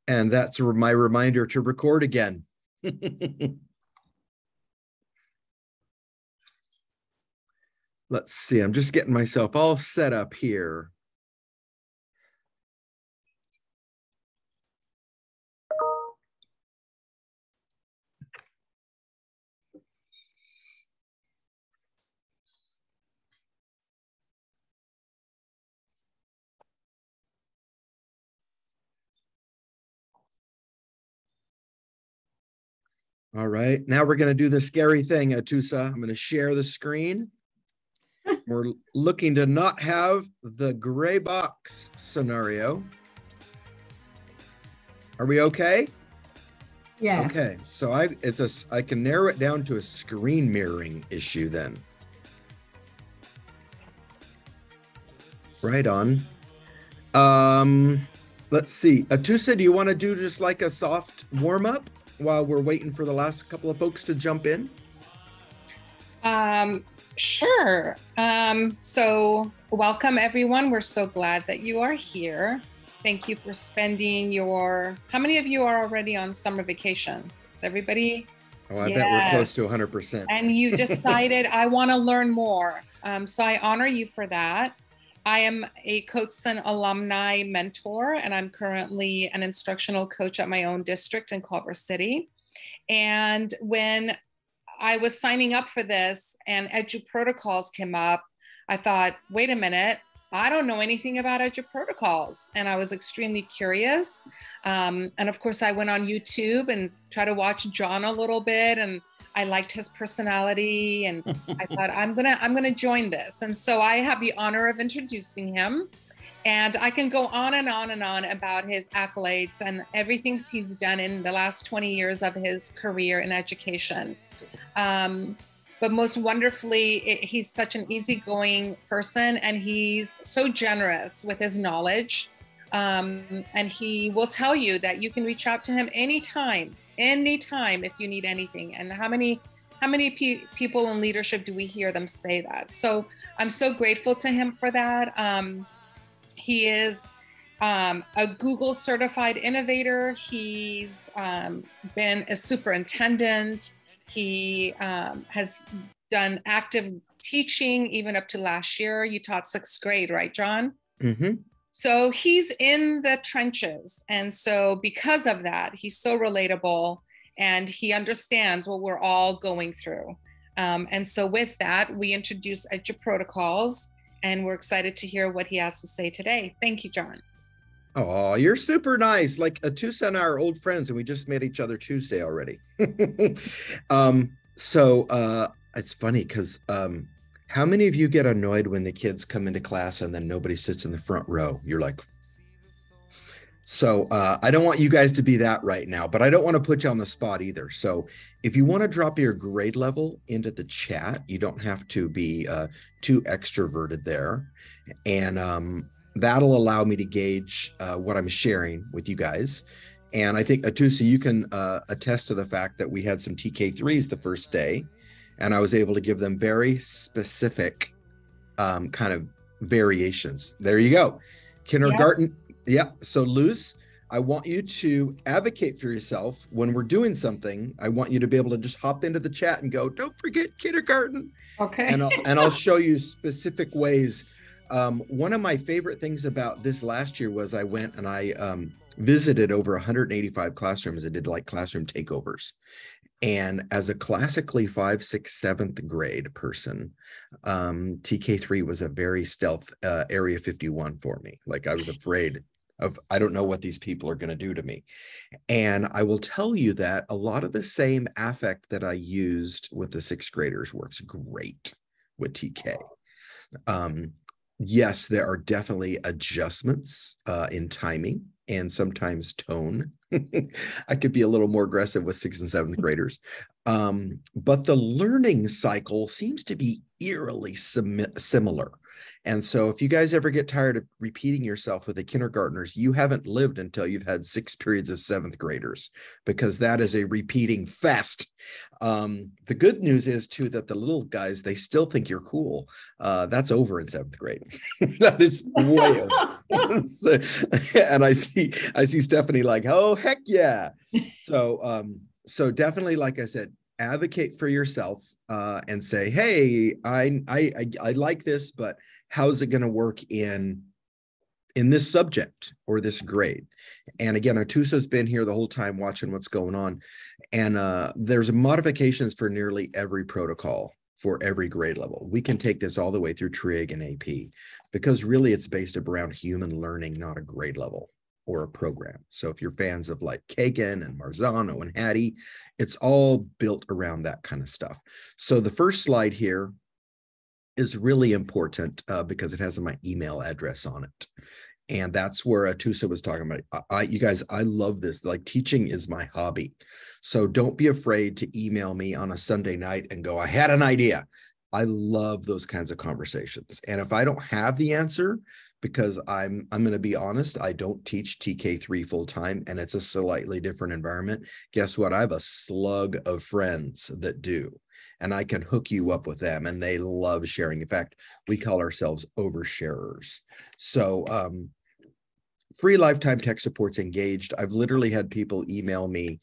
And that's my reminder to record again. Let's see, I'm just getting myself all set up here. All right, now we're going to do the scary thing, Atusa. I'm going to share the screen. We're looking to not have the gray box scenario. Are we okay? Yes. Okay, so I can narrow it down to a screen mirroring issue then. Right on. Let's see. Atusa, do you want to do just like a soft warm-up while we're waiting for the last couple of folks to jump in? Sure. So welcome everyone. We're so glad that you are here. Thank you for spending how many of you are already on summer vacation? Everybody? Oh, I bet we're close to 100%. And you decided, I want to learn more. So I honor you for that. I am a Coatson alumni mentor, and I'm currently an instructional coach at my own district in Culver City. And when I was signing up for this and Edu Protocols came up, I thought, wait a minute, I don't know anything about Edu Protocols. And I was extremely curious. And of course, I went on YouTube and tried to watch Jon a little bit, and I liked his personality, and I thought I'm gonna join this. And so I have the honor of introducing him, and I can go on and on and on about his accolades and everything he's done in the last 20 years of his career in education. But most wonderfully, he's such an easygoing person, and he's so generous with his knowledge. And he will tell you that you can reach out to him anytime if you need anything. And how many people in leadership do we hear them say that? So I'm so grateful to him for that. He is a Google certified innovator. He's been a superintendent. He has done active teaching even up to last year. You taught 6th grade, right, Jon? Mm-hmm. So he's in the trenches. And so because of that, he's so relatable, and he understands what we're all going through. And so with that, we introduce Edu Protocols, and we're excited to hear what he has to say today. Thank you, Jon. Oh, you're super nice. Like Atusa and I are old friends, and we just met each other Tuesday already. So it's funny because how many of you get annoyed when the kids come into class and then nobody sits in the front row? You're like, so I don't want you guys to be that right now, but I don't want to put you on the spot either. So if you want to drop your grade level into the chat, you don't have to be too extroverted there. And that'll allow me to gauge what I'm sharing with you guys. And I think, Atusa, you can attest to the fact that we had some TK3s the first day, and I was able to give them very specific kind of variations. There you go. Kindergarten. Yeah. So Luz, I want you to advocate for yourself when we're doing something. I want you to be able to just hop into the chat and go, don't forget kindergarten. Okay. And I'll show you specific ways. One of my favorite things about this last year was I went and I visited over 185 classrooms and did like classroom takeovers. And as a classically 5th, 6th, 7th grade person, TK3 was a very stealth Area 51 for me. Like I was afraid of, I don't know what these people are going to do to me. And I will tell you that a lot of the same affect that I used with the 6th graders works great with TK. Yes, there are definitely adjustments in timing and sometimes tone. I could be a little more aggressive with 6th and 7th graders. But the learning cycle seems to be eerily similar. And so if you guys ever get tired of repeating yourself with the kindergartners, you haven't lived until you've had 6 periods of 7th graders, because that is a repeating fest. The good news is too, that the little guys, they still think you're cool. That's over in 7th grade. That is way over. And I see Stephanie like, oh, heck yeah. So definitely, like I said, advocate for yourself and say, hey, I like this, but how's it going to work in this subject or this grade? And again, Atusa's been here the whole time watching what's going on. And there's modifications for nearly every protocol for every grade level. We can take this all the way through Trig and AP, because really it's based around human learning, not a grade level or a program. So if you're fans of like Kagan and Marzano and Hattie, it's all built around that kind of stuff. So the first slide here is really important because it has my email address on it. And that's where Atusa was talking about. You guys, I love this. Like, teaching is my hobby. So don't be afraid to email me on a Sunday night and go, I had an idea. I love those kinds of conversations. And if I don't have the answer, because I'm going to be honest, I don't teach TK3 full time, and it's a slightly different environment. Guess what? I have a slug of friends that do, and I can hook you up with them, and they love sharing. In fact, we call ourselves oversharers. So free lifetime tech support's engaged. I've literally had people email me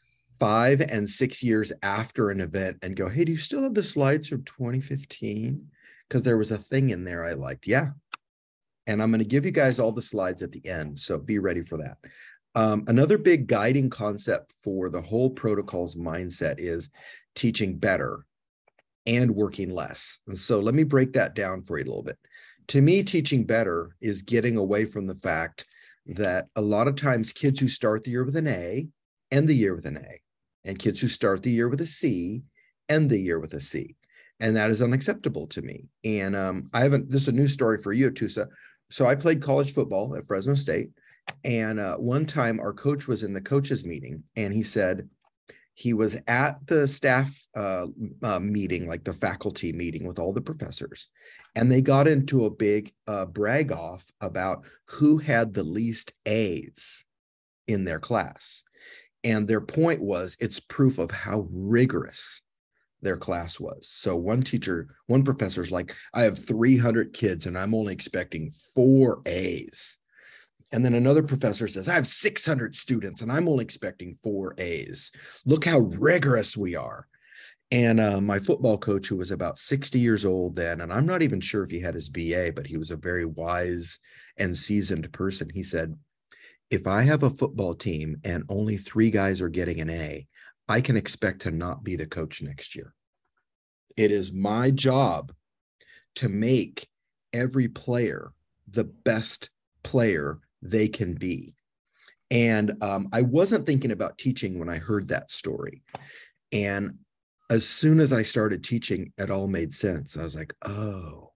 5 and 6 years after an event and go, hey, do you still have the slides from 2015? Because there was a thing in there I liked. Yeah. And I'm going to give you guys all the slides at the end, so be ready for that. Another big guiding concept for the whole protocol's mindset is teaching better and working less. And so let me break that down for you a little bit. To me, teaching better is getting away from the fact that a lot of times kids who start the year with an A end the year with an A, and kids who start the year with a C end the year with a C. And that is unacceptable to me. And this is a new story for you, Tusa. So I played college football at Fresno State. And one time our coach was in the coaches meeting, and he said he was at the staff meeting, like the faculty meeting with all the professors. And they got into a big brag off about who had the least A's in their class. And their point was, it's proof of how rigorous their class was. So one professor's like, I have 300 kids and I'm only expecting 4 A's. And then another professor says, I have 600 students and I'm only expecting 4 A's. Look how rigorous we are. And my football coach, who was about 60 years old then, and I'm not even sure if he had his BA, but he was a very wise and seasoned person. He said, if I have a football team and only 3 guys are getting an A, I can expect to not be the coach next year. It is my job to make every player the best player they can be. And I wasn't thinking about teaching when I heard that story. And as soon as I started teaching, it all made sense. I was like, oh,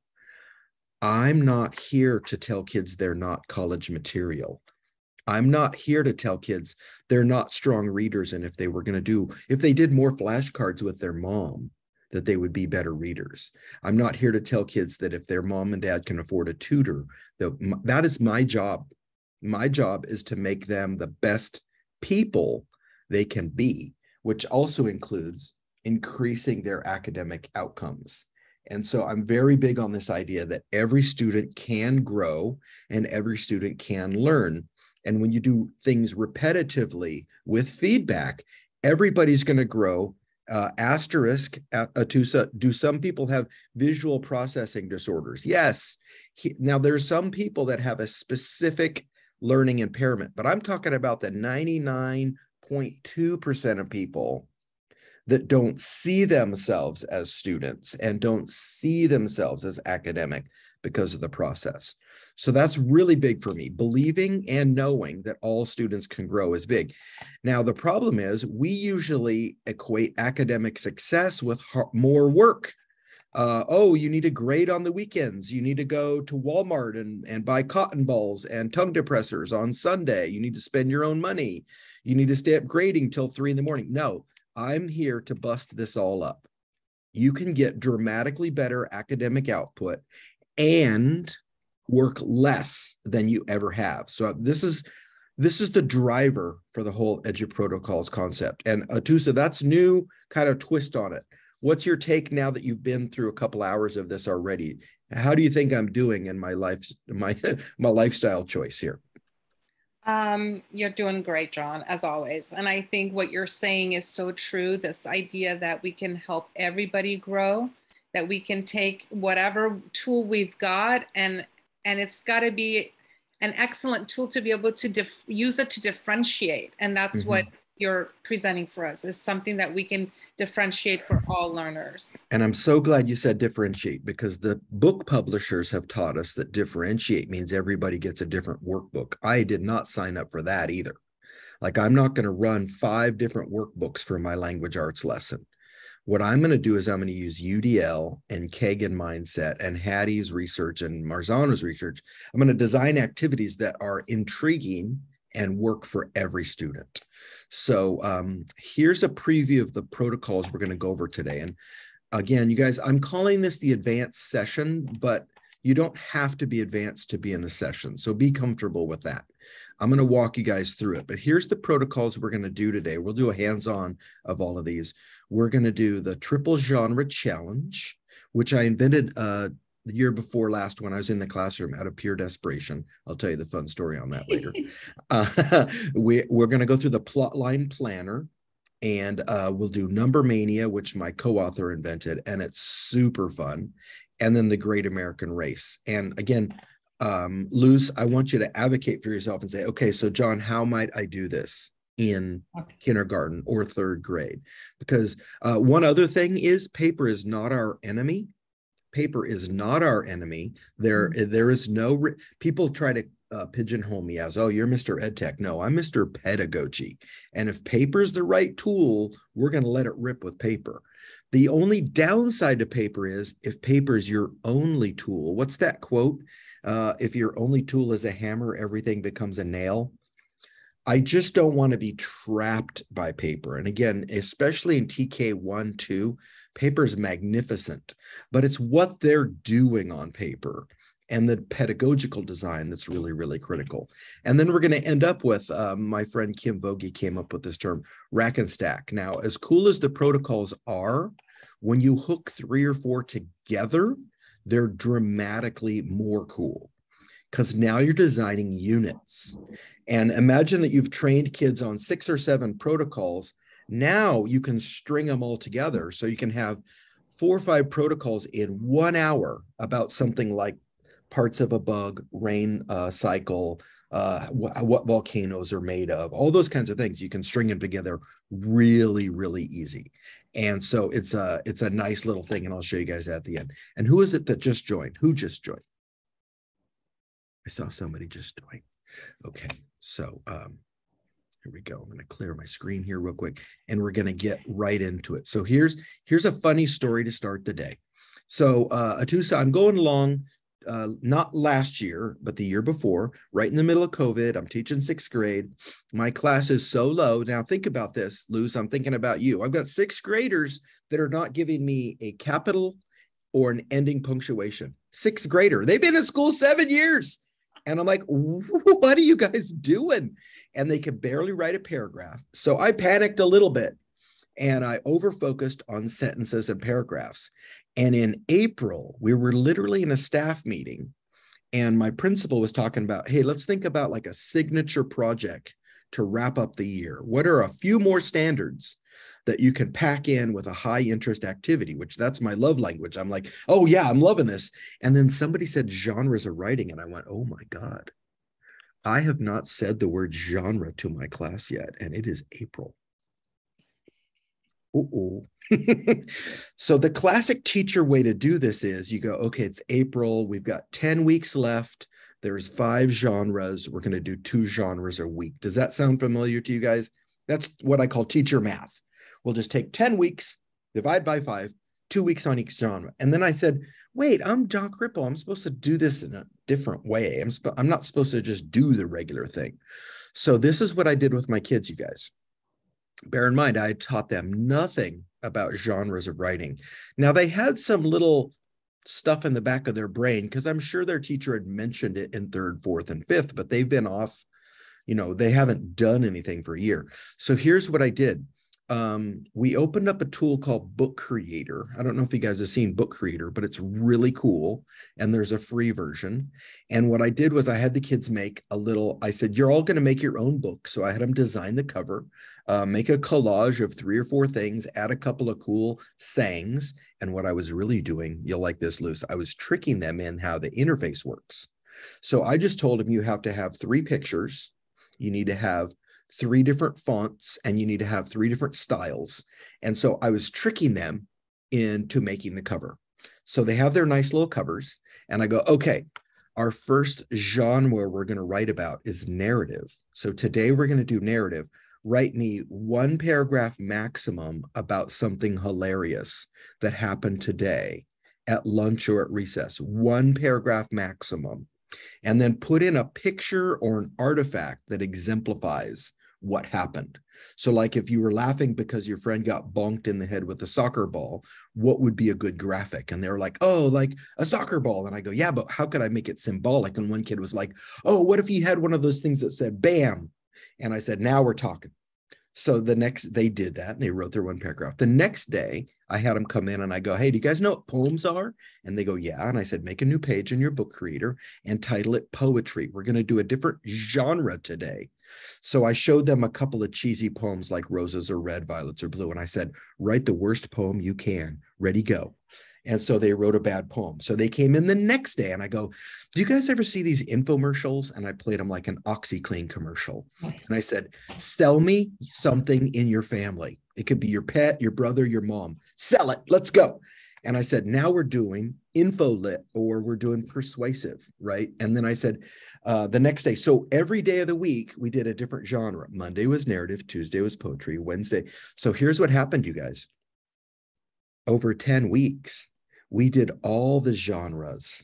I'm not here to tell kids they're not college material. I'm not here to tell kids they're not strong readers, and if they did more flashcards with their mom, that they would be better readers. I'm not here to tell kids that if their mom and dad can afford a tutor, that is my job. My job is to make them the best people they can be, which also includes increasing their academic outcomes. And so I'm very big on this idea that every student can grow and every student can learn. And when you do things repetitively with feedback, everybody's going to grow. Asterisk, Atusa, do some people have visual processing disorders? Yes. Now, there's some people that have a specific learning impairment, but I'm talking about the 99.2% of people that don't see themselves as students and don't see themselves as academic because of the process. So that's really big for me. Believing and knowing that all students can grow is big. Now, the problem is we usually equate academic success with more work. You need a grade on the weekends. You need to go to Walmart and buy cotton balls and tongue depressors on Sunday. You need to spend your own money. You need to stay up grading till 3 a.m. No, I'm here to bust this all up. You can get dramatically better academic output and work less than you ever have. So this is the driver for the whole EduProtocols concept. And Atusa, that's new kind of twist on it. What's your take now that you've been through a couple hours of this already? How do you think I'm doing in my life, my lifestyle choice here? You're doing great, Jon, as always. And I think what you're saying is so true. This idea that we can help everybody grow, that we can take whatever tool we've got, and it's got to be an excellent tool to be able to use it to differentiate. And that's what you're presenting for us, is something that we can differentiate for all learners. And I'm so glad you said differentiate, because the book publishers have taught us that differentiate means everybody gets a different workbook. I did not sign up for that either. Like, I'm not going to run 5 different workbooks for my language arts lesson. What I'm going to do is I'm going to use UDL and Kagan mindset and Hattie's research and Marzano's research. I'm going to design activities that are intriguing and work for every student. So here's a preview of the protocols we're going to go over today. And again, you guys, I'm calling this the advanced session, but you don't have to be advanced to be in the session. So be comfortable with that. I'm going to walk you guys through it, but here's the protocols we're going to do today. We'll do a hands-on of all of these. We're going to do the triple genre challenge, which I invented the year before last when I was in the classroom out of pure desperation. I'll tell you the fun story on that later. We're going to go through the plotline planner, and we'll do Number Mania, which my co-author invented, and it's super fun. And then the Great American Race. And again, Luz, I want you to advocate for yourself and say, okay, so Jon, how might I do this in kindergarten or 3rd grade? Because one other thing is, paper is not our enemy. Paper is not our enemy. There is no, people try to pigeonhole me as, oh, you're Mr. EdTech. No, I'm Mr. Pedagogy. And if paper is the right tool, we're going to let it rip with paper. The only downside to paper is if paper is your only tool. What's that quote? If your only tool is a hammer, everything becomes a nail. I just don't want to be trapped by paper. And again, especially in TK 1, 2, paper is magnificent, but it's what they're doing on paper and the pedagogical design that's really, really critical. And then we're going to end up with, my friend Kim Vogie came up with this term, rack and stack. Now, as cool as the protocols are, when you hook 3 or 4 together, they're dramatically more cool, because now you're designing units. And imagine that you've trained kids on 6 or 7 protocols. Now you can string them all together. So you can have 4 or 5 protocols in 1 hour about something like parts of a bug, rain cycle, what volcanoes are made of, all those kinds of things. You can string them together really, really easy. And so it's a nice little thing, and I'll show you guys at the end. And who is it that just joined? Who just joined? I saw somebody just join. Okay, so here we go. I'm going to clear my screen here real quick, and we're going to get right into it. So here's a funny story to start the day. So Atusa, I'm going along, not last year, but the year before, right in the middle of COVID. I'm teaching 6th grade. My class is so low. Now think about this, Luz. I'm thinking about you. I've got 6th graders that are not giving me a capital or an ending punctuation. 6th grader. They've been in school 7 years. And I'm like, what are you guys doing? And they could barely write a paragraph. So I panicked a little bit, and I overfocused on sentences and paragraphs. And in April, we were literally in a staff meeting, and my principal was talking about, hey, let's think about like a signature project to wrap up the year. What are a few more standards that you can pack in with a high interest activity, which that's my love language. I'm like, oh yeah, I'm loving this. And then somebody said genres of writing, and I went, oh my God, I have not said the word genre to my class yet, and it is April. So the classic teacher way to do this is you go, okay, it's April. We've got 10 weeks left. There's 5 genres. We're going to do 2 genres a week. Does that sound familiar to you guys? That's what I call teacher math. We'll just take 10 weeks, divide by 5, 2 weeks on each genre. And then I said, wait, I'm Jon Corripo. I'm supposed to do this in a different way. I'm not supposed to just do the regular thing. So this is what I did with my kids, you guys. Bear in mind, I taught them nothing about genres of writing. Now, they had some little stuff in the back of their brain, because I'm sure their teacher had mentioned it in third, fourth, and fifth, but they've been off, they haven't done anything for a year. So here's what I did. We opened up a tool called Book Creator. I don't know if you guys have seen Book Creator, but it's really cool. And there's a free version. And what I did was I had the kids make I said, you're all going to make your own book. So I had them design the cover, make a collage of 3 or 4 things, add a couple of cool sayings. And what I was really doing, you'll like this, Luce, I was tricking them in how the interface works. So I just told them you have to have 3 pictures. You need to have 3 different fonts, and you need to have 3 different styles. And so I was tricking them into making the cover. So they have their nice little covers, and I go, okay, our first genre we're going to write about is narrative. So today we're going to do narrative. Write me 1 paragraph maximum about something hilarious that happened today at lunch or at recess. 1 paragraph maximum. And then put in a picture or an artifact that exemplifies what happened. So like if you were laughing because your friend got bonked in the head with a soccer ball, what would be a good graphic? And they're like, oh, like a soccer ball. And I go, yeah, but how could I make it symbolic? And one kid was like, oh, what if you had one of those things that said bam? And I said, now we're talking. So they did that, and they wrote their 1 paragraph. The next day, I had them come in and I go, hey, do you guys know what poems are? And they go, yeah. And I said, make a new page in your Book Creator and title it Poetry. We're going to do a different genre today. So I showed them a couple of cheesy poems like Roses Are Red, Violets Are Blue. And I said, write the worst poem you can. Ready, go. And so they wrote a bad poem. So they came in the next day and I go, do you guys ever see these infomercials? And I played them like an OxyClean commercial. And I said, sell me something in your family. It could be your pet, your brother, your mom. Sell it. Let's go. And I said, now we're doing infolit, or we're doing persuasive, right? And then I said, the next day, so every day of the week, we did a different genre. Monday was narrative, Tuesday was poetry, Wednesday. So here's what happened, you guys. Over 10 weeks, we did all the genres,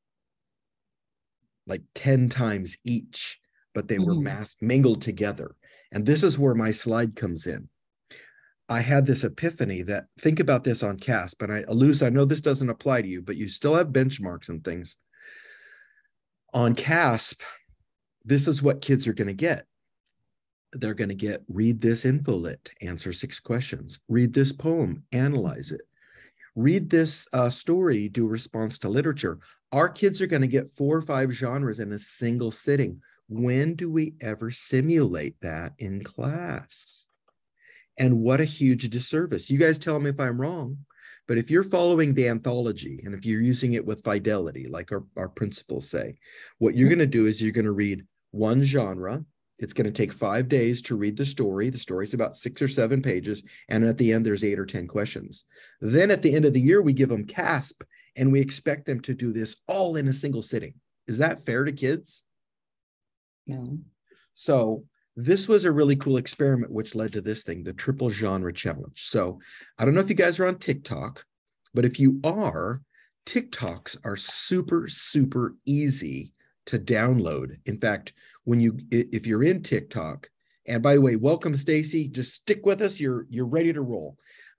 like 10 times each, but they were mingled together. And this is where my slide comes in. I had this epiphany that, think about this on CASP, and Luz, I know this doesn't apply to you, but you still have benchmarks and things. On CASP, this is what kids are going to get. They're going to get, read this infolit, answer 6 questions, read this poem, analyze it, read this story, do a response to literature. Our kids are going to get 4 or 5 genres in a single sitting. When do we ever simulate that in class? And what a huge disservice. You guys tell me if I'm wrong, but if you're following the anthology and if you're using it with fidelity, like our principals say, what you're going to do is you're going to read 1 genre. It's going to take 5 days to read the story. The story's about 6 or 7 pages. And at the end, there's 8 or 10 questions. Then at the end of the year, we give them CASP and we expect them to do this all in a single sitting. Is that fair to kids? No. So this was a really cool experiment, which led to this thing, the triple genre challenge. So I don't know if you guys are on TikTok, but if you are, TikToks are super, super easy to download. In fact, if you're in TikTok, and by the way, welcome, Stacy, just stick with us. You're ready to roll.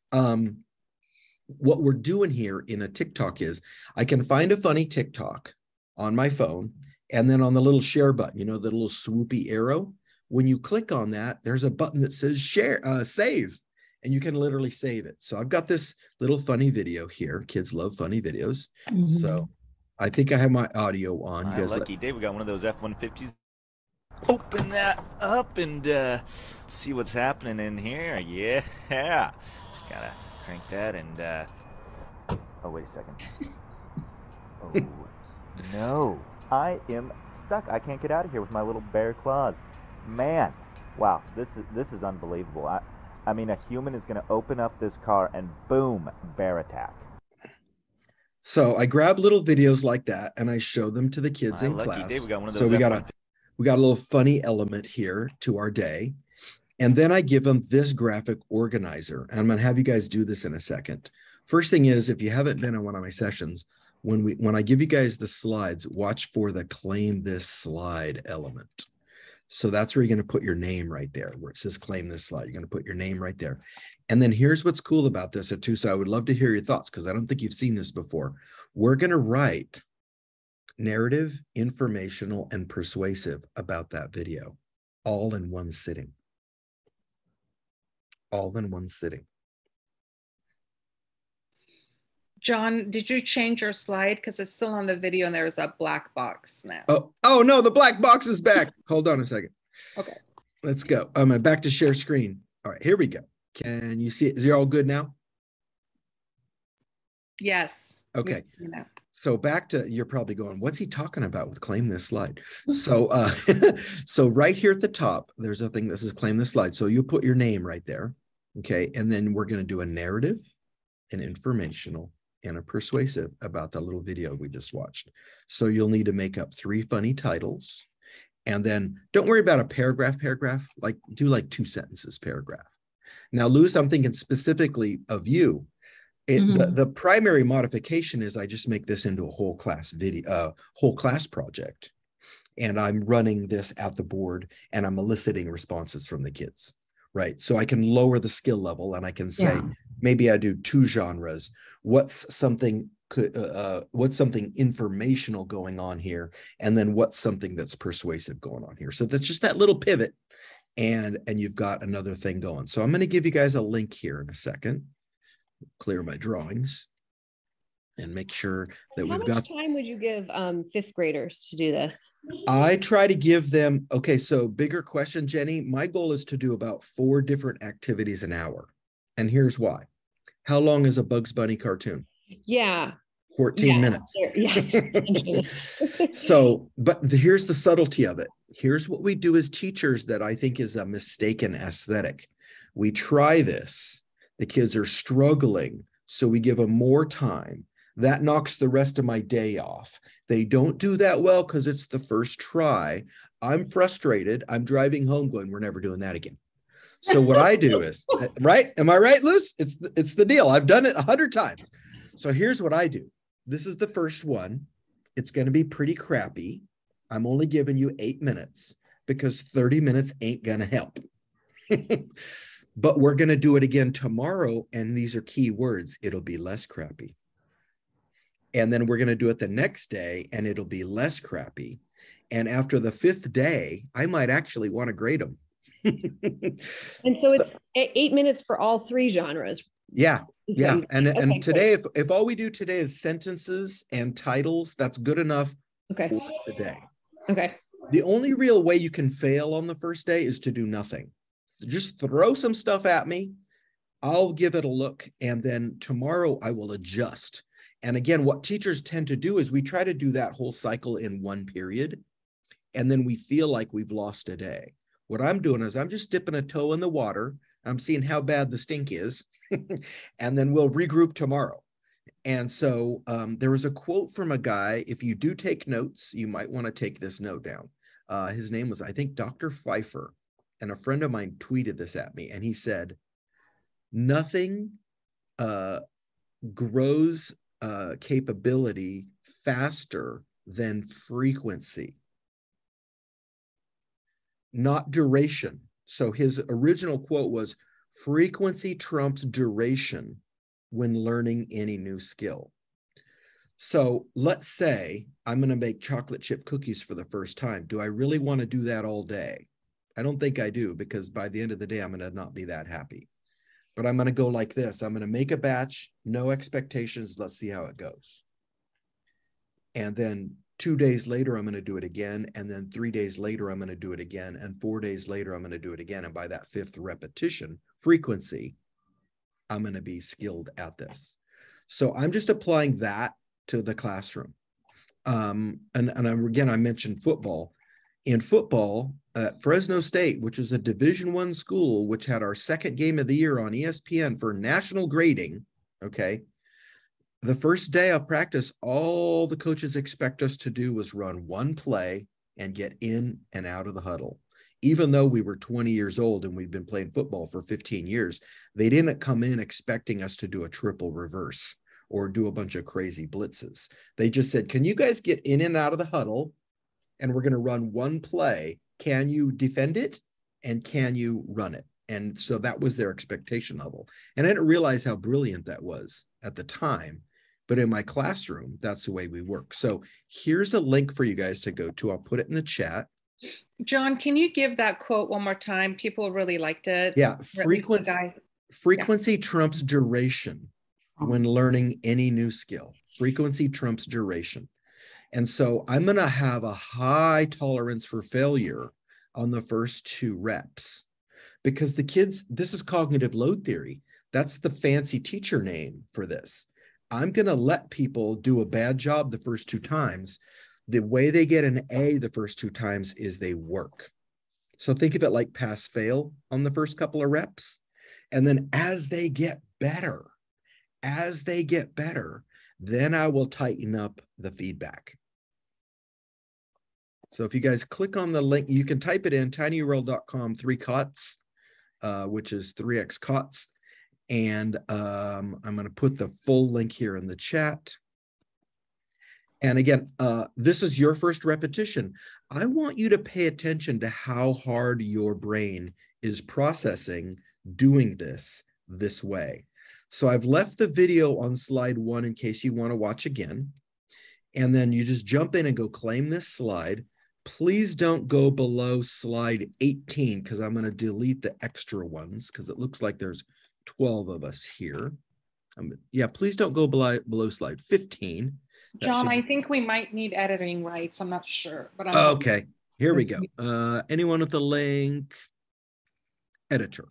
What we're doing here in a TikTok is I can find a funny TikTok on my phone, and then on the little share button, the little swoopy arrow, when you click on that, there's a button that says save, and you can literally save it. So I've got this little funny video here. Kids love funny videos. So I think I have my audio on. My lucky day, we got one of those F-150s. Open that up and see what's happening in here. Yeah. Just gotta crank that and, oh, wait a second. Oh, no. I am stuck. I can't get out of here with my little bear claws. Man, wow, this is unbelievable. I mean, a human is going to open up this car and boom, bear attack. So I grab little videos like that and I show them to the kids in class. Day, we got one of those so we got a little funny element here to our day. And then I give them this graphic organizer. And I'm going to have you guys do this in a second. First thing is, if you haven't been on one of my sessions, when I give you guys the slides, watch for the claim this slide element. So that's where you're going to put your name right there, where it says claim this slide. You're going to put your name right there. And then here's what's cool about this, too. So I would love to hear your thoughts, because I don't think you've seen this before. We're going to write narrative, informational, and persuasive about that video, all in one sitting. All in one sitting. John, did you change your slide? Because it's still on the video and there's a black box now. Oh no, the black box is back. Hold on a second. Okay. Let's go. I'm back to share screen. All right, here we go. Can you see it? Is it all good now? Yes. Okay. So back to, you're probably going, what's he talking about with claim this slide? So so right here at the top, there's a thing that says claim this slide. So you put your name right there. Okay. And then we're going to do a narrative, an informational, and a persuasive about the little video we just watched. So you'll need to make up 3 funny titles. And then don't worry about a paragraph, like do like 2 sentences paragraph. Now, Luz, I'm thinking specifically of you. The primary modification is I just make this into a whole class video, whole class project. And I'm running this at the board and I'm eliciting responses from the kids, right? So I can lower the skill level and I can say, maybe I do 2 genres. What's something informational going on here? And then what's something that's persuasive going on here? So that's just that little pivot, and you've got another thing going. So I'm going to give you guys a link here in a second. Clear my drawings and make sure that we've got. How much time would you give 5th graders to do this? I try to give them, okay, so bigger question, Jenny. My goal is to do about 4 different activities an hour. And here's why. How long is a Bugs Bunny cartoon? Yeah. 14 minutes. Yeah. So, but here's the subtlety of it. Here's what we do as teachers that I think is a mistaken aesthetic. We try this. The kids are struggling, so we give them more time. That knocks the rest of my day off. They don't do that well because it's the first try. I'm frustrated. I'm driving home going, we're never doing that again. So what I do is, right? Am I right, Luce? It's the deal. I've done it 100 times. So here's what I do. This is the first one. It's going to be pretty crappy. I'm only giving you 8 minutes because 30 minutes ain't going to help. But we're going to do it again tomorrow. And these are key words. It'll be less crappy. And then we're going to do it the next day and it'll be less crappy. And after the 5th day, I might actually want to grade them. And so it's 8 minutes for all 3 genres. Yeah. Yeah. And today, if all we do today is sentences and titles, that's good enough for today. Okay. The only real way you can fail on the first day is to do nothing. Just throw some stuff at me. I'll give it a look. And then tomorrow I will adjust. And again, what teachers tend to do is we try to do that whole cycle in one period. And then we feel like we've lost a day. What I'm doing is I'm just dipping a toe in the water. I'm seeing how bad the stink is. And then we'll regroup tomorrow. And so there was a quote from a guy. If you do take notes, you might want to take this note down. His name was, I think, Dr. Pfeiffer. And a friend of mine tweeted this at me. And he said, nothing grows capability faster than frequency, not duration. So his original quote was, frequency trumps duration when learning any new skill. So let's say I'm going to make chocolate chip cookies for the first time. Do I really want to do that all day? I don't think I do, because by the end of the day, I'm going to not be that happy. But I'm going to go like this. I'm going to make a batch, no expectations. Let's see how it goes. And then 2 days later, I'm going to do it again. And then 3 days later, I'm going to do it again. And 4 days later, I'm going to do it again. And by that 5th repetition, frequency, I'm going to be skilled at this. So I'm just applying that to the classroom. Again, I mentioned football. In football, at Fresno State, which is a Division I school, which had our 2nd game of the year on ESPN for national grading, okay, the first day of practice, all the coaches expect us to do was run one play and get in and out of the huddle. Even though we were 20 years old and we'd been playing football for 15 years, they didn't come in expecting us to do a triple reverse or do a bunch of crazy blitzes. They just said, can you guys get in and out of the huddle? And we're going to run one play can you defend it and can you run it? And so that was their expectation level. And I didn't realize how brilliant that was at the time. But in my classroom, that's the way we work. So here's a link for you guys to go to. I'll put it in the chat. John, can you give that quote one more time? People really liked it. Yeah, Or at least the guy. frequency trumps duration when learning any new skill. Frequency trumps duration. And so I'm going to have a high tolerance for failure on the first 2 reps because the kids, this is cognitive load theory. That's the fancy teacher name for this. I'm going to let people do a bad job the first 2 times. The way they get an A the first 2 times is they work. So think of it like pass fail on the first couple of reps. And then as they get better, then I will tighten up the feedback. So if you guys click on the link, you can type it in tinyurl.com 3 COTS, which is 3x COTS. And I'm going to put the full link here in the chat. And again, this is your first repetition. I want you to pay attention to how hard your brain is processing doing this way. So I've left the video on slide 1 in case you want to watch again. And then you just jump in and go claim this slide. Please don't go below slide 18 because I'm going to delete the extra ones because it looks like there's 12 of us here. Yeah, please don't go below slide 15. John, I think we might need editing rights. I'm not sure, but I'm okay. Here we go. Anyone with the link? Editor.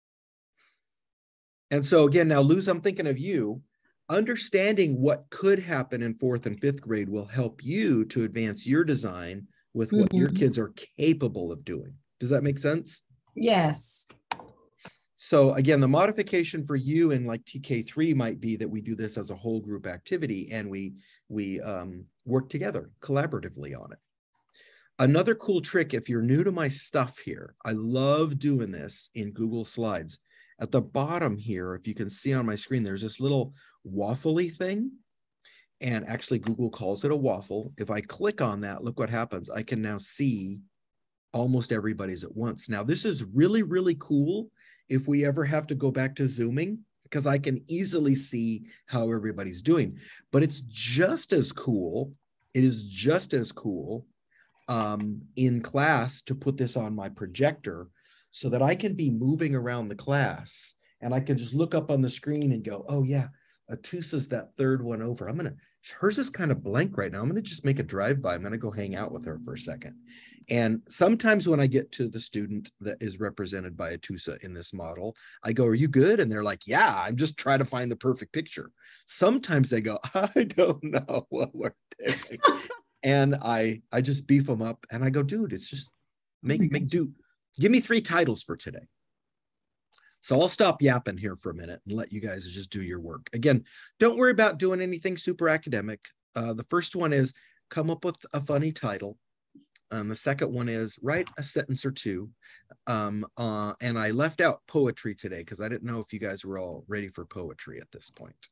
And so again, now Luz, I'm thinking of you. Understanding what could happen in 4th and 5th grade will help you to advance your design with what your kids are capable of doing. Does that make sense? Yes. So again, the modification for you in like TK3 might be that we do this as a whole group activity and we work together collaboratively on it. Another cool trick, if you're new to my stuff here, I love doing this in Google Slides. At the bottom here, if you can see on my screen, there's this little waffly thing. And actually Google calls it a waffle. If I click on that, look what happens. I can now see almost everybody's at once. Now this is really, really cool if we ever have to go back to Zooming, because I can easily see how everybody's doing. But it's just as cool. It is just as cool in class to put this on my projector so that I can be moving around the class and I can just look up on the screen and go, oh yeah, Atusa's that 3rd one over. Hers is kind of blank right now. I'm going to just make a drive-by. I'm going to go hang out with her for a second. And sometimes when I get to the student that is represented by Atusa in this model, I go, are you good? And they're like, yeah, I'm just trying to find the perfect picture. Sometimes they go, I don't know what we're doing. And I just beef them up and I go, dude, it's just make do. Give me 3 titles for today. So I'll stop yapping here for a minute and let you guys just do your work. Again, don't worry about doing anything super academic. The first one is come up with a funny title. The second one is write a sentence or 2. And I left out poetry today because I didn't know if you guys were all ready for poetry at this point.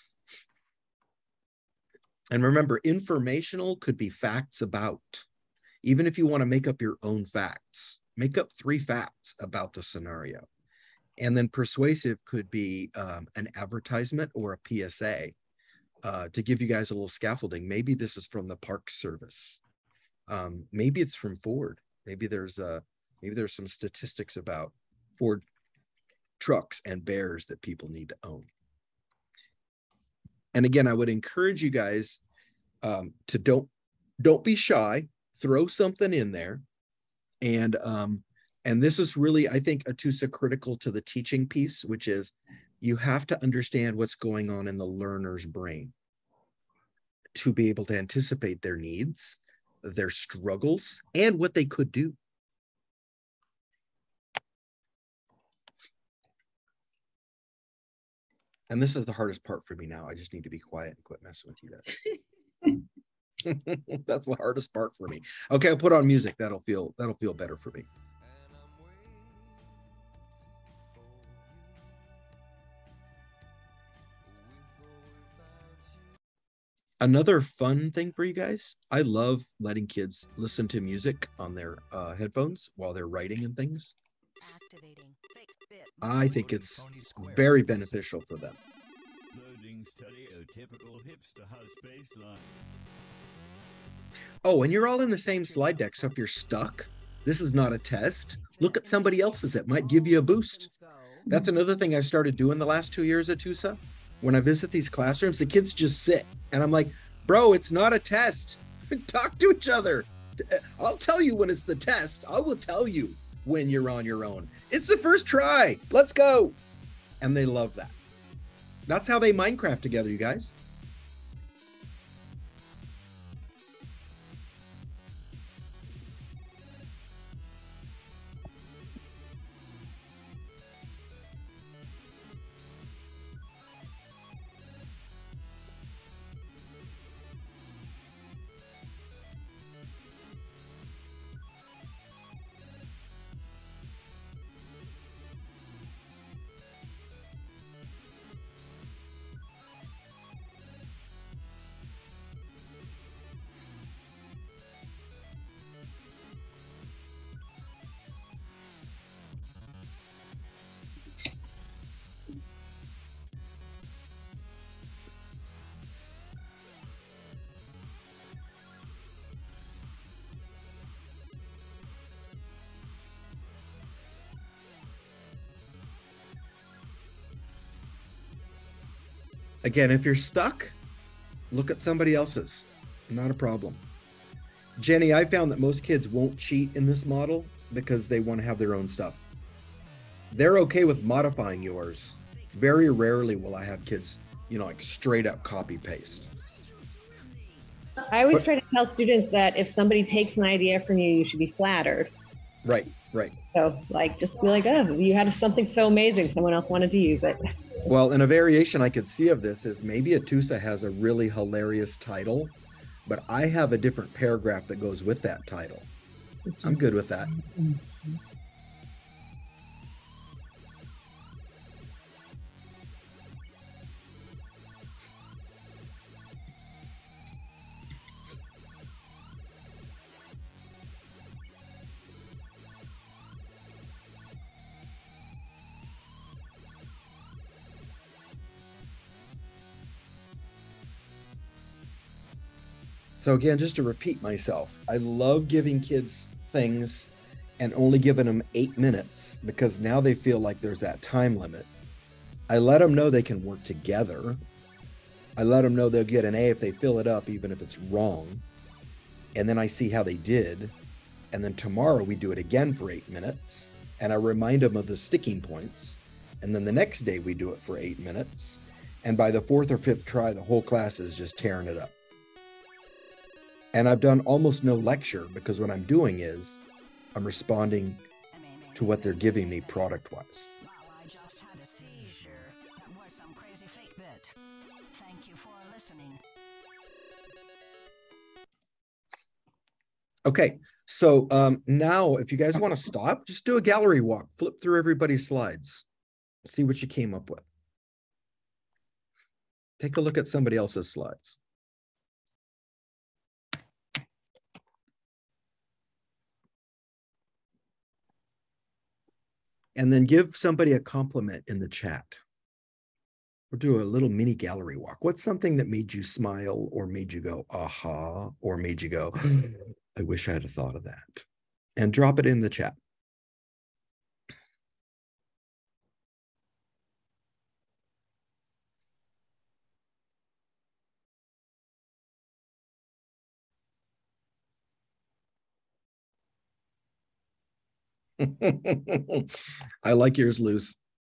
And remember, informational could be facts about. Even if you want to make up your own facts, make up 3 facts about the scenario. And then persuasive could be an advertisement or a PSA to give you guys a little scaffolding. Maybe this is from the Park Service. Maybe it's from Ford. Maybe there's some statistics about Ford trucks and bears that people need to own. And again, I would encourage you guys to don't be shy. Throw something in there, and this is really, I think, Atusa critical to the teaching piece, which is you have to understand what's going on in the learner's brain to be able to anticipate their needs, their struggles, and what they could do. And this is the hardest part for me now. I just need to be quiet and quit messing with you guys. That's the hardest part for me. Okay, I'll put on music. That'll feel better for me. Another fun thing for you guys, I love letting kids listen to music on their headphones while they're writing and things. I think it's very beneficial for them. Oh, and you're all in the same slide deck, so if you're stuck, this is not a test. Look at somebody else's. It might give you a boost. That's another thing I started doing the last 2 years at Tusa. When I visit these classrooms, the kids just sit. And I'm like, bro, it's not a test. Talk to each other. I'll tell you when it's the test. I will tell you when you're on your own. It's the first try. Let's go. And they love that. That's how they Minecraft together, you guys. Again, if you're stuck, look at somebody else's. Not a problem. Jenny, I found that most kids won't cheat in this model because they want to have their own stuff. They're okay with modifying yours. Very rarely will I have kids, like straight up copy paste. I always try to tell students that if somebody takes an idea from you, you should be flattered. Right. So just be like, oh, you had something so amazing, someone else wanted to use it. Well, and a variation I could see of this is maybe Atusa has a really hilarious title, but I have a different paragraph that goes with that title. I'm good with that. So again, just to repeat myself, I love giving kids things and only giving them 8 minutes because now they feel like there's that time limit. I let them know they can work together. I let them know they'll get an A if they fill it up, even if it's wrong. And then I see how they did. And then tomorrow we do it again for 8 minutes. And I remind them of the sticking points. And then the next day we do it for 8 minutes. And by the 4th or 5th try, the whole class is just tearing it up. And I've done almost no lecture because what I'm doing is I'm responding to what they're giving me product-wise. I just had a seizure. That was some crazy fake bit. Thank you for listening. Okay, so now if you guys want to stop, just do a gallery walk, flip through everybody's slides, see what you came up with. Take a look at somebody else's slides. And then give somebody a compliment in the chat. Or do a little mini gallery walk. What's something that made you smile or made you go, aha, or made you go, I wish I had thought of that. And drop it in the chat. I like yours, Luz.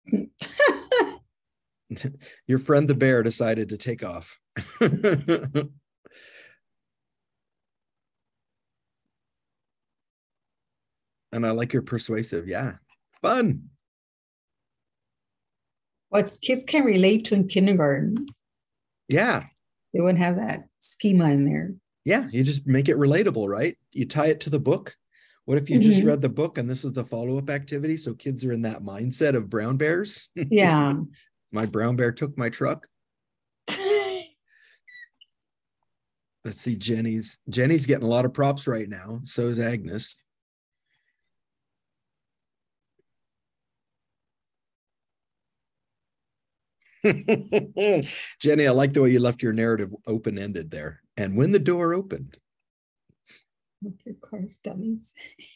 Your friend the bear decided to take off. And I like your persuasive. Yeah, fun. What kids can relate to in kindergarten. Yeah. They wouldn't have that schema in there. Yeah, you just make it relatable, right? You tie it to the book. What if you just read the book and this is the follow-up activity? So kids are in that mindset of brown bears. Yeah. My brown bear took my truck. Let's see, Jenny's getting a lot of props right now. So is Agnes. Jenny, I like the way you left your narrative open-ended there. And when the door opened. Your car's dummies.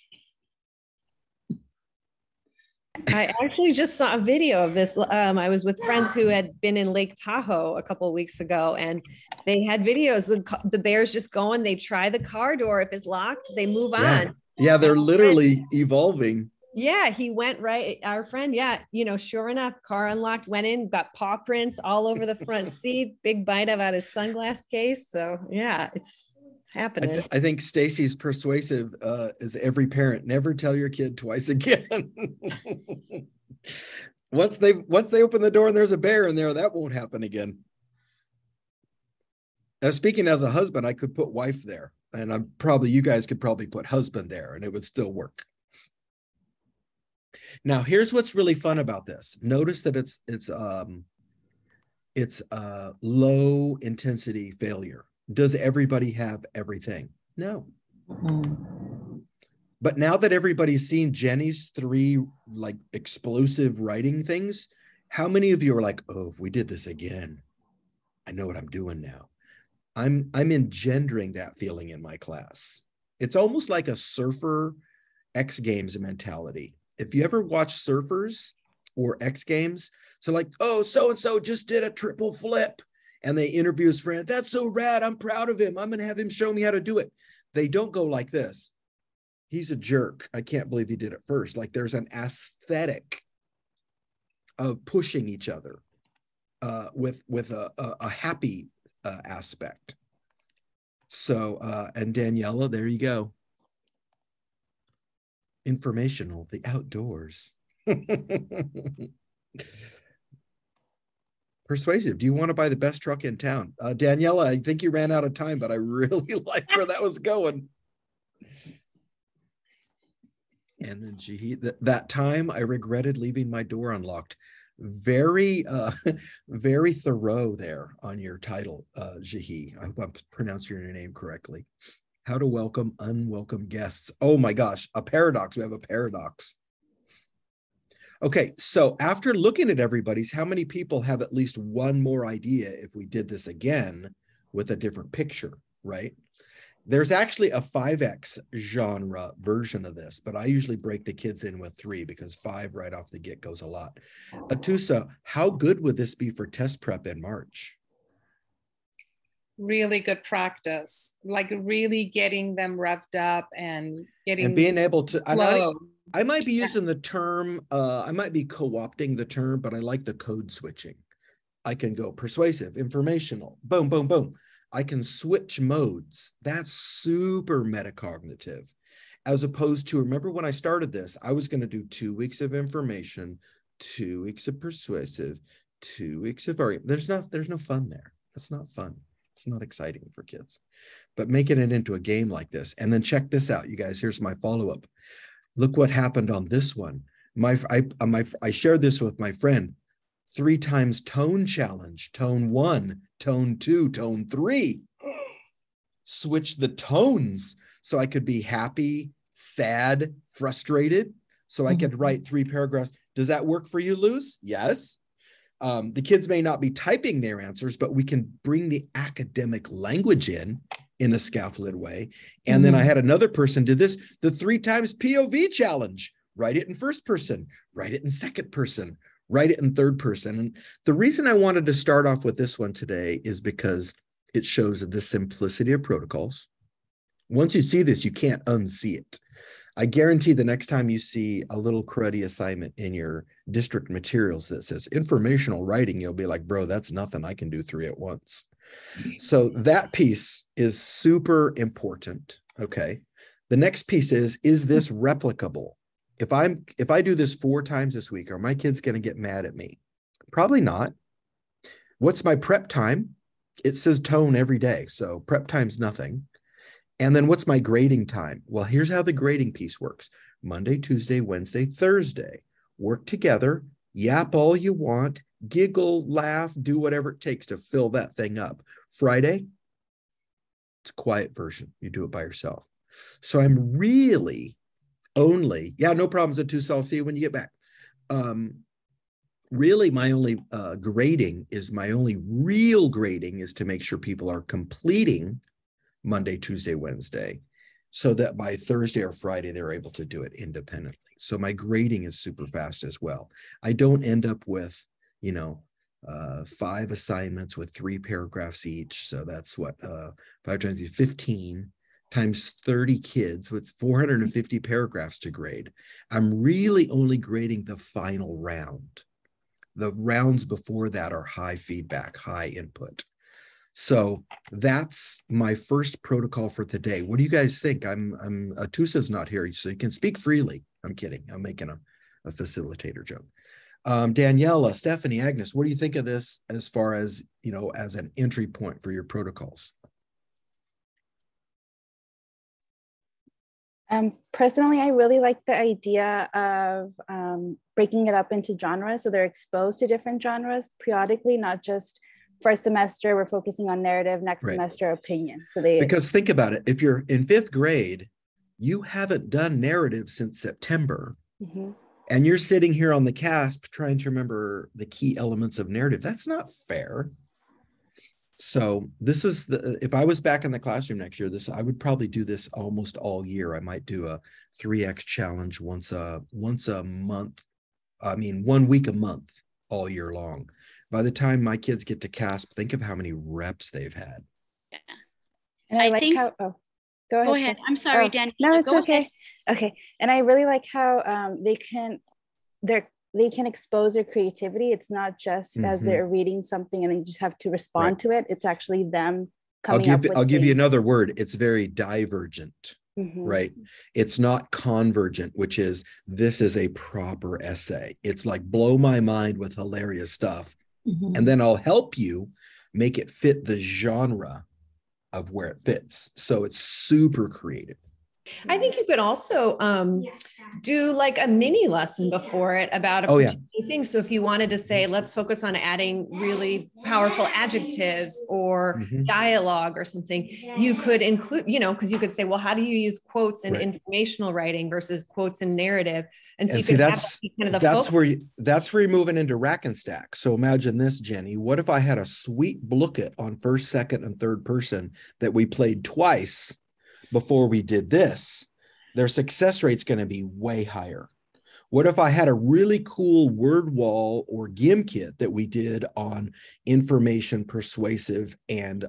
I actually just saw a video of this. I was with friends who had been in Lake Tahoe a couple of weeks ago, and they had videos. The bears just go and they try the car door. If it's locked, they move on. Yeah, they're literally evolving. Yeah, he went right. Our friend, yeah, sure enough, car unlocked, went in, got paw prints all over the front seat, big bite out his sunglass case. So yeah, it's happening. I think Stacy's persuasive is every parent. Never tell your kid twice again. once they open the door and there's a bear in there, that won't happen again. Now, speaking as a husband, I could put wife there, and you guys could probably put husband there, and it would still work. Now, here's what's really fun about this. Notice that it's low intensity failure. Does everybody have everything? No. But now that everybody's seen Jenny's 3 like explosive writing things, how many of you are like, oh, if we did this again, I know what I'm doing now. I'm engendering that feeling in my class. It's almost like a surfer X Games mentality. If you ever watch surfers or X Games, so like, oh, so-and-so just did a triple flip, and they interview his friend. That's so rad. I'm proud of him. I'm going to have him show me how to do it. They don't go like this. He's a jerk. I can't believe he did it first. Like there's an aesthetic of pushing each other with a happy aspect. So, and Daniela, there you go. Informational, the outdoors. Persuasive. Do you want to buy the best truck in town? Daniela, I think you ran out of time, but I really like where that was going. And then that time I regretted leaving my door unlocked. Very, very thorough there on your title, Jihi. I hope I'm pronouncing your name correctly. How to welcome unwelcome guests. Oh my gosh, a paradox. We have a paradox. Okay, so after looking at everybody's, how many people have at least one more idea if we did this again with a different picture, right? There's actually a 5X genre version of this, but I usually break the kids in with 3 because 5 right off the get goes a lot. Atusa, how good would this be for test prep in March? Really good practice, like really getting them revved up and being able to flow. I might be using the term, I might be co-opting the term, but I like the code switching. I can go persuasive, informational, boom, boom, boom. I can switch modes. That's super metacognitive. As opposed to, remember when I started this, I was going to do 2 weeks of information, 2 weeks of persuasive, 2 weeks of argument. There's no fun there. That's not fun. It's not exciting for kids. But making it into a game like this, and then check this out, you guys. Here's my follow-up. Look what happened on this one. I shared this with my friend. 3 times tone challenge. Tone 1, tone 2, tone 3. Switch the tones so I could be happy, sad, frustrated. So I could write 3 paragraphs. Does that work for you, Luz? Yes. The kids may not be typing their answers, but we can bring the academic language in a scaffolded way. And then I had another person do this, the 3 times POV challenge. Write it in first person, write it in second person, write it in third person. And the reason I wanted to start off with this one today is because it shows the simplicity of protocols. Once you see this, you can't unsee it. I guarantee the next time you see a little cruddy assignment in your district materials that says informational writing, you'll be like, bro, that's nothing. I can do 3 at once. So that piece is super important. Okay. The next piece is this replicable? If I do this 4 times this week, are my kids going to get mad at me? Probably not. What's my prep time? It says tone every day. So prep time's nothing. And then what's my grading time? Well, here's how the grading piece works. Monday, Tuesday, Wednesday, Thursday. Work together, yap all you want, giggle, laugh, do whatever it takes to fill that thing up. Friday, It's a quiet version. You do it by yourself. So I'm really only, yeah, no problems at Tucson. I'll see you when you get back. Really, my only real grading is to make sure people are completing Monday, Tuesday, Wednesday, so that by Thursday or Friday, they're able to do it independently. So my grading is super fast as well. I don't end up with, 5 assignments with 3 paragraphs each. So that's what, 5 times 15 times 30 kids, with 450 paragraphs to grade. I'm really only grading the final round. The rounds before that are high feedback, high input. So that's my first protocol for today. What do you guys think? Atusa's not here, so you can speak freely. I'm kidding. I'm making a facilitator joke. Daniela, Stephanie, Agnes, what do you think of this as far as, as an entry point for your protocols? Personally, I really like the idea of breaking it up into genres, so they're exposed to different genres periodically, not just first semester we're focusing on narrative, next semester opinion. So because think about it, if you're in 5th grade, you haven't done narrative since September, and you're sitting here on the CASP trying to remember the key elements of narrative. That's not fair. So this is if I was back in the classroom next year, I would probably do this almost all year. I might do a 3X challenge once a month. 1 week a month all year long. By the time my kids get to CASP, think of how many reps they've had. Yeah. And I think how, go ahead. I'm sorry, Danny. No, it's okay. Okay. And I really like how they can expose their creativity. It's not just as they're reading something and they just have to respond to it. It's actually them coming up with I'll give you another word. It's very divergent, right? It's not convergent, which is, this is a proper essay. It's like, blow my mind with hilarious stuff. And then I'll help you make it fit the genre of where it fits. So it's super creative. I think you could also do like a mini lesson before it about a particular thing. So if you wanted to say, let's focus on adding really powerful adjectives or dialogue or something, you could include, because you could say, well, how do you use quotes in informational writing versus quotes in narrative? And so you could have that be kind of the focus. That's where you're moving into rack and stack. So imagine this, Jenny. What if I had a sweet booklet on first, second, and third person that we played twice before we did this? Their success rate's going to be way higher. What if I had a really cool word wall or GIM kit that we did on information, persuasive, and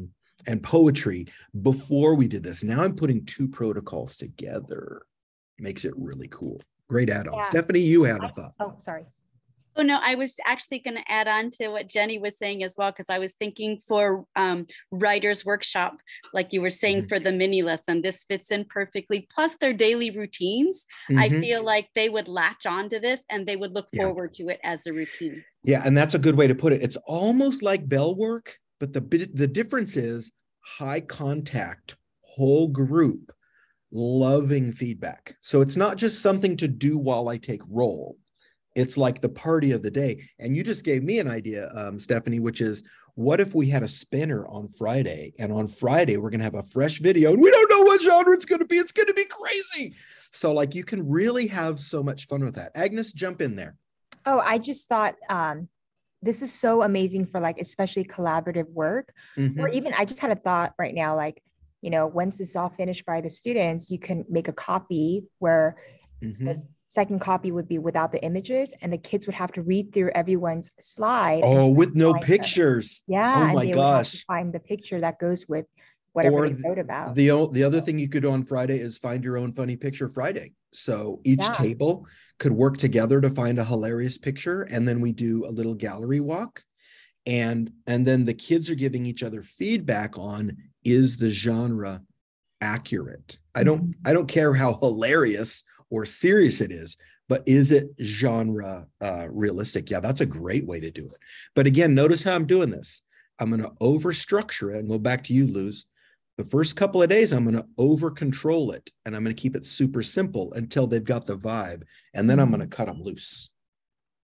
poetry before we did this? Now I'm putting 2 protocols together. Makes it really cool. Great add-on. Yeah. Stephanie, you had a thought. Oh, sorry. Oh, no, I was actually going to add on to what Jenny was saying as well, because I was thinking for writer's workshop, like you were saying, for the mini lesson, this fits in perfectly. Plus their daily routines. I feel like they would latch on to this and they would look forward to it as a routine. Yeah, and that's a good way to put it. It's almost like bell work, but the difference is high contact, whole group, loving feedback. So it's not just something to do while I take roll. It's like the party of the day. And you just gave me an idea, Stephanie, which is, what if we had a spinner on Friday, and on Friday we're going to have a fresh video and we don't know what genre it's going to be. It's going to be crazy. So like, you can really have so much fun with that. Agnes, jump in there. Oh, I just thought this is so amazing for like, especially collaborative work, or even I just had a thought right now, like, once this is all finished by the students, you can make a copy where the second copy would be without the images, and the kids would have to read through everyone's slide. Oh, with no pictures. Yeah. Oh my gosh. Find the picture that goes with whatever they wrote about. The other thing you could do on Friday is find your own funny picture Friday. So each table could work together to find a hilarious picture. And then we do a little gallery walk. And then the kids are giving each other feedback on, is the genre accurate? I don't care how hilarious or serious it is, but is it genre realistic? Yeah, that's a great way to do it. But again, notice how I'm doing this. I'm going to over structure it and go back to you, Luz. The first couple of days, I'm going to over control it, and I'm going to keep it super simple until they've got the vibe. And then I'm going to cut them loose.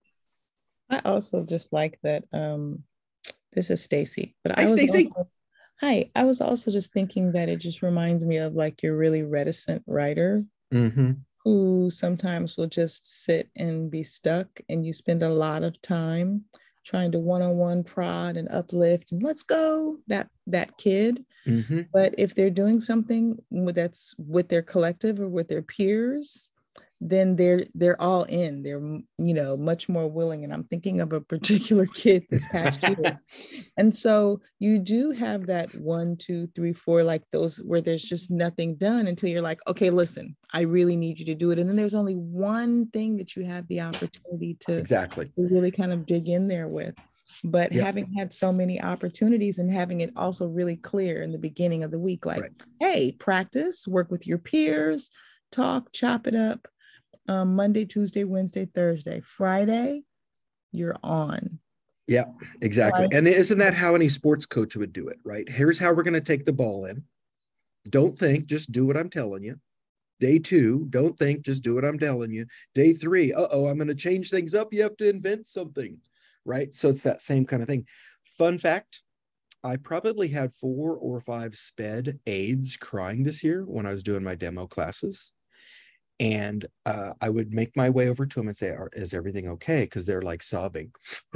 I also just like that. This is Stacy, but Hi, Stacy. Hi, I was also just thinking that it just reminds me of like your really reticent writer who sometimes will just sit and be stuck, and you spend a lot of time trying to one-on-one prod and uplift and let's go that kid. But if they're doing something that's with their collective or with their peers, then they're all in. They're much more willing. And I'm thinking of a particular kid this past year. And so you do have that 1, 2, 3, 4, like those where there's just nothing done until you're like, okay, listen, I really need you to do it. And then there's only one thing that you have the opportunity to really kind of dig in there with. But having had so many opportunities and having it also really clear in the beginning of the week, like, hey, practice, work with your peers, talk, chop it up. Monday, Tuesday, Wednesday, Thursday, Friday, you're on. Yeah, exactly. And isn't that how any sports coach would do it, right? Here's how we're going to take the ball in. Don't think, just do what I'm telling you. Day 2, don't think, just do what I'm telling you. Day 3, I'm going to change things up. You have to invent something, right? So it's that same kind of thing. Fun fact, I probably had 4 or 5 sped aides crying this year when I was doing my demo classes. And I would make my way over to them and say, is everything okay? Because they're like sobbing.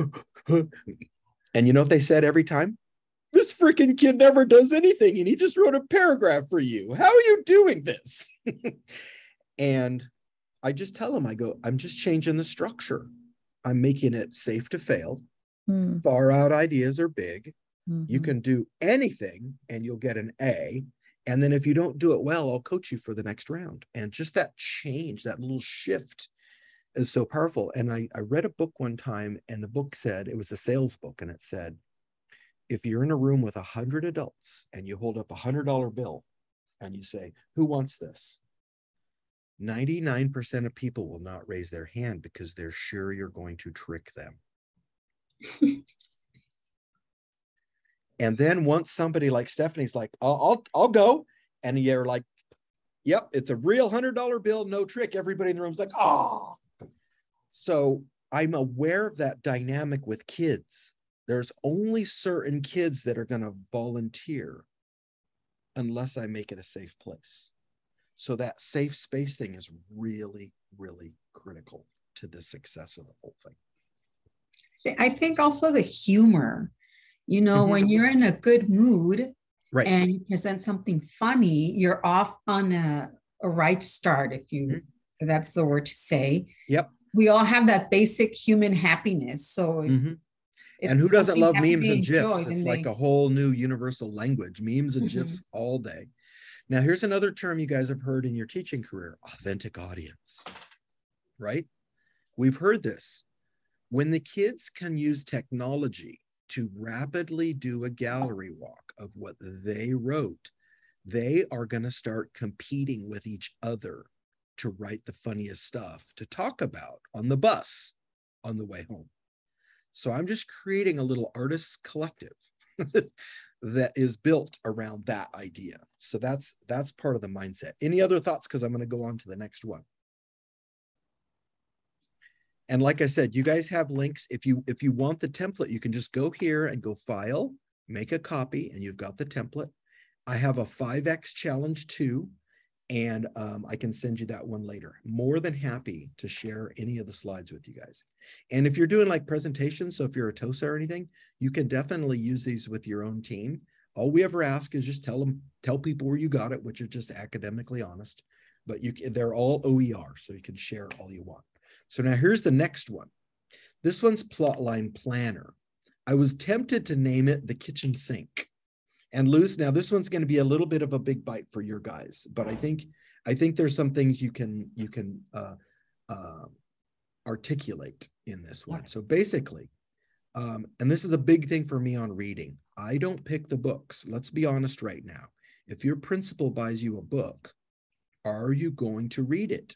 And you know what they said every time? This freaking kid never does anything. And he just wrote a paragraph for you. How are you doing this? And I just tell them, I go, I'm just changing the structure. I'm making it safe to fail. Far out ideas are big. You can do anything and you'll get an A. And then if you don't do it well, I'll coach you for the next round. And just that change, that little shift is so powerful. And I read a book one time, and the book said, it was a sales book, and it said, if you're in a room with 100 adults and you hold up a $100 bill and you say, who wants this? 99% of people will not raise their hand because they're sure you're going to trick them. And then once somebody like Stephanie's like, I'll go. And you're like, yep, it's a real $100 bill, no trick. Everybody in the room's like, oh. So I'm aware of that dynamic with kids. There's only certain kids that are going to volunteer unless I make it a safe place. So that safe space thing is really, really critical to the success of the whole thing. I think also the humor. When you're in a good mood and you present something funny, you're off on a right start, if that's the word to say. Yep. We all have that basic human happiness. So and who doesn't love memes and GIFs? It's like a whole new universal language, memes and GIFs all day. Now, here's another term you guys have heard in your teaching career, authentic audience, right? We've heard this. When the kids can use technology to rapidly do a gallery walk of what they wrote, they are going to start competing with each other to write the funniest stuff to talk about on the bus on the way home. So I'm just creating a little artists collective that is built around that idea. So that's part of the mindset. Any other thoughts? Because I'm going to go on to the next one. And like I said, you guys have links. If you want the template, you can just go here and go File, make a copy, and you've got the template. I have a 5X challenge too, and I can send you that one later. More than happy to share any of the slides with you guys. And if you're doing like presentations, so if you're a TOSA or anything, you can definitely use these with your own team. All we ever ask is just tell people where you got it, which is just academically honest. But they're all OER, so you can share all you want. So now here's the next one. This one's Plotline Planner. I was tempted to name it the kitchen sink. And Luce, now this one's going to be a little bit of a big bite for your guys, but I think there's some things you can articulate in this one. So basically, and this is a big thing for me on reading. I don't pick the books. Let's be honest right now. If your principal buys you a book, are you going to read it?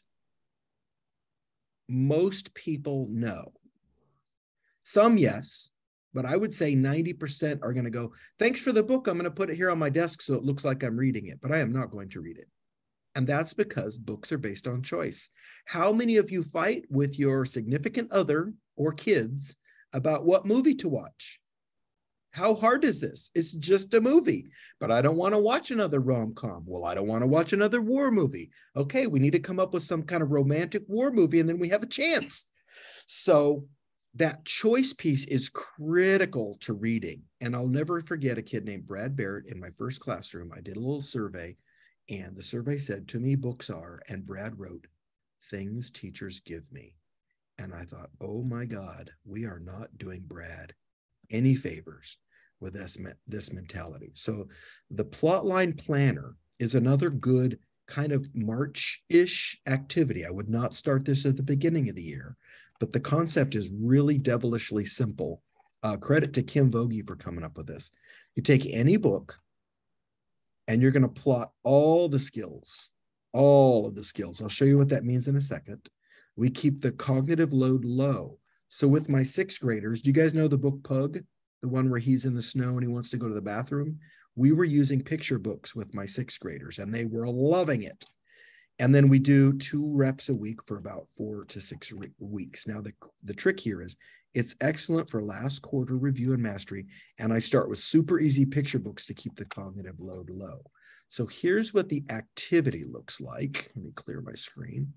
Most people no. Some yes, but I would say 90% are going to go, thanks for the book. I'm going to put it here on my desk so it looks like I'm reading it, but I am not going to read it. And that's because books are based on choice. How many of you fight with your significant other or kids about what movie to watch? How hard is this? It's just a movie, but I don't want to watch another rom-com. Well, I don't want to watch another war movie. Okay, we need to come up with some kind of romantic war movie, and then we have a chance. So that choice piece is critical to reading. And I'll never forget a kid named Brad Barrett in my first classroom. I did a little survey, and the survey said, to me, books are, and Brad wrote, things teachers give me. And I thought, oh my God, we are not doing Brad any favors with this mentality. So the plotline planner is another good kind of March-ish activity. I would not start this at the beginning of the year, but the concept is really devilishly simple. Credit to Kim Vogie for coming up with this. You take any book and you're going to plot all of the skills. I'll show you what that means in a second. We keep the cognitive load low. So with my sixth graders, do you guys know the book Pug? The one where he's in the snow and he wants to go to the bathroom? We were using picture books with my sixth graders and they were loving it. And then we do 2 reps a week for about 4 to 6 weeks. Now, the trick here is it's excellent for last quarter review and mastery. And I start with super easy picture books to keep the cognitive load low. So here's what the activity looks like. Let me clear my screen.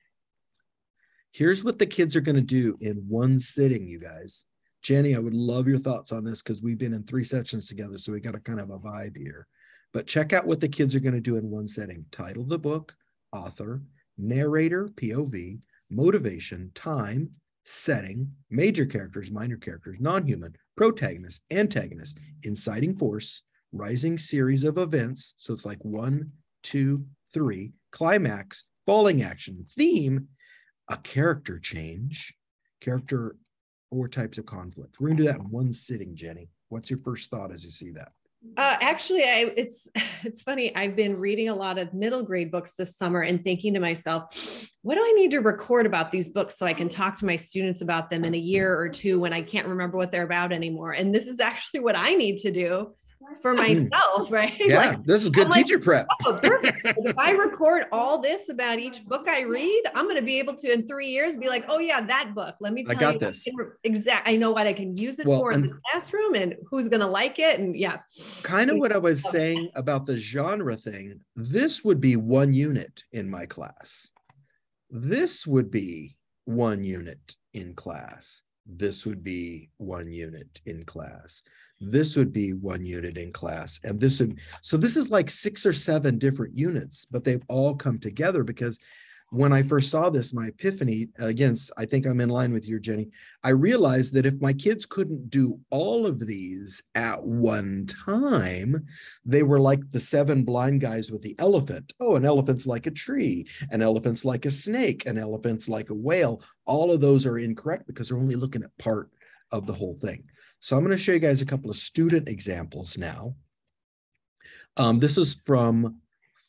Here's what the kids are going to do in one sitting, you guys. Jenny, I would love your thoughts on this because we've been in 3 sessions together, so we got a kind of a vibe here. But check out what the kids are going to do in one setting. Title of the book, author, narrator, POV, motivation, time, setting, major characters, minor characters, non-human, protagonist, antagonist, inciting force, rising series of events. So it's like 1, 2, 3, climax, falling action, theme, a character change, character or types of conflict. We're gonna do that in one sitting, Jenny. What's your first thought as you see that? Actually, it's funny. I've been reading a lot of middle grade books this summer and thinking to myself, what do I need to record about these books so I can talk to my students about them in a year or 2 when I can't remember what they're about anymore? And this is actually what I need to do for myself, right? Yeah, like, this is good teacher prep. Oh, perfect. If I record all this about each book I read, I'm going to be able to in 3 years be like, oh yeah, that book. Let me tell you. I got this. I know what I can use it for in the classroom and who's going to like it. And yeah. Kind of what I was saying about the genre thing. This would be 1 unit in my class. This would be 1 unit in class. This would be 1 unit in class. This would be 1 unit in class. And this would, so this is like 6 or 7 different units, but they've all come together because when I first saw this, my epiphany, again, I think I'm in line with you, Jenny. I realized that if my kids couldn't do all of these at one time, they were like the 7 blind guys with the elephant. Oh, an elephant's like a tree, an elephant's like a snake, an elephant's like a whale. All of those are incorrect because they're only looking at part of the whole thing. So I'm going to show you guys a couple of student examples now. This is from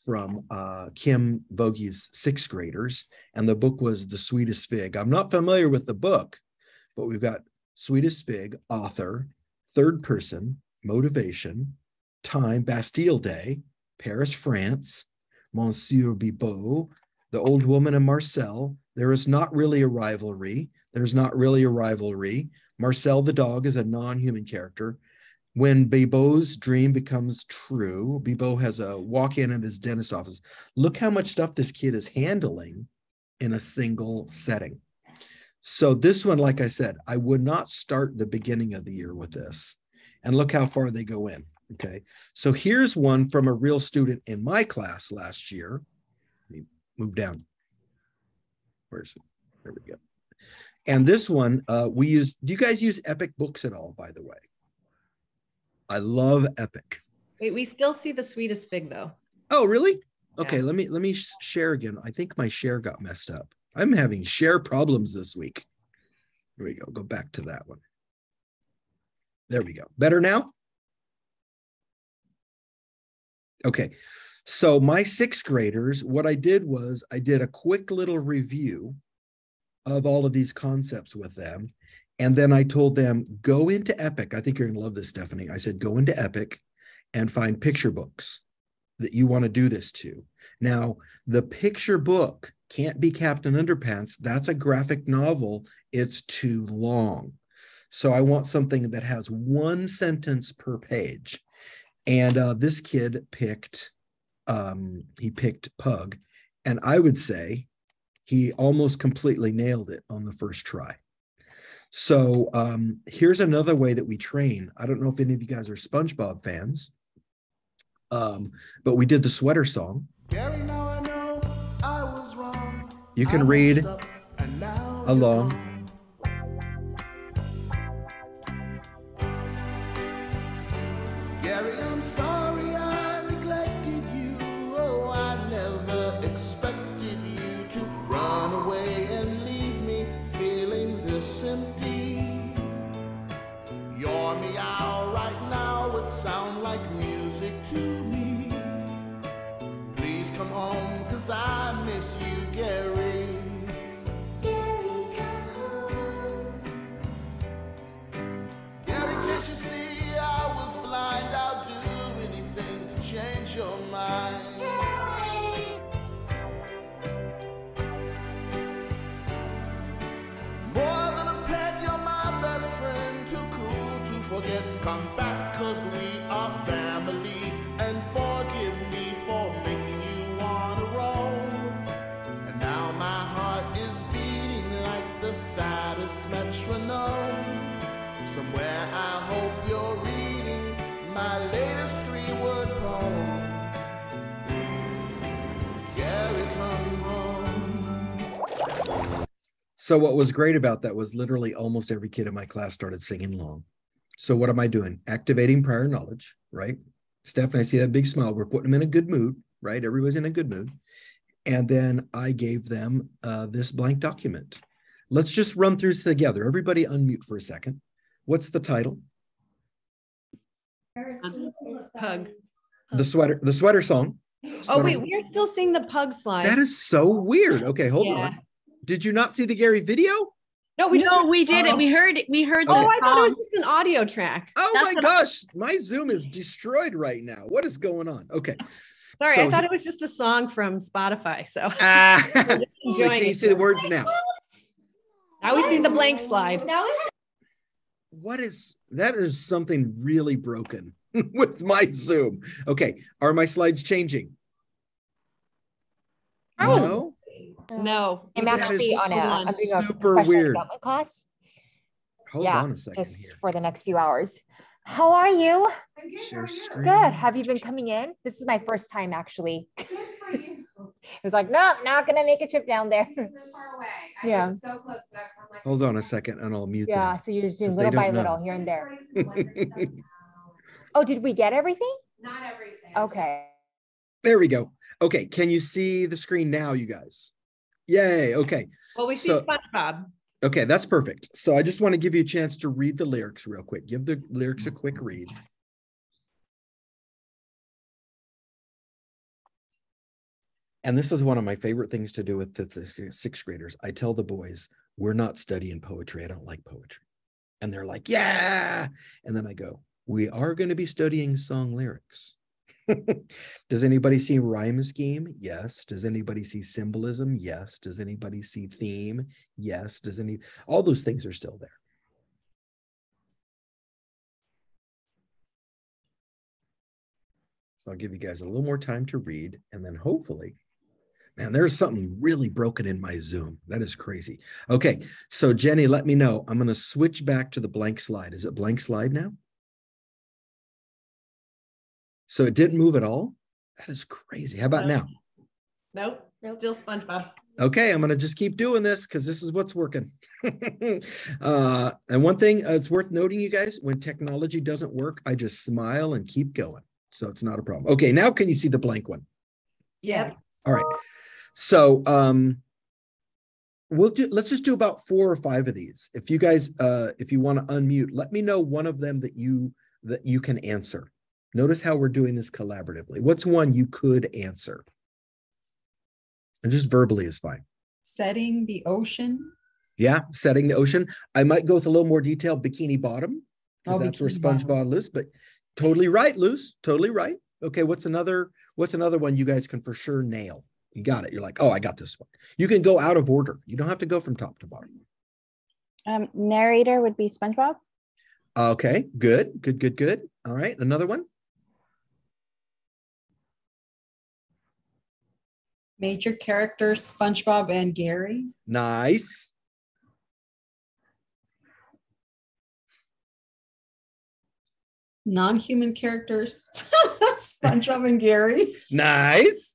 Kim Vogie's 6th graders, and the book was The Sweetest Fig. I'm not familiar with the book, but we've got Sweetest Fig, author, 3rd person, motivation, time, Bastille Day, Paris, France, Monsieur Bibot, The Old Woman and Marcel, There Is Not Really a Rivalry, There's Not Really a Rivalry, Marcel the dog is a non-human character. When Bibot's dream becomes true, Bibot has a walk-in at his dentist's office. Look how much stuff this kid is handling in a single setting. So this one, like I said, I would not start the beginning of the year with this. And look how far they go in, okay? So here's one from a real student in my class last year. Let me move down. Where is it? There we go. And this one, we use, do you guys use Epic Books at all, by the way? I love Epic. Wait, we still see The Sweetest Fig though. Oh, really? Okay, yeah. Let me share again. I think my share got messed up. I'm having share problems this week. Here we go. Go back to that one. There we go. Better now? Okay. So my 6th graders, what I did was I did a quick little review of all of these concepts with them. And then I told them, go into Epic. I think you're going to love this, Stephanie. I said, go into Epic and find picture books that you want to do this to. Now, the picture book can't be Captain Underpants. That's a graphic novel. It's too long. So I want something that has one sentence per page. And this kid picked, he picked pug. And I would say he almost completely nailed it on the first try. So here's another way that we train. I don't know if any of you guys are SpongeBob fans, but we did the sweater song. Gary, now I know I was wrong. You can read along. Gary, I'm sorry I neglected you. Oh, I never expected you to run away and leave me feeling this empty. Your meow right now would sound like music to me. Please come home, 'cause I miss you, Gary. Gary, come home. Gary, can't you see I was blind? I'll do anything to change your mind. More than a pet, you're my best friend. Too cool to forget. Come back, 'cause we are family. And forgive me for making you wanna roam. And now my heart is beating like the saddest metronome. Somewhere I hope you're reading my latest 3-word poem. Gary, come home. So what was great about that was literally almost every kid in my class started singing along. So what am I doing? Activating prior knowledge, right? Stephanie, I see that big smile. We're putting them in a good mood, right? Everybody's in a good mood. And then I gave them this blank document. Let's just run through this together. Everybody unmute for a second. What's the title? Pug. The sweater song. Oh, wait, we are still seeing the pug slide. That is so weird. Okay, hold on. Did you not see the Gary video? No, we did it. We heard it. We heard. Oh, the I thought it was song. just an audio track. Oh my gosh, my Zoom is destroyed right now. What is going on? Okay. Sorry, So I thought it was just a song from Spotify. So, so can you see the words now? Now we see the blank slide. That is something really broken with my Zoom. Okay, are my slides changing? Oh. No. I'm actually I'm doing a super professional weird development class. Hold on a second just here. for the next few hours. How are you? Share screen. Good. Have you been coming in? This is my first time actually. It was like, no, not gonna make a trip down there. Far away. Yeah. So close that I'm like, Hold on a second and I'll mute Yeah, them. so you're doing 'cause they little by don't know. little here and there. Oh, did we get everything? not everything. Okay. There we go. Okay, can you see the screen now, you guys? Yay, okay. Well, we see So- SpongeBob. Okay, that's perfect. So I just want to give you a chance to read the lyrics real quick. Give the lyrics a quick read. And this is one of my favorite things to do with the sixth graders. I tell the boys, we're not studying poetry. I don't like poetry. And they're like, yeah. And then I go, we are going to be studying song lyrics. Does anybody see rhyme scheme? Yes. Does anybody see symbolism? Yes. Does anybody see theme? Yes. All those things are still there. So I'll give you guys a little more time to read, and then hopefully, man, there's something really broken in my Zoom. That is crazy. Okay, so Jenny, let me know. I'm going to switch back to the blank slide. Is it blank slide now? So it didn't move at all? That is crazy. How about now? Nope, still SpongeBob. Okay, I'm going to just keep doing this because this is what's working. And one thing it's worth noting, you guys, when technology doesn't work, I just smile and keep going. So it's not a problem. Okay, now can you see the blank one? Yes. All right. So let's just do about 4 or 5 of these. If you guys, if you want to unmute, let me know one of them that you can answer. Notice how we're doing this collaboratively. What's one you could answer? And just verbally is fine. Setting the ocean. Yeah, setting the ocean. I might go with a little more detail, Bikini Bottom, because that's where Bikini SpongeBob Bottom. lives, but totally right, Luz. Totally right. Okay, what's another one you guys can for sure nail? You got it. You're like, oh, I got this one. You can go out of order. You don't have to go from top to bottom. Narrator would be SpongeBob. Okay, good, good, good, good. All right, another one. Major characters, SpongeBob and Gary. Nice. Non-human characters, SpongeBob and Gary. Nice.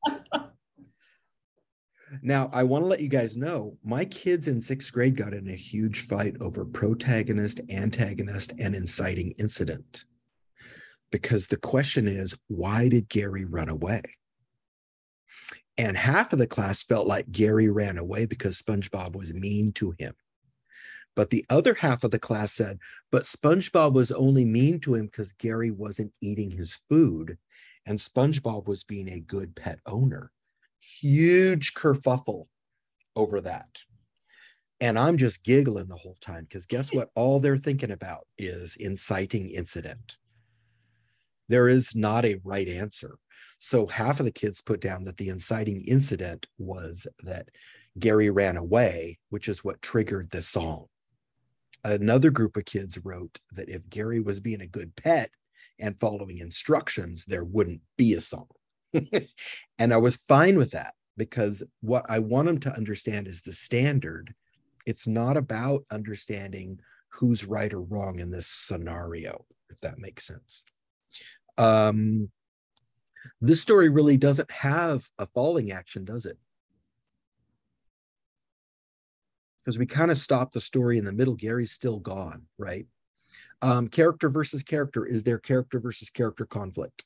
Now, I want to let you guys know, my kids in 6th grade got in a huge fight over protagonist, antagonist, and inciting incident. Because the question is, why did Gary run away? And half of the class felt like Gary ran away because SpongeBob was mean to him. But the other half of the class said, but SpongeBob was only mean to him because Gary wasn't eating his food, and SpongeBob was being a good pet owner. Huge kerfuffle over that. And I'm just giggling the whole time because guess what? All they're thinking about is inciting incident. There is not a right answer. So half of the kids put down that the inciting incident was that Gary ran away, which is what triggered the song. Another group of kids wrote that if Gary was being a good pet and following instructions, there wouldn't be a song. And I was fine with that because what I want them to understand is the standard. It's not about understanding who's right or wrong in this scenario, if that makes sense. This story really doesn't have a falling action, does it? Because we kind of stopped the story in the middle. Gary's still gone, right? Character versus character. Is there character versus character conflict?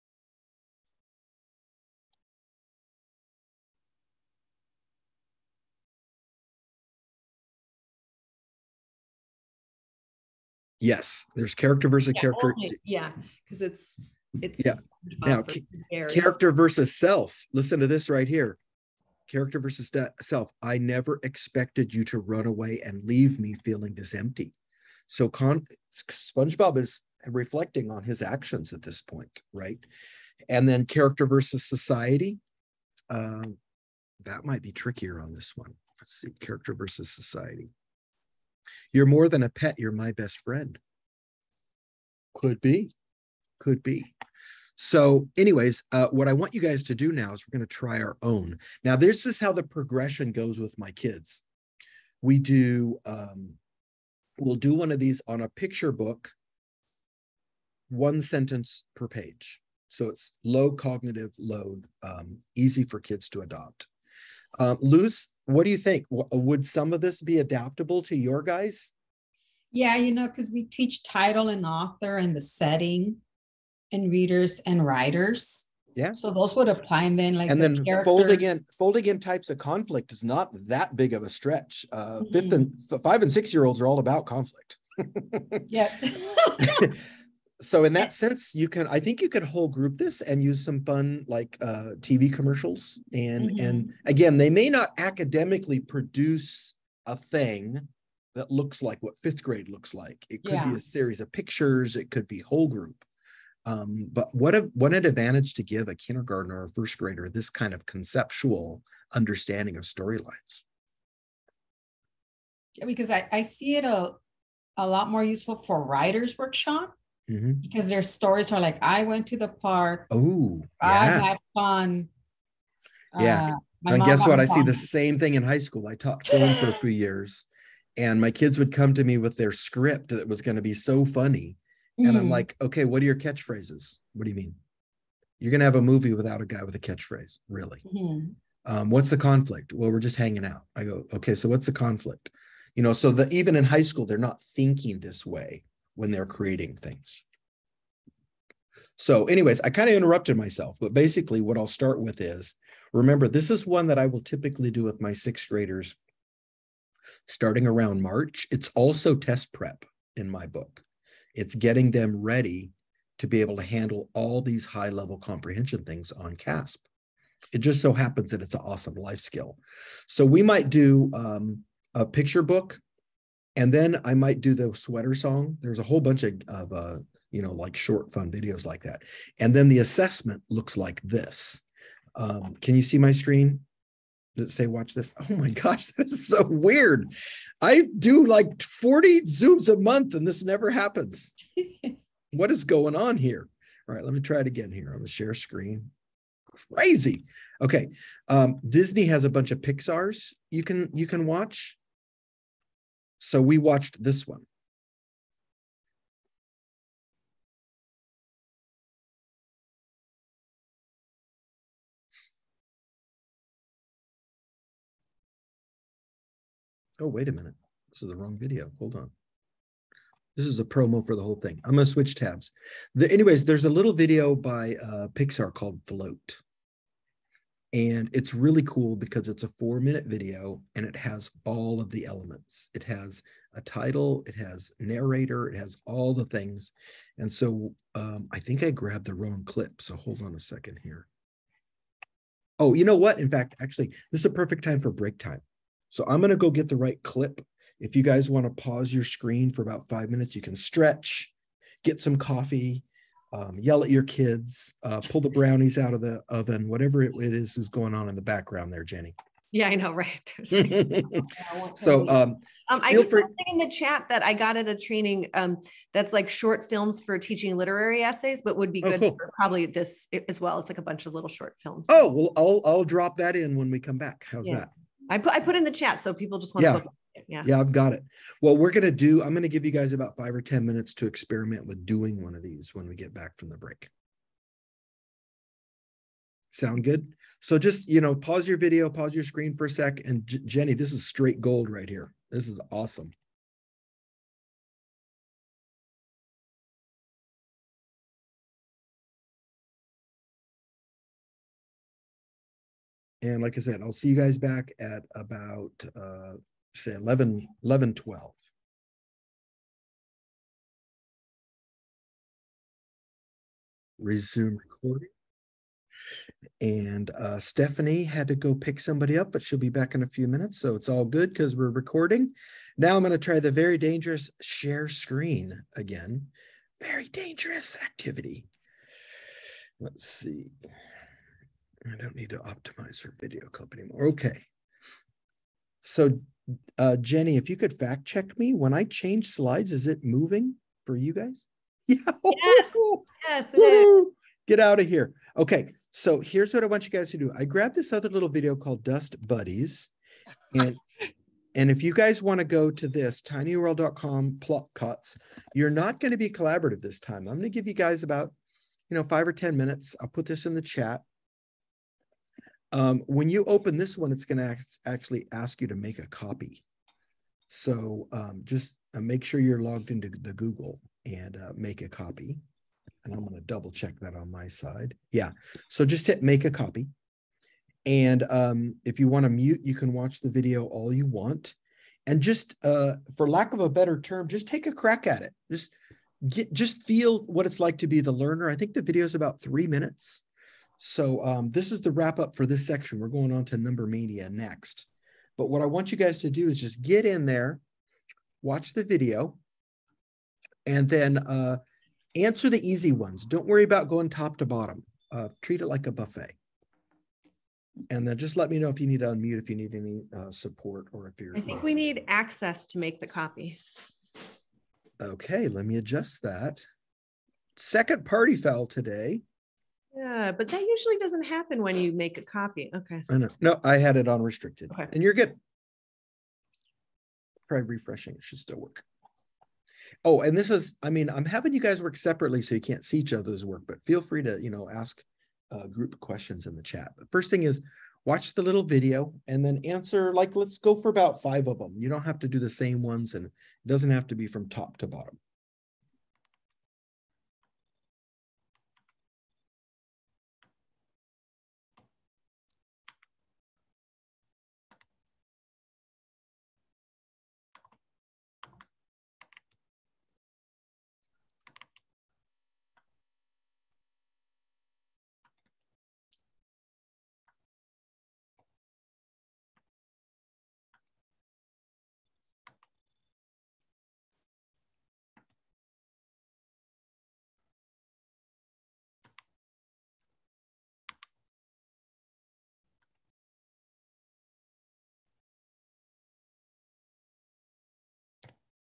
Yes, there's character versus character. Yeah, because it's yeah. Now, character versus self. Listen to this right here. Character versus self. I never expected you to run away and leave me feeling this empty. So SpongeBob is reflecting on his actions at this point, right? And then character versus society. That might be trickier on this one. Let's see, character versus society. You're more than a pet, you're my best friend. Could be, could be. So anyways, what I want you guys to do now is we're going to try our own. Now, this is how the progression goes with my kids. We do, we'll do one of these on a picture book, 1 sentence per page. So it's low cognitive load, easy for kids to adopt. Luz, what do you think? Would some of this be adaptable to your guys? Yeah, you know, because we teach title and author and the setting and readers and writers. Yeah. So those would apply. And then like folding in types of conflict is not that big of a stretch. 5 and 6-year-olds are all about conflict. Yeah. So in that sense, I think you could whole group this and use some fun like TV commercials. And again, they may not academically produce a thing that looks like what 5th grade looks like. It could be a series of pictures. It could be whole group. But what an advantage to give a kindergartner or 1st grader this kind of conceptual understanding of storylines. Yeah, because I see it a lot more useful for writers' workshop. Because their stories are like, I went to the park. Oh, I had fun. Yeah. And guess what? I see the same thing in high school. I taught film for a few years, and my kids would come to me with their script that was going to be so funny. And I'm like, okay, what are your catchphrases? What do you mean? You're going to have a movie without a guy with a catchphrase, really? What's the conflict? Well, we're just hanging out. I go, okay, so what's the conflict? You know, so that even in high school, they're not thinking this way when they're creating things. So anyways, I kind of interrupted myself, but basically what I'll start with is, remember, this is one that I will typically do with my 6th graders starting around March. It's also test prep in my book. It's getting them ready to be able to handle all these high-level comprehension things on CASP. It just so happens that it's an awesome life skill. So we might do a picture book, and then I might do the sweater song. There's a whole bunch of you know, like short, fun videos like that. And then the assessment looks like this. Can you see my screen? Does it say watch this? Oh my gosh, this is so weird. I do like 40 Zooms a month and this never happens. What is going on here? All right, let me try it again here. I'm gonna share screen. Crazy. Okay. Disney has a bunch of Pixar's you can watch. So we watched this one. Oh, wait a minute. This is the wrong video. Hold on. This is a promo for the whole thing. I'm going to switch tabs. Anyways, there's a little video by Pixar called Float. And it's really cool because it's a 4-minute video and it has all of the elements. It has a title, it has narrator, it has all the things. And so I think I grabbed the wrong clip. So hold on a second here. Oh, you know what? In fact, actually, this is a perfect time for break time. So I'm going to go get the right clip. If you guys want to pause your screen for about 5 minutes, you can stretch, get some coffee, yell at your kids, pull the brownies out of the oven, whatever it is going on in the background there, Jenny. Yeah, I know, right? Like, so I just put in the chat that I got at a training that's like short films for teaching literary essays, but would be good for probably this as well. It's like a bunch of little short films. Oh, well, I'll drop that in when we come back. How's that? I put in the chat so people just want to book it. Yeah, I've got it. Well, I'm going to give you guys about 5 or 10 minutes to experiment with doing one of these when we get back from the break. Sound good? So just, pause your video, pause your screen for a sec. And Jenny, this is straight gold right here. This is awesome. And like I said, I'll see you guys back at about, say 11, 12. Resume recording. And Stephanie had to go pick somebody up, but she'll be back in a few minutes. So it's all good because we're recording. Now I'm going to try the very dangerous share screen again. Very dangerous activity. Let's see. I don't need to optimize for video clip anymore. Okay. So Jenny, if you could fact check me, when I change slides, is it moving for you guys? Yeah. Yes. Yes, it is. Get out of here. Okay. So here's what I want you guys to do. I grabbed this other little video called Dust Buddies. And if you guys want to go to this, tinyurl.com plot cuts, you're not going to be collaborative this time. I'm going to give you guys about, 5 or 10 minutes. I'll put this in the chat. When you open this one, it's going to actually ask you to make a copy. So just make sure you're logged into the Google and make a copy. And I'm going to double check that on my side. Yeah. So just hit make a copy. And if you want to mute, you can watch the video all you want. And just for lack of a better term, just take a crack at it. Just feel what it's like to be the learner. I think the video is about 3 minutes. So this is the wrap up for this section. We're going on to Number Mania next. But what I want you guys to do is just get in there, watch the video, and then answer the easy ones. Don't worry about going top to bottom. Treat it like a buffet. And then just let me know if you need to unmute, if you need any support, or if you're... I think we need access to make the copy. Okay, let me adjust that. Second party foul today. Yeah, but that usually doesn't happen when you make a copy. Okay. I know. No, I had it on restricted. Okay. And you're good. Try refreshing. It should still work. Oh, and this is, I'm having you guys work separately so you can't see each other's work, but feel free to, ask group questions in the chat. But first thing is watch the little video and then answer, let's go for about 5 of them. You don't have to do the same ones, and it doesn't have to be from top to bottom.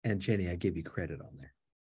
And Jenny, I gave you credit on there.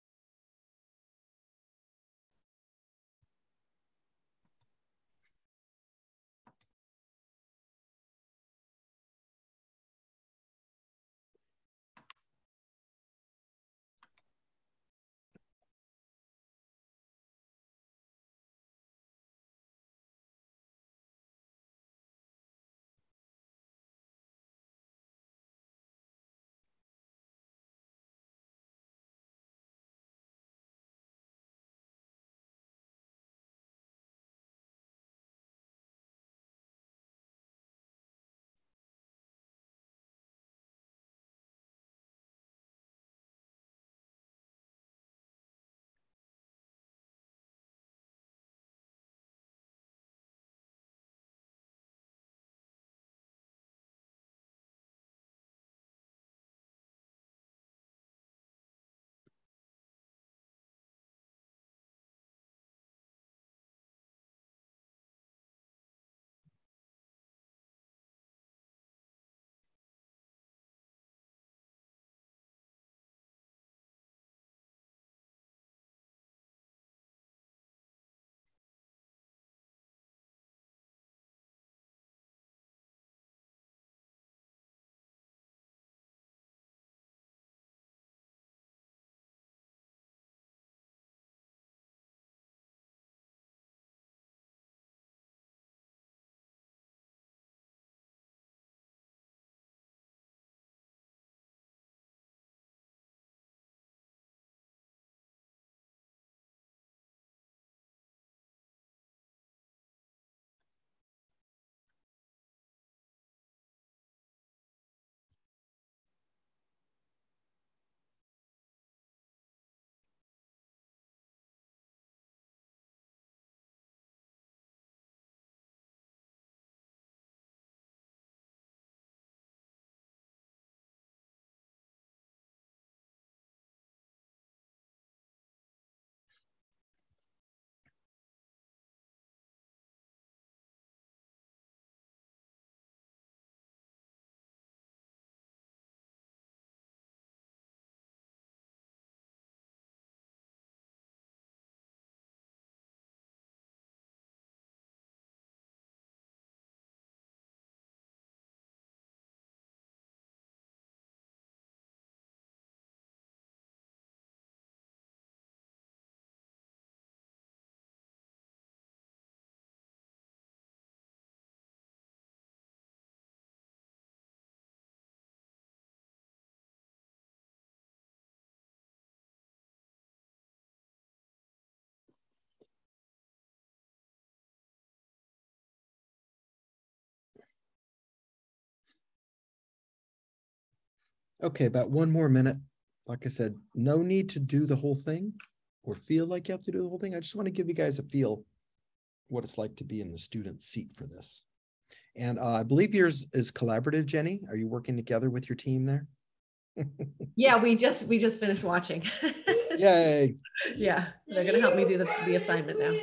Okay, about one more minute. Like I said, no need to do the whole thing or feel like you have to do the whole thing. I just want to give you guys a feel what it's like to be in the student seat for this. And I believe yours is collaborative, Jenny. Are you working together with your team there? Yeah, we just finished watching. Yay. Yeah, they're gonna help me do the assignment now.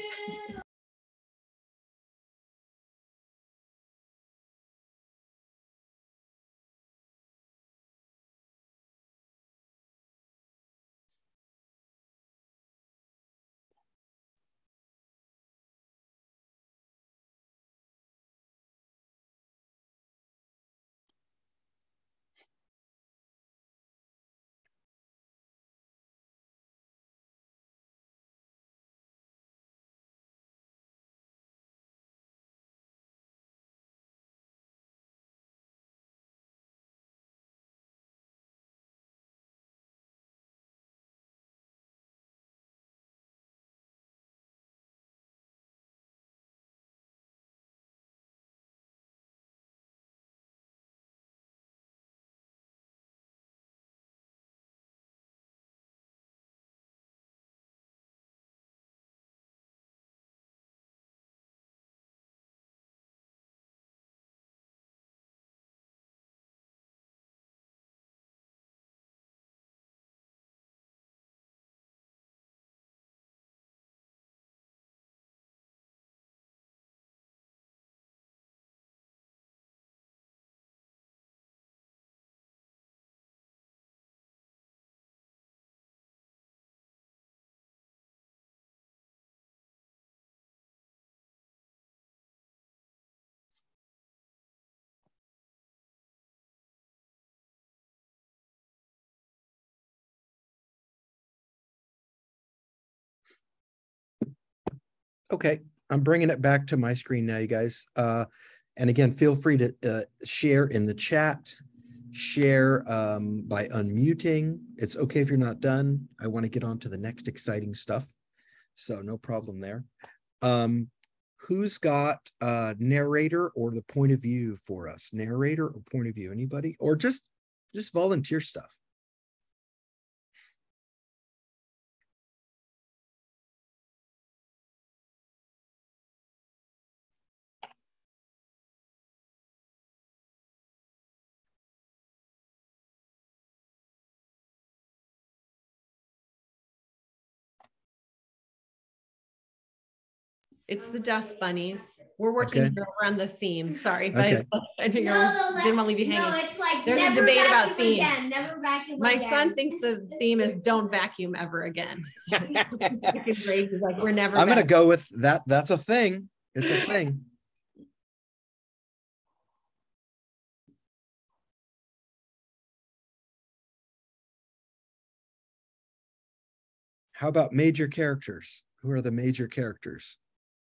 Okay, I'm bringing it back to my screen now, you guys. And again, feel free to share in the chat, share by unmuting. It's okay if you're not done. I want to get on to the next exciting stuff. So no problem there. Who's got narrator or the point of view for us? Narrator or point of view? Anybody? Or just volunteer stuff. It's the dust bunnies. We're working here around the theme. Sorry, but Okay. I didn't want to leave you hanging. No, it's like there's a debate about theme. Again, never vacuum My again. son thinks the theme is don't vacuum ever again. Second grade, he's like, we're never. I'm going to go with that. That's a thing. It's a thing. How about major characters? Who are the major characters?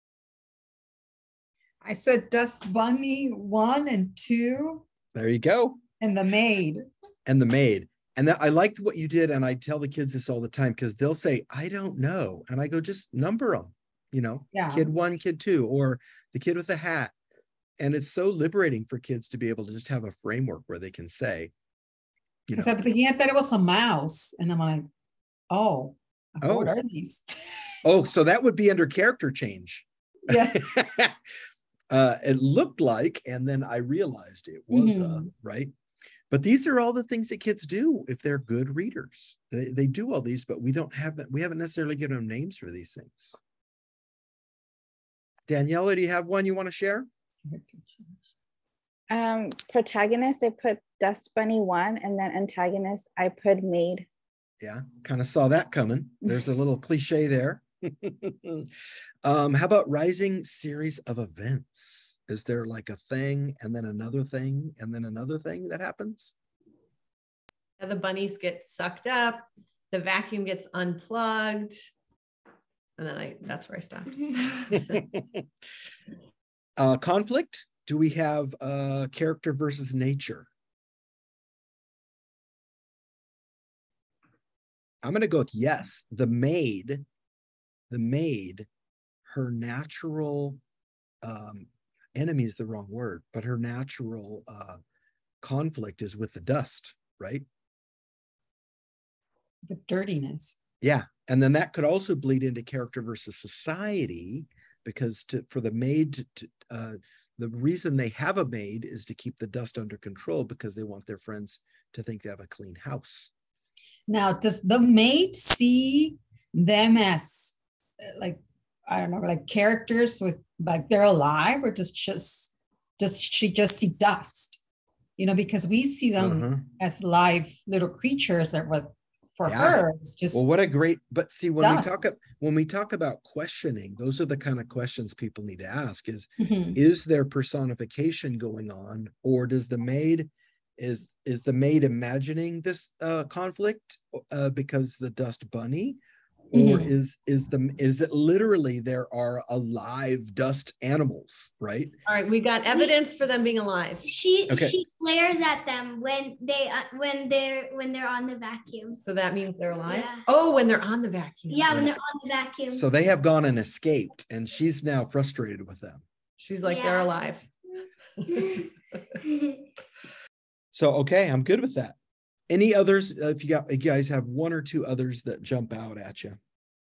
I said Dust Bunny 1 and 2. There you go. And the maid. And the maid. And I liked what you did. And I tell the kids this all the time because they'll say, I don't know. And I go, just number them, you know, kid 1, kid 2, or the kid with the hat. And it's so liberating for kids to be able to just have a framework where they can say, because at the beginning I thought it was a mouse. And I'm like, oh, what are these? Oh, so that would be under character change. Yeah. It looked like, and then I realized it was right. But these are all the things that kids do if they're good readers. They do all these, but we haven't necessarily given them names for these things. Daniela, do you have one you want to share? Protagonist, I put Dust Bunny 1, and then antagonist, I put maid. Yeah, kind of saw that coming. There's a little cliche there. How about rising series of events? Is there like a thing and then another thing and then another thing that happens? The bunnies get sucked up, the vacuum gets unplugged, and then that's where I stopped. Conflict. Do we have character versus nature? I'm going to go with yes. The maid, her natural enemy is the wrong word, but her natural conflict is with the dust, right? The dirtiness. Yeah. And then that could also bleed into character versus society, because for the maid, the reason they have a maid is to keep the dust under control, because they want their friends to think they have a clean house. Now, does the maid see them as like, I don't know, like characters with like they're alive, or does she just see dust? You know, because we see them as live little creatures that were for her. It's just what a great, but see, when we talk about questioning, those are the kind of questions people need to ask is there personification going on, or does the maid is the maid imagining this conflict because the dust bunny, or is it literally there are alive dust animals, right? All right, we got evidence for them being alive. She glares at them when they're on the vacuum. So that means they're alive? Yeah. Oh, when they're on the vacuum. Yeah, when they're on the vacuum. So they have gone and escaped, and she's now frustrated with them. She's like, they're alive. So, okay, I'm good with that. Any others? If you guys have one or two others that jump out at you.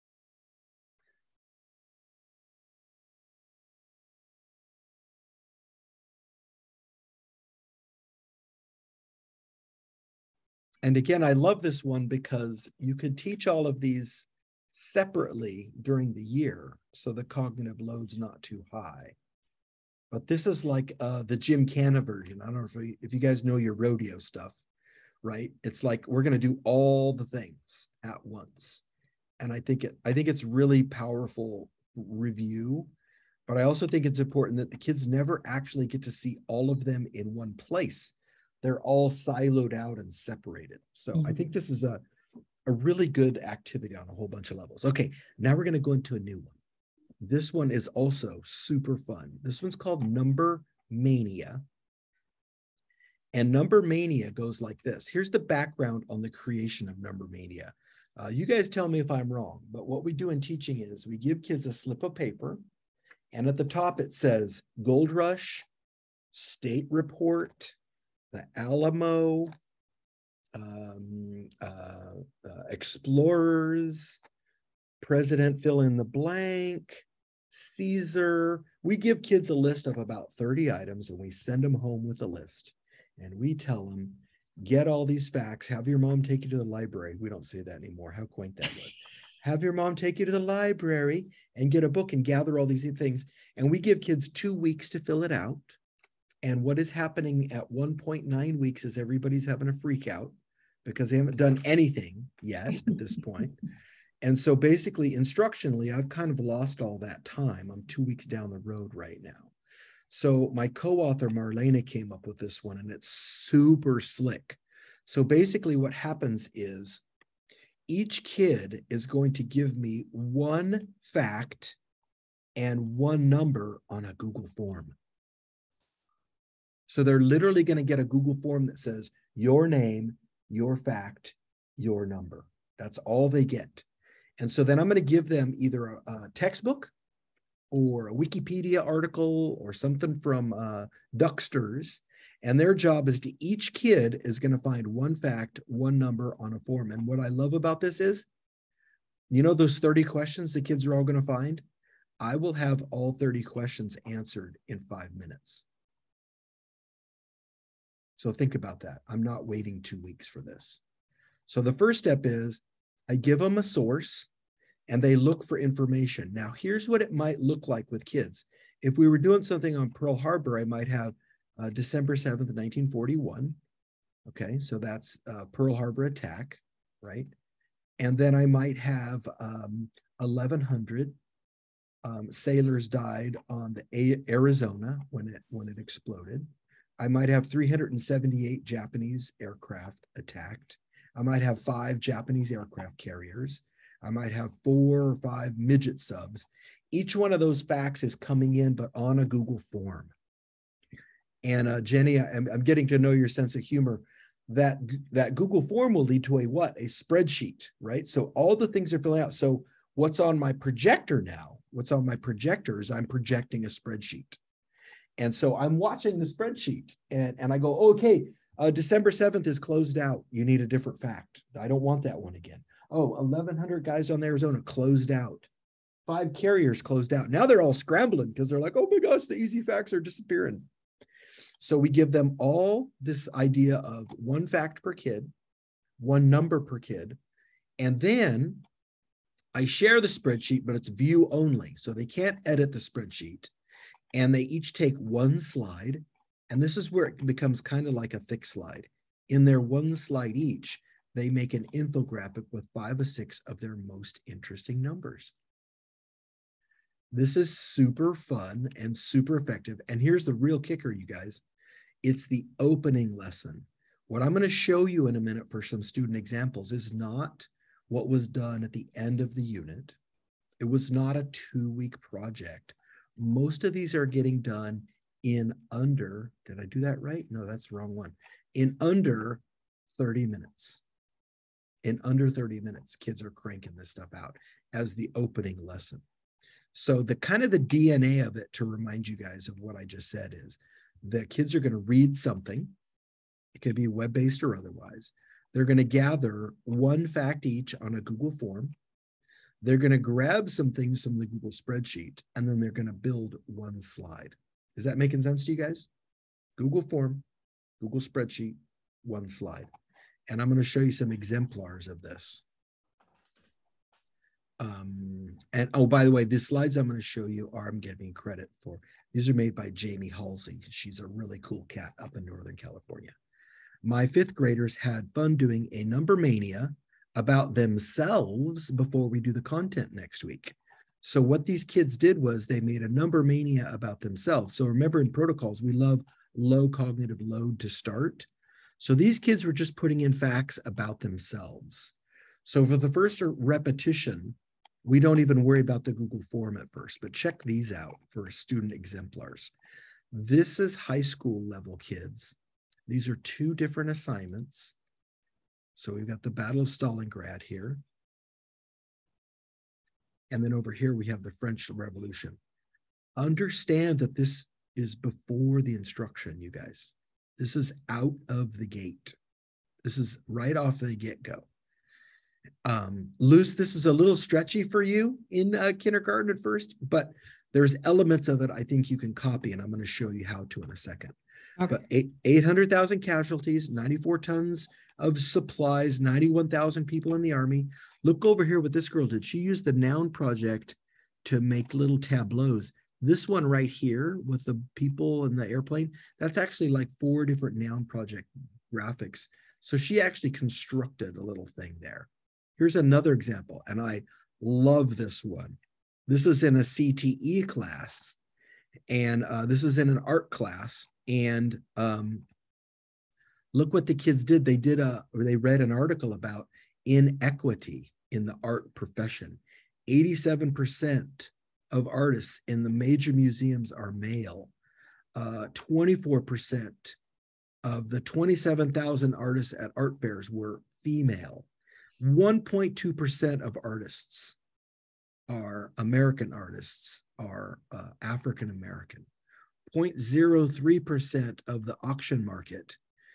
And again, I love this one because you could teach all of these separately during the year, so the cognitive load's not too high. But this is like the Gymkhana version. I don't know if you guys know your rodeo stuff, right? It's like we're going to do all the things at once. And I think it's really powerful review, but I also think it's important that the kids never actually get to see all of them in one place. They're all siloed out and separated. So I think this is a really good activity on a whole bunch of levels. Okay, now we're going to go into a new one. This one is also super fun. This one's called Number Mania. And Number Mania goes like this. Here's the background on the creation of Number Mania. You guys tell me if I'm wrong, but what we do in teaching is we give kids a slip of paper, and at the top it says Gold Rush, State Report, the Alamo, Explorers, President fill in the blank, Caesar. We give kids a list of about 30 items and we send them home with a list. And we tell them, get all these facts, have your mom take you to the library. We don't say that anymore. How quaint that was. Have your mom take you to the library and get a book and gather all these things. And we give kids 2 weeks to fill it out. And what is happening at 1.9 weeks is everybody's having a freak out because they haven't done anything yet at this point. And so basically, instructionally, I've kind of lost all that time. I'm 2 weeks down the road right now. So my co-author, Marlena, came up with this one, and it's super slick. So basically what happens is each kid is going to give me one fact and one number on a Google form. So they're literally going to get a Google form that says your name, your fact, your number. That's all they get. And so then I'm going to give them either a textbook or a Wikipedia article or something from Ducksters. And their job is to, each kid is going to find one fact, one number on a form. And what I love about this is, you know, those 30 questions the kids are all going to find? I will have all 30 questions answered in 5 minutes. So think about that. I'm not waiting 2 weeks for this. So the first step is I give them a source and they look for information. Now, here's what it might look like with kids. If we were doing something on Pearl Harbor, I might have December 7th, 1941. Okay, so that's Pearl Harbor attack, right? And then I might have 1,100 sailors died on the Arizona when it exploded. I might have 378 Japanese aircraft attacked. I might have 5 Japanese aircraft carriers. I might have 4 or 5 midget subs. Each one of those facts is coming in, but on a Google form. And Jenny, I'm getting to know your sense of humor. That Google form will lead to a what? A spreadsheet, right? So all the things are filling out. So what's on my projector now? What's on my projector is I'm projecting a spreadsheet. And so I'm watching the spreadsheet and I go, okay, December 7th is closed out. You need a different fact. I don't want that one again. Oh, 1,100 guys on the Arizona closed out. 5 carriers closed out. Now they're all scrambling because they're like, oh my gosh, the easy facts are disappearing. So we give them all this idea of one fact per kid, one number per kid. And then I share the spreadsheet, but it's view only. So they can't edit the spreadsheet. And they each take one slide. And this is where it becomes kind of like a thick slide. In their one slide each, they make an infographic with 5 or 6 of their most interesting numbers. This is super fun and super effective. And here's the real kicker, you guys. It's the opening lesson. What I'm going to show you in a minute for some student examples is not what was done at the end of the unit. It was not a 2-week project. Most of these are getting done in under, did I do that right? No, that's the wrong one. In under 30 minutes. In under 30 minutes, kids are cranking this stuff out as the opening lesson. So the kind of the DNA of it, to remind you guys of what I just said, is the kids are going to read something. It could be web-based or otherwise. They're going to gather one fact each on a Google form. They're going to grab some things from the Google spreadsheet, and then they're going to build one slide. Is that making sense to you guys? Google form, Google spreadsheet, one slide. And I'm going to show you some exemplars of this. And oh, by the way, the slides I'm going to show you are, I'm giving credit for, these are made by Jamie Halsey. She's a really cool cat up in Northern California. My 5th graders had fun doing a number mania about themselves before we do the content next week. So what these kids did was they made a number mania about themselves. So remember, in protocols, we love low cognitive load to start. So these kids were just putting in facts about themselves. So for the first repetition, We don't even worry about the Google form at first, but check these out for student exemplars. This is high school level kids. These are 2 different assignments. So we've got the Battle of Stalingrad here. And then over here, we have the French Revolution. Understand that this is before the instruction, you guys. This is out of the gate. This is right off the get-go. Luce, this is a little stretchy for you in kindergarten at first, but there's elements of it I think you can copy, and I'm going to show you how to in a second. Okay. But 800,000 casualties, 94 tons of supplies, 91,000 people in the army. Look over here what this girl did. She used the Noun project to make little tableaus. This one right here with the people in the airplane, that's actually like 4 different Noun project graphics. So she actually constructed a little thing there. Here's another example, and I love this one. This is in a CTE class, and this is in an art class. And look what the kids did. They read an article about inequity in the art profession. 87% of artists in the major museums are male. 24% of the 27,000 artists at art fairs were female. 1.2% of artists are American artists are African American. 0.03% of the auction market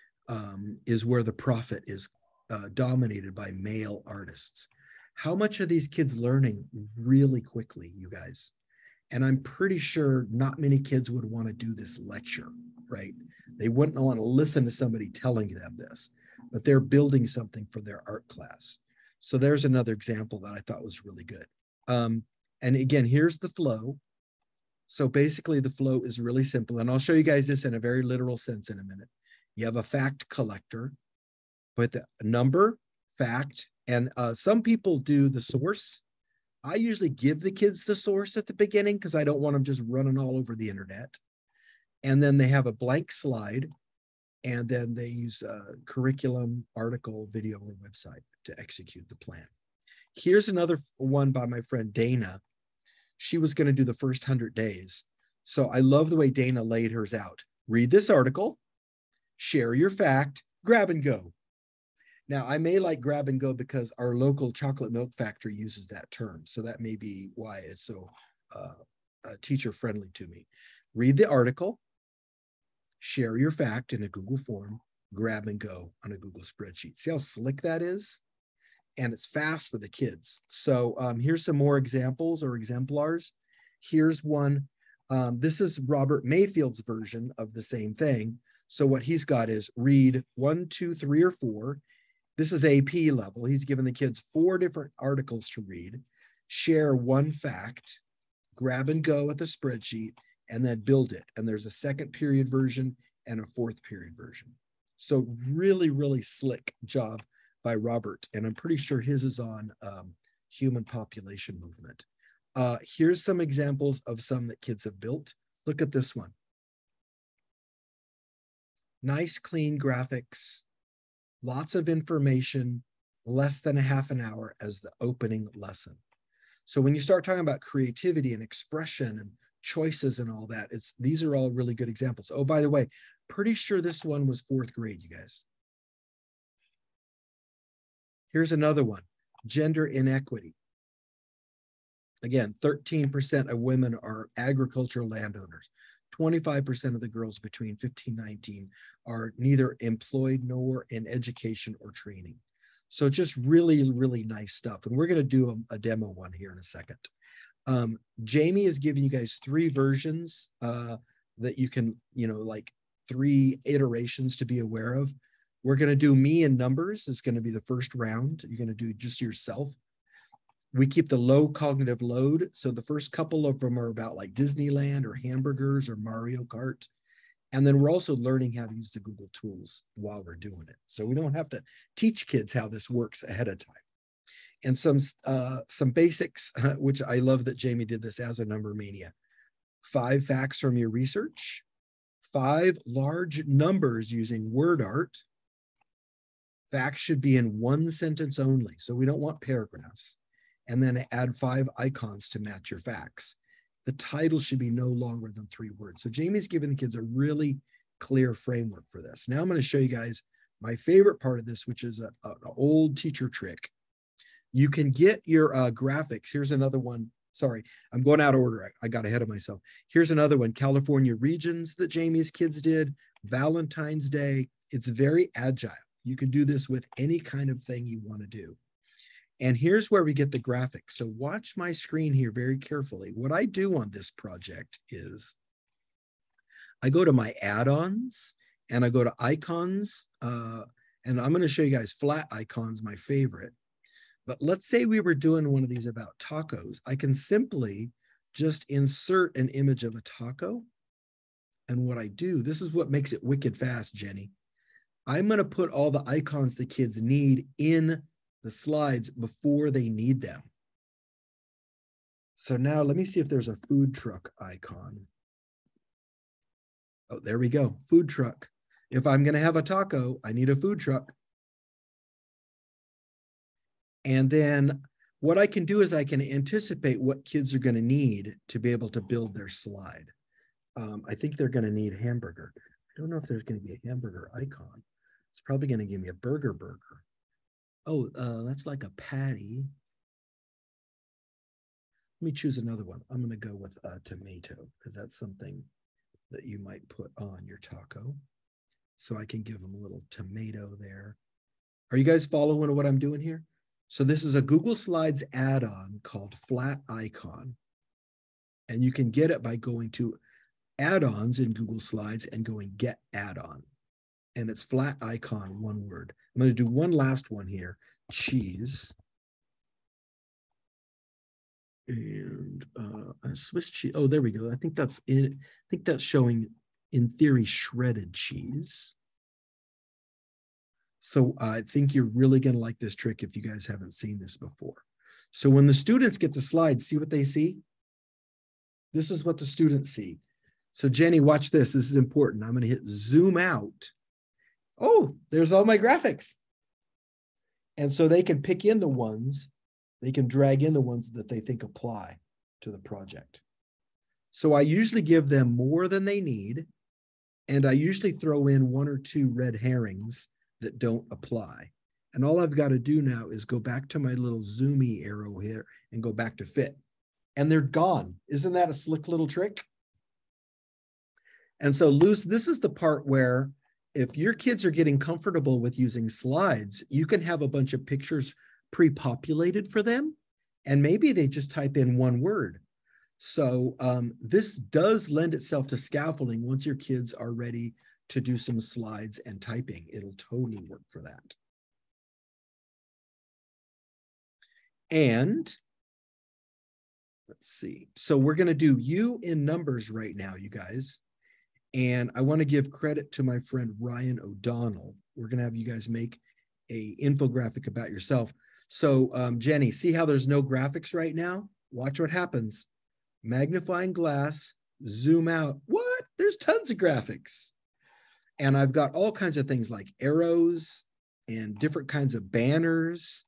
is where the profit is dominated by male artists. How much are these kids learning really quickly, you guys? And I'm pretty sure not many kids would want to do this lecture, right? They wouldn't want to listen to somebody telling them this, but they're building something for their art class. So there's another example that I thought was really good. And again, here's the flow. So basically the flow is really simple. And I'll show you guys this in a very literal sense in a minute. You have a fact collector with a number, fact, and some people do the source. I usually give the kids the source at the beginning because I don't want them just running all over the internet. And then they have a blank slide, and then they use a curriculum, article, video, or website to execute the plan. Here's another one by my friend Dana. She was going to do the first 100 days. So I love the way Dana laid hers out. Read this article, share your fact, grab and go. Now, I may like grab and go because our local chocolate milk factory uses that term. So that may be why it's so teacher friendly to me. Read the article, share your fact in a Google form, grab and go on a Google spreadsheet. See how slick that is? And it's fast for the kids. So here's some more examples or exemplars. Here's one. This is Robert Mayfield's version of the same thing. So what he's got is read 1, 2, 3, or 4. This is AP level. He's given the kids 4 different articles to read, share one fact, grab and go at the spreadsheet, and then build it. And there's a second period version and a 4th period version. So really, really slick job by Robert. And I'm pretty sure his is on human population movement. Here's some examples of some that kids have built. Look at this one. Nice, clean graphics, lots of information, less than a half an hour as the opening lesson. So when you start talking about creativity and expression and choices and all that, these are all really good examples. Oh, by the way, pretty sure this one was 4th grade, you guys. Here's another one, gender inequity. Again, 13% of women are agricultural landowners. 25% of the girls between 15 and 19 are neither employed nor in education or training. So just really, really nice stuff. And we're going to do a demo one here in a second. Jamie is giving you guys 3 versions that you can, like 3 iterations to be aware of. We're going to do me and numbers. It's going to be the first round. You're going to do just yourself. We keep the low cognitive load. So the first couple of them are about like Disneyland or hamburgers or Mario Kart. And then we're also learning how to use the Google tools while we're doing it. So we don't have to teach kids how this works ahead of time. And some basics, which I love that Jamie did this as a number mania. 5 facts from your research, 5 large numbers using word art. Facts should be in 1 sentence only. So we don't want paragraphs. and then add 5 icons to match your facts. The title should be no longer than 3 words. So Jamie's giving the kids a really clear framework for this. Now I'm going to show you guys my favorite part of this, which is an old teacher trick. You can get your graphics. Here's another one. Sorry, I'm going out of order. I got ahead of myself. Here's another one, California regions that Jamie's kids did, Valentine's Day. It's very agile. You can do this with any kind of thing you want to do. And here's where we get the graphics. So watch my screen here very carefully. What I do on this project is I go to my add-ons and I go to icons. And I'm going to show you guys flat icons, my favorite. But let's say we were doing one of these about tacos. I can simply just insert an image of a taco. And what I do, this is what makes it wicked fast, Jenny. I'm going to put all the icons the kids need in the slides before they need them. So now let me see if there's a food truck icon. Oh, there we go, food truck. If I'm going to have a taco, I need a food truck. And then what I can do is I can anticipate what kids are going to need to be able to build their slide. I think they're going to need hamburger. I don't know if there's going to be a hamburger icon. It's probably going to give me a burger. Oh, that's like a patty. Let me choose another one. I'm going to go with tomato because that's something that you might put on your taco. So I can give them a little tomato there. Are you guys following what I'm doing here? So this is a Google Slides add-on called Flat Icon. And you can get it by going to add-ons in Google Slides and going get add-on. And it's Flat Icon, one word. I'm going to do one last one here, cheese. And Swiss cheese. Oh, there we go. I think that's it. I think that's showing, in theory, shredded cheese. So I think you're really going to like this trick if you guys haven't seen this before. So when the students get the slide, see what they see? This is what the students see. So Jenny, watch this. This is important. I'm going to hit zoom out. Oh, there's all my graphics. And so they can pick in the ones, they can drag in the ones that they think apply to the project. So I usually give them more than they need. And I usually throw in 1 or 2 red herrings that don't apply. And all I've got to do now is go back to my little zoomy arrow here and go back to fit. And they're gone. Isn't that a slick little trick? And so Luce, this is the part where if your kids are getting comfortable with using slides, you can have a bunch of pictures pre-populated for them. And maybe they just type in 1 word. So this does lend itself to scaffolding once your kids are ready to do some slides and typing. It'll totally work for that. And let's see. So we're going to do you in numbers right now, you guys. And I want to give credit to my friend Ryan O'Donnell. We're going to have you guys make a infographic about yourself. So Jenny, see how there's no graphics right now? Watch what happens. Magnifying glass, zoom out. What? There's tons of graphics. And I've got all kinds of things like arrows and different kinds of banners.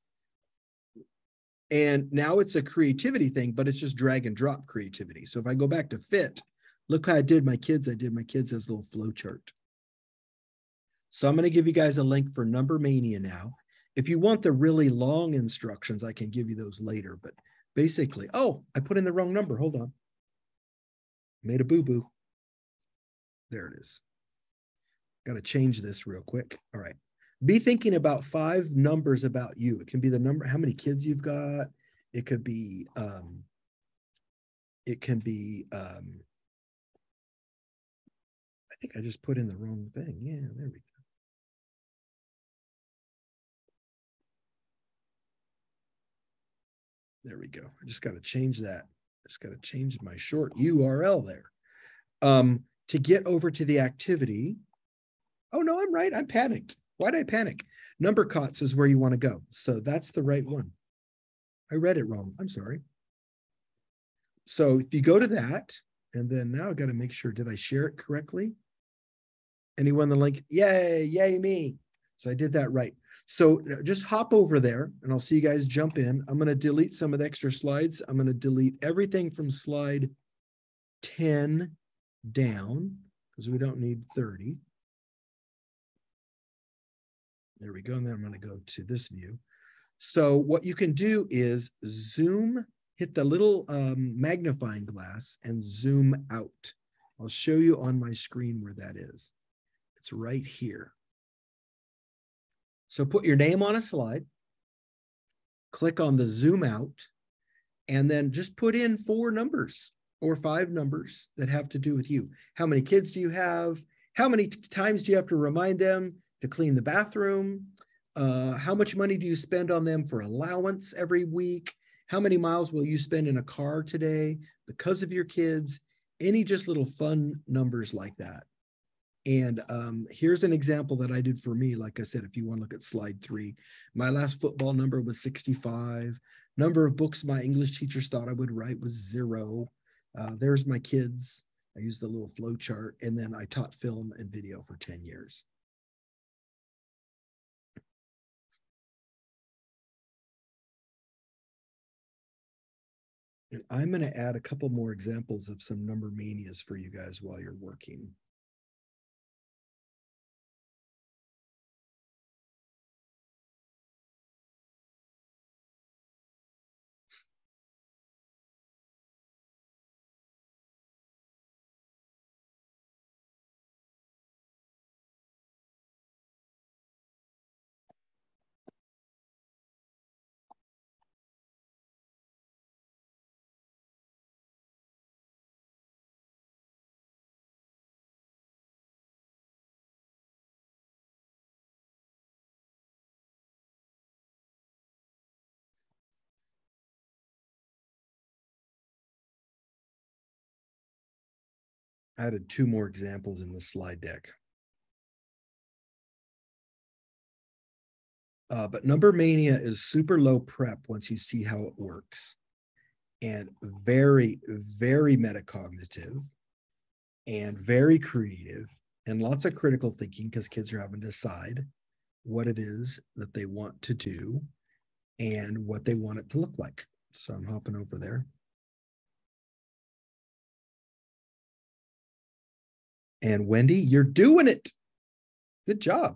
And now it's a creativity thing, but it's just drag and drop creativity. So if I go back to fit, look how I did my kids. I did my kids as a little flow chart. So I'm going to give you guys a link for Number Mania now. If you want the really long instructions, I can give you those later. But basically, oh, I put in the wrong number. Hold on. Made a boo-boo. There it is. Got to change this real quick. All right. Be thinking about 5 numbers about you. It can be the number, how many kids you've got. It could be, I think I just put in the wrong thing. Yeah, there we go. There we go. I just got to change that. Just got to change my short URL there. To get over to the activity. Oh, no, I'm right. I'm panicked. Why did I panic? Number cots is where you want to go. So that's the right one. I read it wrong. I'm sorry. So if you go to that, and then now I got to make sure, did I share it correctly? Anyone the link? Yay, yay me. So I did that right. So just hop over there and I'll see you guys jump in. I'm going to delete some of the extra slides. I'm going to delete everything from slide 10 down because we don't need 30. There we go. And then I'm going to go to this view. So what you can do is zoom, hit the little magnifying glass and zoom out. I'll show you on my screen where that is. It's right here. So put your name on a slide, click on the zoom out, and then just put in 4 numbers or 5 numbers that have to do with you. How many kids do you have? How many times do you have to remind them to clean the bathroom? How much money do you spend on them for allowance every week? How many miles will you spend in a car today because of your kids? Any just little fun numbers like that. And here's an example that I did for me. Like I said, if you want to look at slide 3, my last football number was 65. Number of books my English teachers thought I would write was 0. There's my kids. I used the little flow chart, and then I taught film and video for 10 years. And I'm going to add a couple more examples of some number manias for you guys while you're working. I added 2 more examples in the slide deck. But number mania is super low prep once you see how it works, and very, very metacognitive and very creative and lots of critical thinking because kids are having to decide what it is that they want to do and what they want it to look like. So I'm hopping over there. And Wendy, you're doing it. Good job.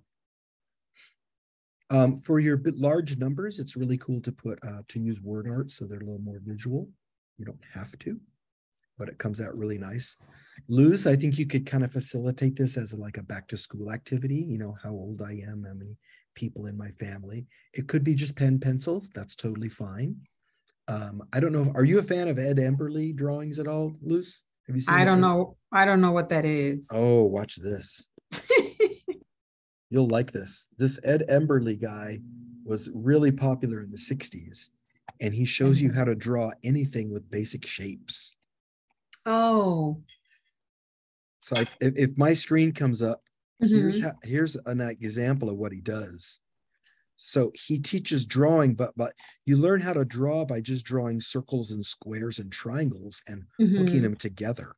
For your large numbers, it's really cool to put to use word art so they're a little more visual. You don't have to, but it comes out really nice. Luz, I think you could kind of facilitate this as like a back to school activity. You know, how old I am, how many people in my family. It could be just pen, pencil. That's totally fine. I don't know. Are you a fan of Ed Emberley drawings at all, Luz? Have you seen I don't know. I don't know what that is. Oh, watch this. You'll like this. This Ed Emberley guy was really popular in the 60s, and he shows you how to draw anything with basic shapes. Oh. So if my screen comes up, here's an example of what he does. So he teaches drawing, but you learn how to draw by just drawing circles and squares and triangles and hooking them together.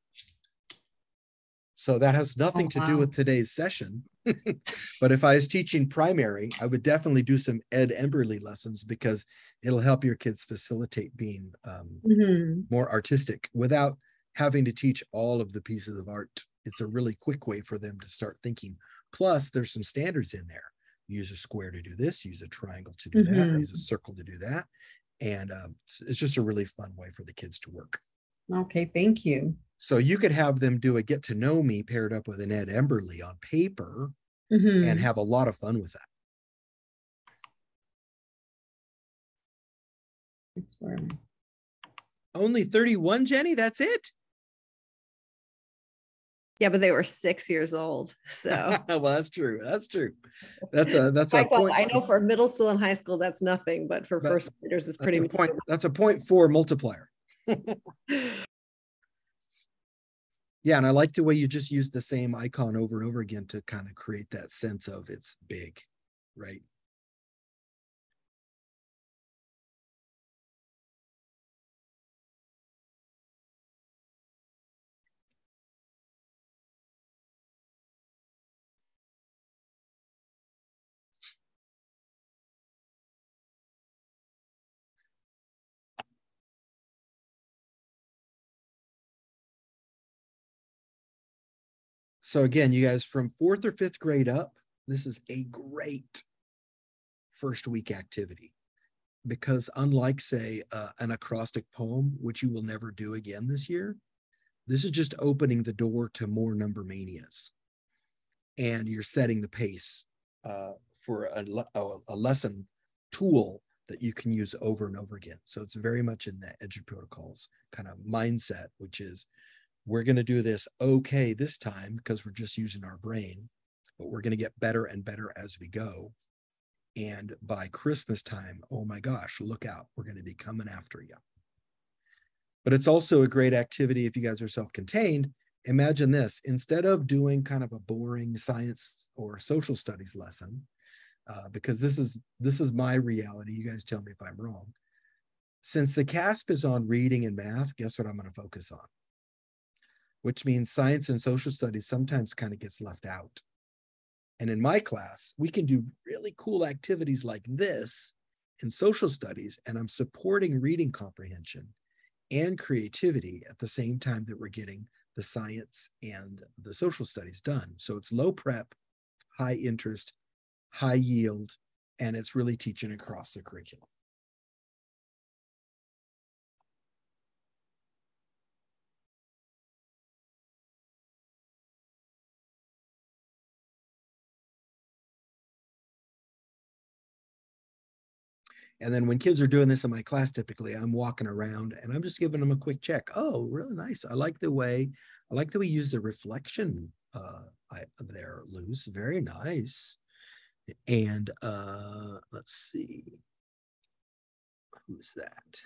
So that has nothing to do with today's session. But if I was teaching primary, I would definitely do some Ed Emberley lessons because it'll help your kids facilitate being more artistic without having to teach all of the pieces of art. It's a really quick way for them to start thinking. Plus, there's some standards in there. Use a square to do this, use a triangle to do that, use a circle to do that. And it's just a really fun way for the kids to work. Okay, thank you. So you could have them do a get to know me paired up with an Ed Emberley on paper and have a lot of fun with that. Sorry. Only 31, Jenny? That's it? Yeah, but they were 6 years old. So well, that's true. That's true. That's a point. I know for middle school and high school, that's nothing, but for first graders, it's pretty point. That's a 0.4 multiplier. Yeah, and I like the way you just use the same icon over and over again to kind of create that sense of it's big, right? So again, you guys from 4th or 5th grade up, this is a great first week activity, because unlike, say, an acrostic poem, which you will never do again this year, this is just opening the door to more number manias. And you're setting the pace for a lesson tool that you can use over and over again. So it's very much in the Edu Protocols kind of mindset, which is, we're going to do this okay this time because we're just using our brain, but we're going to get better and better as we go. And by Christmas time, oh my gosh, look out, we're going to be coming after you. But it's also a great activity if you guys are self-contained. Imagine this, instead of doing kind of a boring science or social studies lesson, because this is my reality, you guys tell me if I'm wrong. Since the CASP is on reading and math, guess what I'm going to focus on? Which means science and social studies sometimes kind of gets left out. And in my class, we can do really cool activities like this in social studies, and I'm supporting reading comprehension and creativity at the same time that we're getting the science and the social studies done. So it's low prep, high interest, high yield, and it's really teaching across the curriculum. And then when kids are doing this in my class, typically I'm walking around and I'm just giving them a quick check. Oh, really nice. I like the way you use the reflection there, Luz. Very nice. And let's see. Who's that?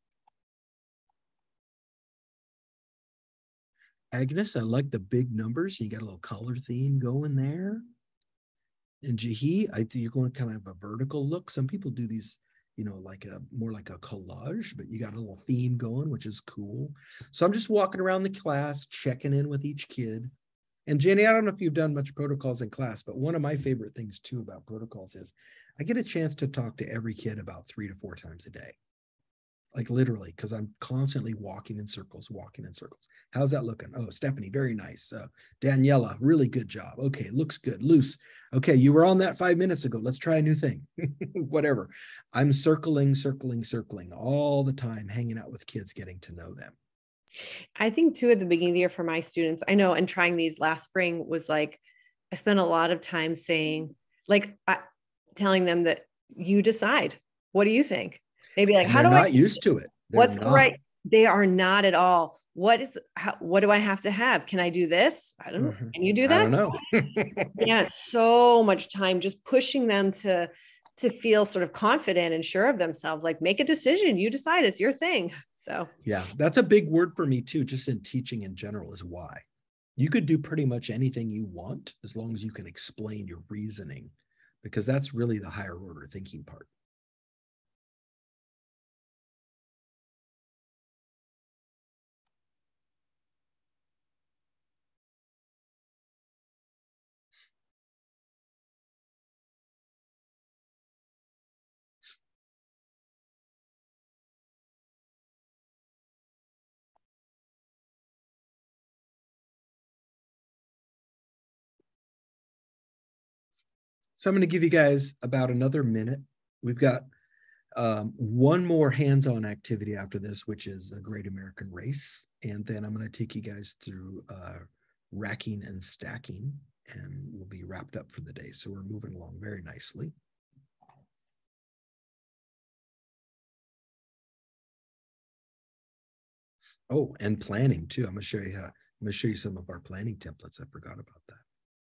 Agnes, I like the big numbers. You got a little color theme going there. And Jahi, I think you're going to kind of a vertical look. Some people do these, like more like a collage, but you got a little theme going, which is cool. So I'm just walking around the class, checking in with each kid. And Jenny, I don't know if you've done much protocols in class, but one of my favorite things too about protocols is I get a chance to talk to every kid about 3 to 4 times a day. Like literally, because I'm constantly walking in circles. How's that looking? Oh, Stephanie, very nice. Daniela, really good job. Okay, looks good. Loose. Okay, you were on that 5 minutes ago. Let's try a new thing. Whatever. I'm circling all the time, hanging out with kids, getting to know them. I think too, at the beginning of the year for my students, I know, and trying these last spring was like, I spent a lot of time saying, telling them that you decide. What do you think? They'd be like, how do I? They're not used to it. What's the right? They are not at all. What do I have to have? Can I do this? I don't know. Can you do that? I don't know. Yeah, so much time just pushing them to feel sort of confident and sure of themselves. Like, make a decision. You decide. It's your thing. So yeah, that's a big word for me too, just in teaching in general, is why. You could do pretty much anything you want as long as you can explain your reasoning, because that's really the higher order thinking part. So I'm going to give you guys about another minute. We've got one more hands-on activity after this, which is the Great American Race. And then I'm going to take you guys through racking and stacking, and we'll be wrapped up for the day. So we're moving along very nicely. Oh, and planning too. I'm going to show you some of our planning templates. I forgot about that.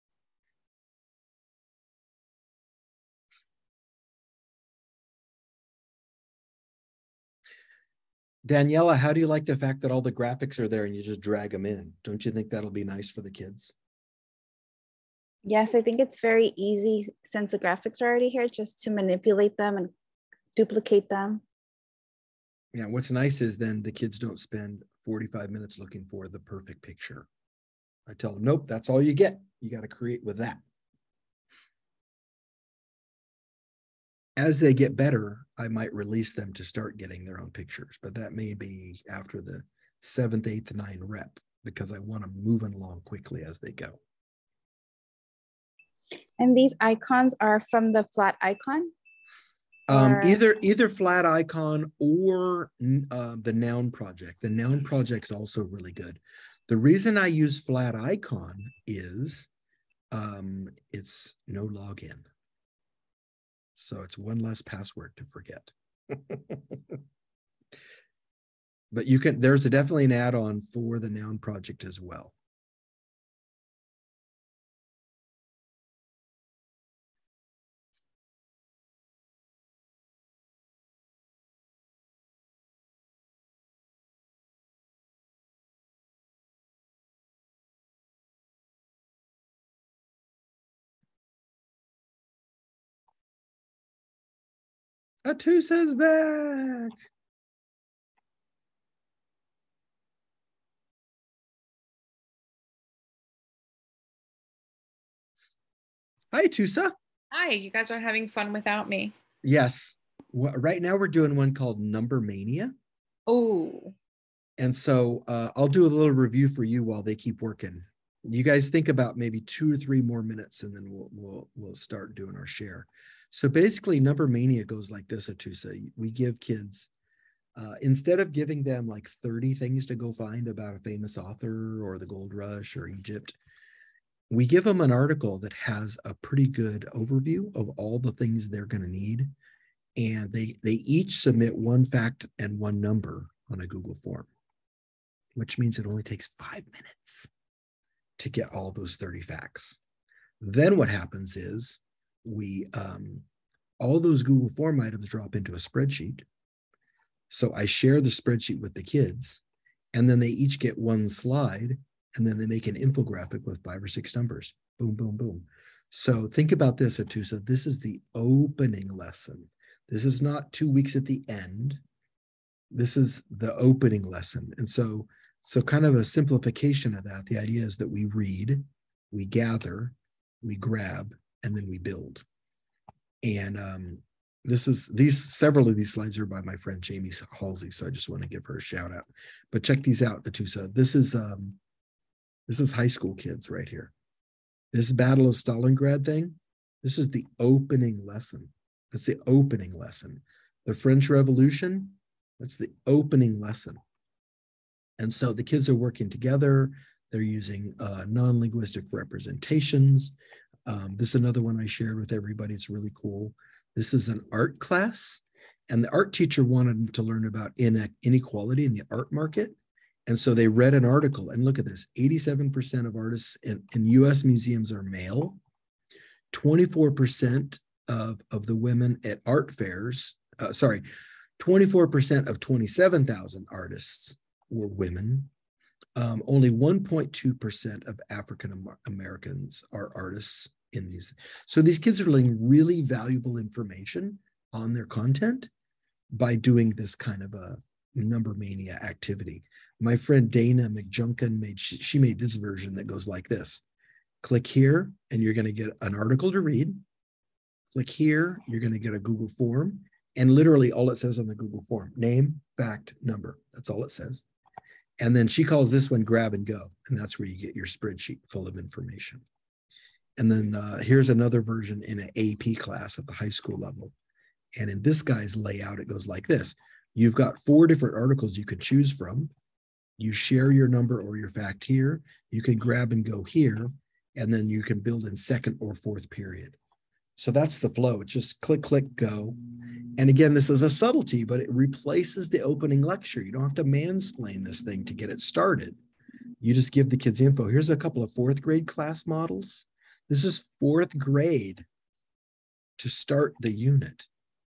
Daniela, how do you like the fact that all the graphics are there and you just drag them in? Don't you think that'll be nice for the kids? Yes, I think it's very easy since the graphics are already here, just to manipulate them and duplicate them. Yeah, what's nice is then the kids don't spend 45 minutes looking for the perfect picture. I tell them, nope, that's all you get. You got to create with that. As they get better, I might release them to start getting their own pictures, but that may be after the 7th, 8th, 9th rep, because I want them moving along quickly as they go. And these icons are from the flat icon? Either flat icon or the noun project. The noun project is also really good. The reason I use flat icon is it's no login. So it's one less password to forget. But you can, there's definitely an add-on for the noun project as well. Atusa's back. Hi, Tusa. Hi, you guys are having fun without me. Yes. Well, right now we're doing one called Number Mania. Oh. And so I'll do a little review for you while they keep working. You guys think about maybe 2 or 3 more minutes, and then we'll start doing our share. So basically, Number Mania goes like this, Atusa. We give kids, instead of giving them like 30 things to go find about a famous author or the gold rush or Egypt, we give them an article that has a pretty good overview of all the things they're going to need. And they each submit 1 fact and 1 number on a Google form, which means it only takes 5 minutes to get all those 30 facts. Then what happens is we all those Google form items drop into a spreadsheet. So I share the spreadsheet with the kids, and then they each get 1 slide, and then they make an infographic with 5 or 6 numbers. Boom, boom, boom. So think about this, Atusa. This is the opening lesson. This is not 2 weeks at the end. This is the opening lesson. And so kind of a simplification of that, the idea is that we read, we gather, we grab, and then we build. And several of these slides are by my friend Jamie Halsey, so I just want to give her a shout out. But check these out, Atusa. This is high school kids right here. This Battle of Stalingrad thing, this is the opening lesson. That's the opening lesson. The French Revolution, that's the opening lesson. And so the kids are working together. They're using non-linguistic representations. This is another one I shared with everybody. It's really cool. This is an art class, and the art teacher wanted them to learn about inequality in the art market. And so they read an article, and look at this, 87% of artists in US museums are male. 24% of the women at art fairs, 24% of 27,000 artists were women. Only 1.2% of African Americans are artists in these. So these kids are learning really valuable information on their content by doing this kind of a Number Mania activity. My friend Dana McJunkin she made this version that goes like this. Click here and you're going to get an article to read. Click here, you're going to get a Google form. And literally all it says on the Google form, name, fact, number. That's all it says. And then she calls this one grab and go. And that's where you get your spreadsheet full of information. And then here's another version in an AP class at the high school level. And in this guy's layout, it goes like this. You've got 4 different articles you could choose from. You share your number or your fact here. You can grab and go here. And then you can build in 2nd or 4th period. So that's the flow. It's just click, click, go. And again, this is a subtlety, but it replaces the opening lecture. You don't have to mansplain this thing to get it started. You just give the kids info. Here's a couple of 4th grade class models. This is 4th grade to start the unit.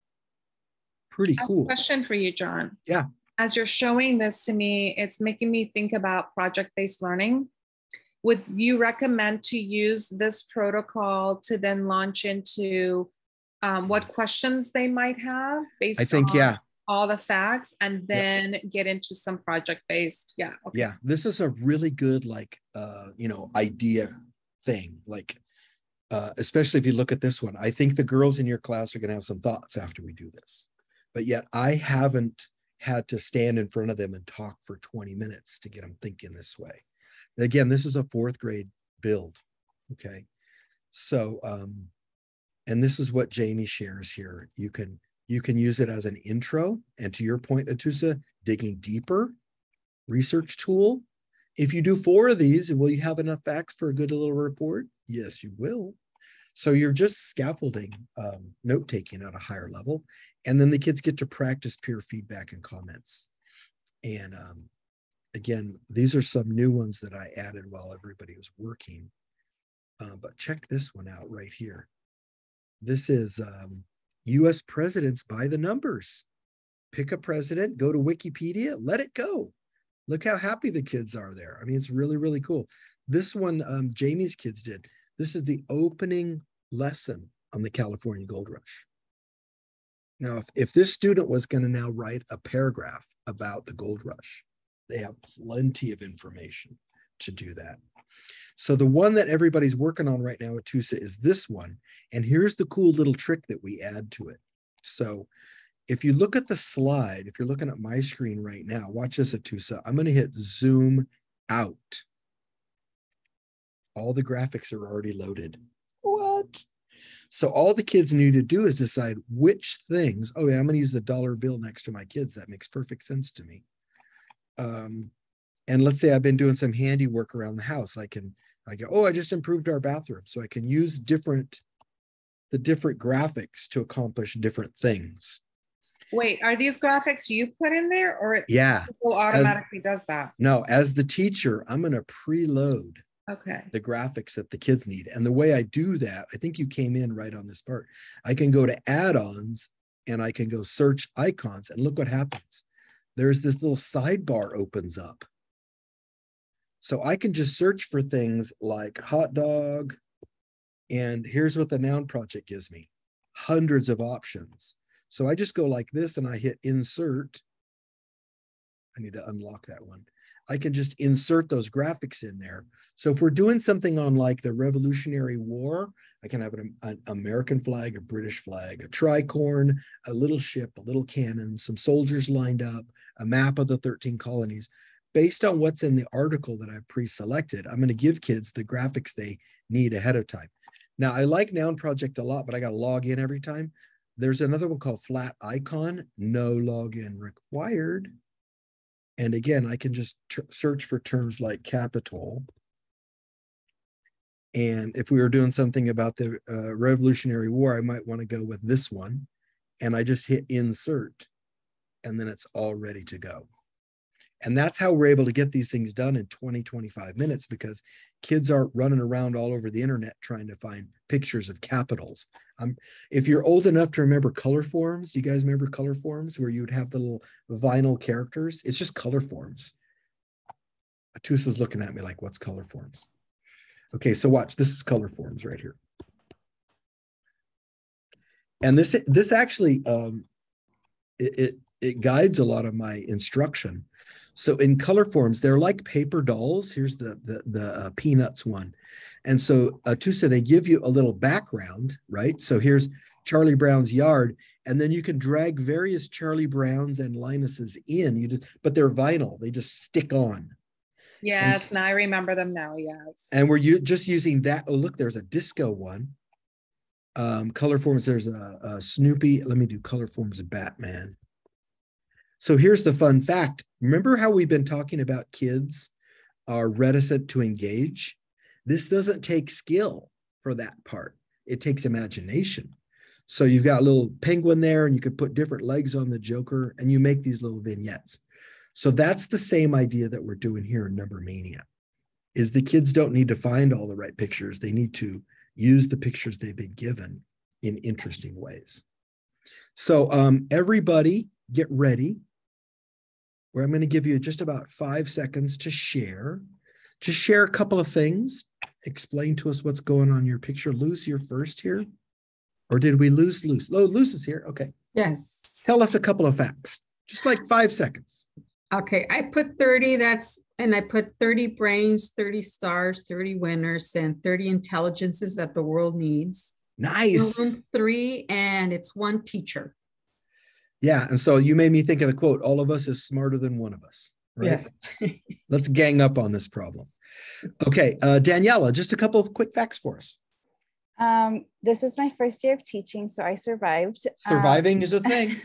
Pretty cool. Question for you, Jon. Yeah. As you're showing this to me, it's making me think about project-based learning. Would you recommend to use this protocol to then launch into what questions they might have based on all the facts, and then get into some project-based? Yeah. Okay. Yeah. This is a really good, idea thing. Especially if you look at this one, I think the girls in your class are going to have some thoughts after we do this, but yet I haven't had to stand in front of them and talk for 20 minutes to get them thinking this way. Again, this is a 4th grade build. Okay. So, and this is what Jamie shares here. You can use it as an intro, and to your point, Atusa, digging deeper, research tool. If you do 4 of these, will you have enough facts for a good little report? Yes, you will. So you're just scaffolding note-taking at a higher level. And then the kids get to practice peer feedback and comments. And again, these are some new ones that I added while everybody was working. But check this one out right here. This is US presidents by the numbers. Pick a president, go to Wikipedia, let it go. Look how happy the kids are there. I mean, it's really, really cool. This one, Jamie's kids did. This is the opening lesson on the California Gold Rush. Now, if this student was going to now write a paragraph about the gold rush, they have plenty of information to do that. So the one that everybody's working on right now at Tusa is this one. And here's the cool little trick that we add to it. So if you look at the slide, if you're looking at my screen right now, watch this at Tusa. I'm going to hit zoom out. All the graphics are already loaded. What? So all the kids need to do is decide which things. Oh yeah, I'm going to use the dollar bill next to my kids. That makes perfect sense to me. And let's say I've been doing some handiwork around the house. I go, oh, I just improved our bathroom. So I can use the different graphics to accomplish different things. Wait, are these graphics you put in there, or yeah, it automatically does that? No, as the teacher, I'm going to preload the graphics that the kids need. And the way I do that, I think you came in right on this part. I can go to add-ons and I can go search icons, and look what happens. There's this little sidebar opens up. So I can just search for things like hot dog, and here's what the noun project gives me. Hundreds of options. So I just go like this and I hit insert. I need to unlock that one. I can just insert those graphics in there. So if we're doing something on like the Revolutionary War, I can have an American flag, a British flag, a tricorn, a little ship, a little cannon, some soldiers lined up, a map of the 13 colonies. Based on what's in the article that I've pre-selected, I'm going to give kids the graphics they need ahead of time. Now, I like Noun Project a lot, but I got to log in every time. There's another one called Flat Icon, no login required. And again, I can just search for terms like capital. And if we were doing something about the Revolutionary War, I might want to go with this one. And I just hit insert, and then it's all ready to go. And that's how we're able to get these things done in 20, 25 minutes, because kids aren't running around all over the internet trying to find pictures of capitals. If you're old enough to remember color forms, you guys remember color forms where you would have the little vinyl characters? It's just color forms. Atusa's looking at me like, what's color forms? Okay, so watch, this is color forms right here. And this actually, it guides a lot of my instruction. So in color forms, they're like paper dolls. Here's the Peanuts one. And so Tusa, they give you a little background, right? So here's Charlie Brown's yard, and then you can drag various Charlie Browns and Linuses in, but they're vinyl. They just stick on. Yes, and I remember them now, yes. And we're just using that. Oh, look, there's a disco one. Color forms, there's a Snoopy. Let me do color forms of Batman. So here's the fun fact. Remember how we've been talking about kids are reticent to engage? This doesn't take skill for that part. It takes imagination. So you've got a little penguin there, and you could put different legs on the Joker, and you make these little vignettes. So that's the same idea that we're doing here in Number Mania, is the kids don't need to find all the right pictures. They need to use the pictures they've been given in interesting ways. So everybody get ready, where I'm going to give you just about 5 seconds to share. Just share a couple of things. Explain to us what's going on in your picture. Luce, you're first here. Or did we lose Luce? Oh, Luce is here. Okay. Yes. Tell us a couple of facts. Just like 5 seconds. Okay. I put 30. And I put 30 brains, 30 stars, 30 winners, and 30 intelligences that the world needs. Nice. 3, and it's 1 teacher. Yeah, and so you made me think of the quote, all of us is smarter than one of us, right? Yes. Let's gang up on this problem. Okay, Daniela, just a couple of quick facts for us. This was my first year of teaching, so I survived. Surviving is a thing.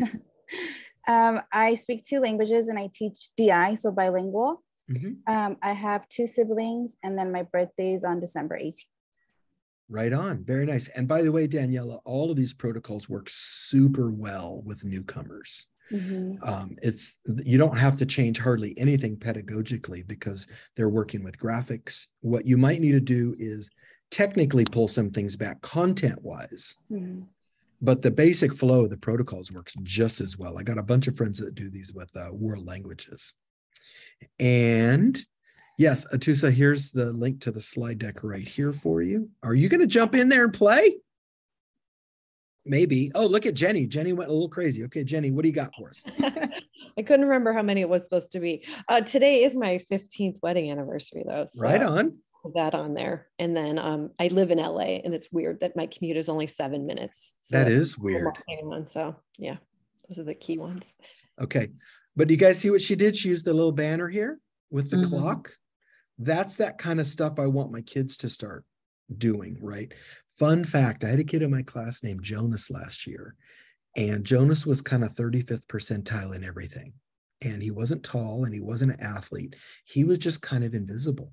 I speak 2 languages and I teach DI, so bilingual. I have 2 siblings, and then my birthday is on December 18th. Right on. Very nice. And by the way, Daniela, all of these protocols work super well with newcomers. It's, you don't have to change hardly anything pedagogically because they're working with graphics. What you might need to do is technically pull some things back content wise, but the basic flow of the protocols works just as well. I got a bunch of friends that do these with world languages. And yes, Atusa, here's the link to the slide deck right here for you. Are you going to jump in there and play? Maybe. Oh, look at Jenny. Jenny went a little crazy. Okay, Jenny, what do you got for us? I couldn't remember how many it was supposed to be. Today is my 15th wedding anniversary, though. So right on. Put that on there. And then I live in LA, and it's weird that my commute is only 7 minutes. So that is weird. So yeah, those are the key ones. Okay. But do you guys see what she did? She used the little banner here with the clock. That's that kind of stuff I want my kids to start doing, right? Fun fact, I had a kid in my class named Jonas last year, and Jonas was kind of 35th percentile in everything. And he wasn't tall and he wasn't an athlete. He was just kind of invisible.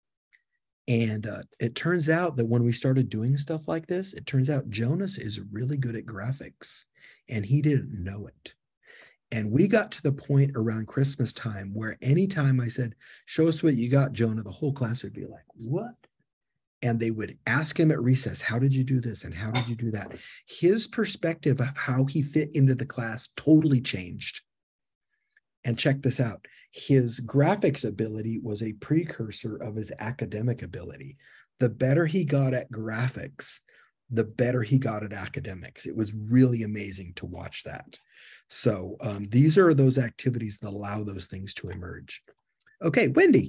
And it turns out that when we started doing stuff like this, it turns out Jonas is really good at graphics and he didn't know it. And we got to the point around Christmas time where anytime I said, show us what you got, Jonah, the whole class would be like, what? And they would ask him at recess, how did you do this? And how did you do that? His perspective of how he fit into the class totally changed. And check this out. His graphics ability was a precursor of his academic ability. The better he got at graphics, the better he got at academics. It was really amazing to watch that. So these are those activities that allow those things to emerge. Okay, Wendy.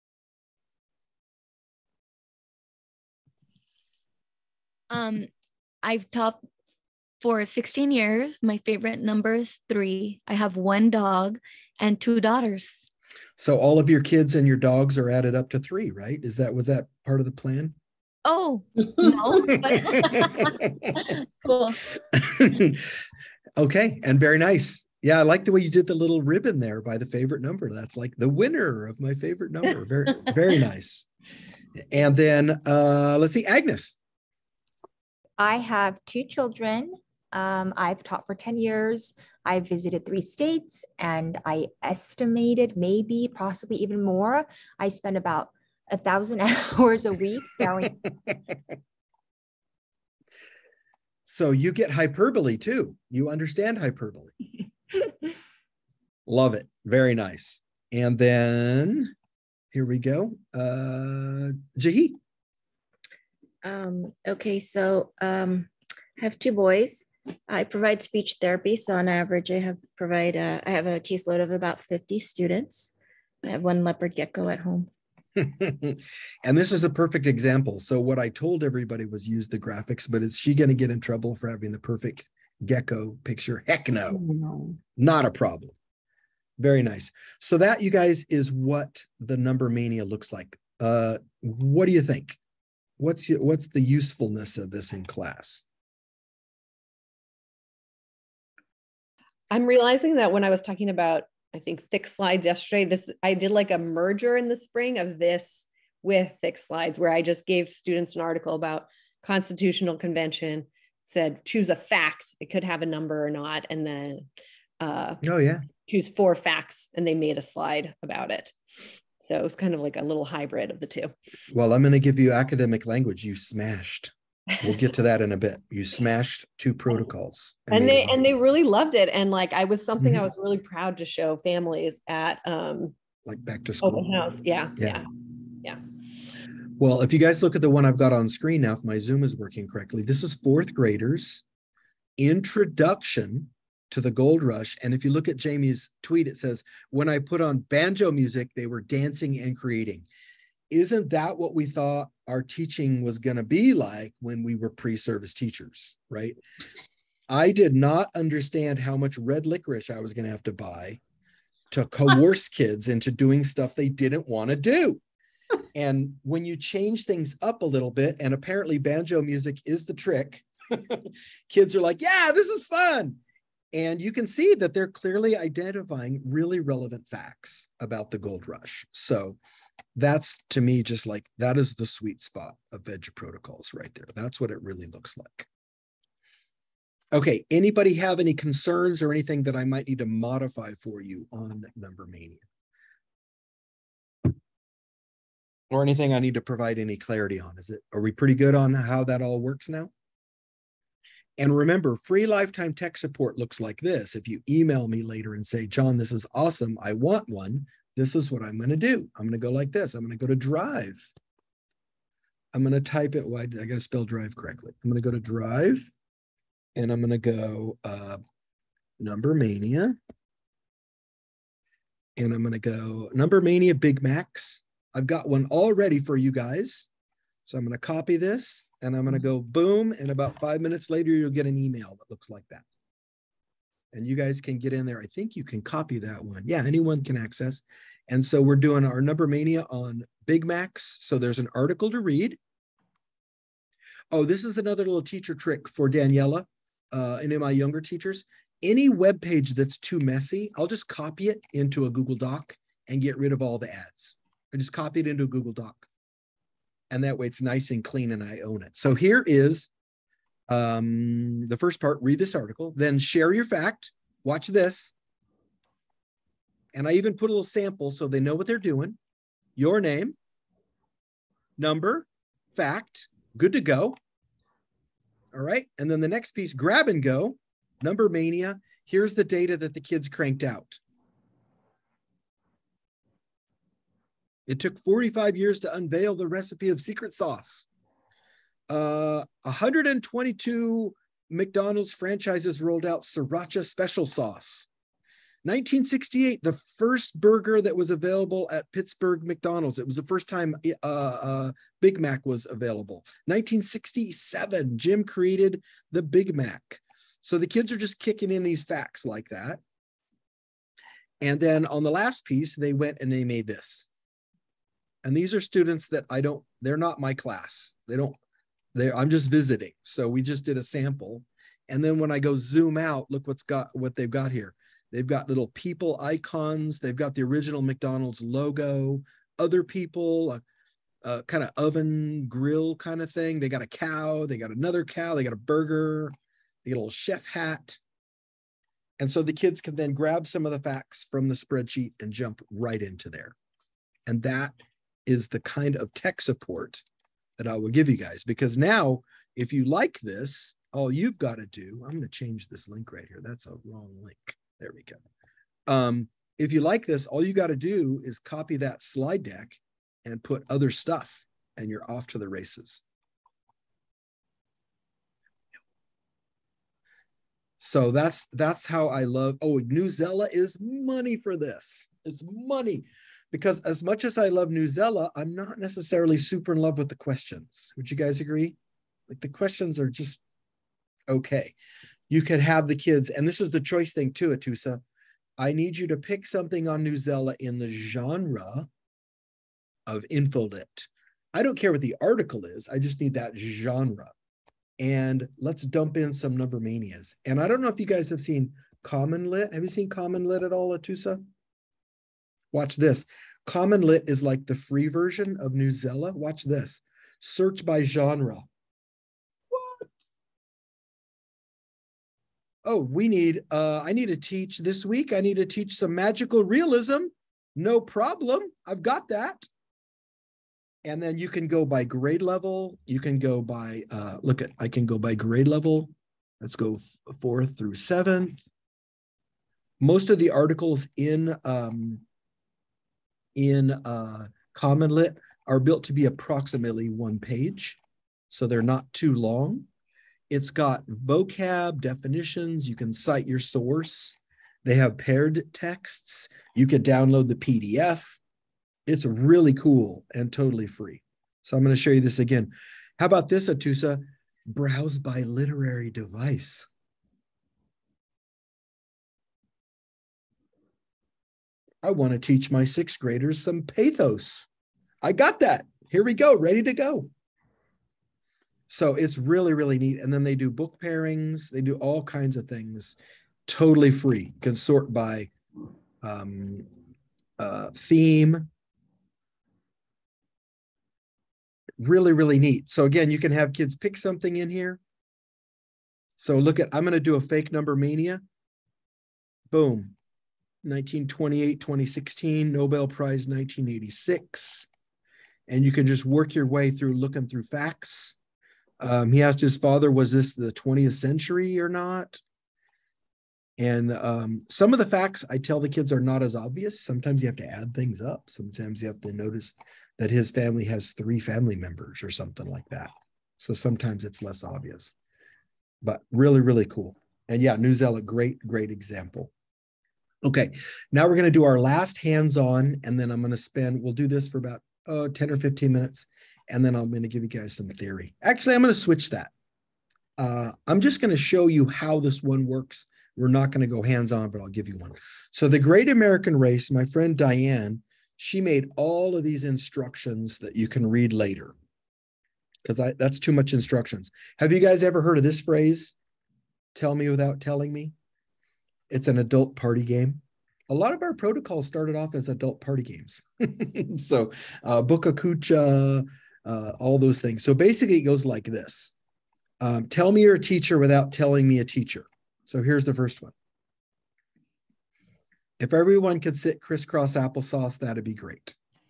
I've taught for 16 years. My favorite number is 3. I have 1 dog and 2 daughters. So all of your kids and your dogs are added up to 3, right? Was that part of the plan? Oh, no. Cool. Okay, and very nice. Yeah, I like the way you did the little ribbon there by the favorite number. That's like the winner of my favorite number. Very, very nice. And then let's see, Agnes. I have 2 children. I've taught for 10 years. I've visited 3 states, and I estimated maybe possibly even more. I spend about 1,000 hours a week scouring. So you get hyperbole too. You understand hyperbole. Love it. Very nice. And then here we go. Jahi. Okay, so I have 2 boys. I provide speech therapy. So on average, I have a caseload of about 50 students. I have 1 leopard gecko at home. And this is a perfect example. So what I told everybody was use the graphics, but is she going to get in trouble for having the perfect gecko picture? Heck no, not a problem. Very nice. So that, you guys, is what the number mania looks like. What do you think? What's the usefulness of this in class? I'm realizing that when I was talking about, I think, thick slides yesterday, I did like a merger in the spring of this with thick slides, where I just gave students an article about Constitutional Convention, said choose a fact. It could have a number or not, and then choose 4 facts, and they made a slide about it. So it was kind of like a little hybrid of the 2. Well, I'm going to give you academic language. You smashed. We'll get to that in a bit. You smashed 2 protocols. And they really loved it. And like, I was something I was really proud to show families at like back to school open house. Yeah. Well, if you guys look at the one I've got on screen now, if my Zoom is working correctly, this is 4th graders introduction to the gold rush. And if you look at Jamie's tweet, it says, when I put on banjo music, they were dancing and creating. Isn't that what we thought our teaching was going to be like when we were pre-service teachers, right? I did not understand how much red licorice I was going to have to buy to coerce kids into doing stuff they didn't want to do. And when you change things up a little bit, and apparently banjo music is the trick, kids are like, yeah, this is fun. And you can see that they're clearly identifying really relevant facts about the gold rush. So that's, to me, just like, that is the sweet spot of Veg Protocols right there. That's what it really looks like. Okay, anybody have any concerns or anything that I might need to modify for you on Number Mania? Or anything I need to provide any clarity on? Are we pretty good on how that all works now? And remember, free lifetime tech support looks like this. If you email me later and say, John, this is awesome, I want one, this is what I'm going to do. I'm going to go like this. I'm going to go to Drive. I'm going to type it. Well, I got to spell Drive correctly. I'm going to go to Drive, and I'm going to go Number Mania. And I'm going to go Number Mania Big Macs. I've got one all ready for you guys. So I'm going to copy this, and I'm going to go boom. And about 5 minutes later, you'll get an email that looks like that. And you guys can get in there. I think you can copy that one. Yeah, anyone can access. And so we're doing our Number Mania on Big Macs. So there's an article to read. Oh, this is another little teacher trick for Daniela and any of my younger teachers. Any web page that's too messy, I'll just copy it into a Google Doc and get rid of all the ads. I just copy it into a Google Doc. And that way it's nice and clean and I own it. So here is the first part. Read this article, then share your fact. Watch this. And I even put a little sample so they know what they're doing. Your name, number, fact, good to go. All right. And then the next piece, grab and go, Number Mania. Here's the data that the kids cranked out. It took 45 years to unveil the recipe of secret sauce. 122 McDonald's franchises rolled out Sriracha special sauce. 1968, the first burger that was available at Pittsburgh McDonald's. It was the first time Big Mac was available. 1967, Jim created the Big Mac. So the kids are just kicking in these facts like that. And then on the last piece, they went and they made this. And these are students that they're not my class. I'm just visiting. So we just did a sample. And then when I go zoom out, look what they've got here. They've got little people icons. They've got the original McDonald's logo, other people, a kind of oven grill kind of thing. They got a cow, they got another cow, they got a burger, they got a little chef hat. And so the kids can then grab some of the facts from the spreadsheet and jump right into there. And that is the kind of tech support that I will give you guys, because now if you like this, all you've got to do, I'm going to change this link right here. That's a wrong link. There we go. If you like this, all you got to do is copy that slide deck and put other stuff, and you're off to the races. So that's how I love. Oh, Newsela is money for this. It's money. Because as much as I love Newsela, I'm not necessarily super in love with the questions. Would you guys agree? Like, the questions are just okay. You could have the kids, and this is the choice thing too, Atusa. I need you to pick something on Newsela in the genre of infolit. I don't care what the article is. I just need that genre. And let's dump in some Number Manias. And I don't know if you guys have seen Common Lit. Have you seen Common Lit at all, Atusa? Watch this. Common Lit is like the free version of Newsela. Watch this. Search by genre. What? Oh, I need to teach this week. I need to teach some magical realism. No problem. I've got that. And then you can go by grade level. You can go by, I can go by grade level. Let's go 4th through 7th. Most of the articles in Common Lit are built to be approximately 1 page, so they're not too long. It's got vocab, definitions. You can cite your source. They have paired texts. You can download the PDF. It's really cool and totally free. So I'm going to show you this again. How about this, Atusa? Browse by literary device. I want to teach my 6th graders some pathos. I got that. Here we go, ready to go. So it's really, really neat. And then they do book pairings. They do all kinds of things, totally free. You can sort by theme. Really, really neat. So again, you can have kids pick something in here. So look at, I'm going to do a fake number mania. Boom. 1928, 2016, Nobel Prize 1986. And you can just work your way through looking through facts. He asked his father, was this the 20th century or not? And some of the facts I tell the kids are not as obvious. Sometimes you have to add things up. Sometimes you have to notice that his family has 3 family members or something like that. So sometimes it's less obvious, but really, really cool. And yeah, New Zealand, great example. Okay, now we're going to do our last hands-on, and then I'm going to spend, we'll do this for about 10 or 15 minutes, and then I'm going to give you guys some theory. Actually, I'm going to switch that. I'm just going to show you how this one works. We're not going to go hands-on, but I'll give you one. So the Great American Race, my friend Diane, she made all of these instructions that you can read later, because that's too much instructions. Have you guys ever heard of this phrase? Tell me without telling me. It's an adult party game. A lot of our protocols started off as adult party games. So Boca Cucha, all those things. So basically it goes like this. Tell me you're a teacher without telling me a teacher. So here's the first one. If everyone could sit crisscross applesauce, that'd be great.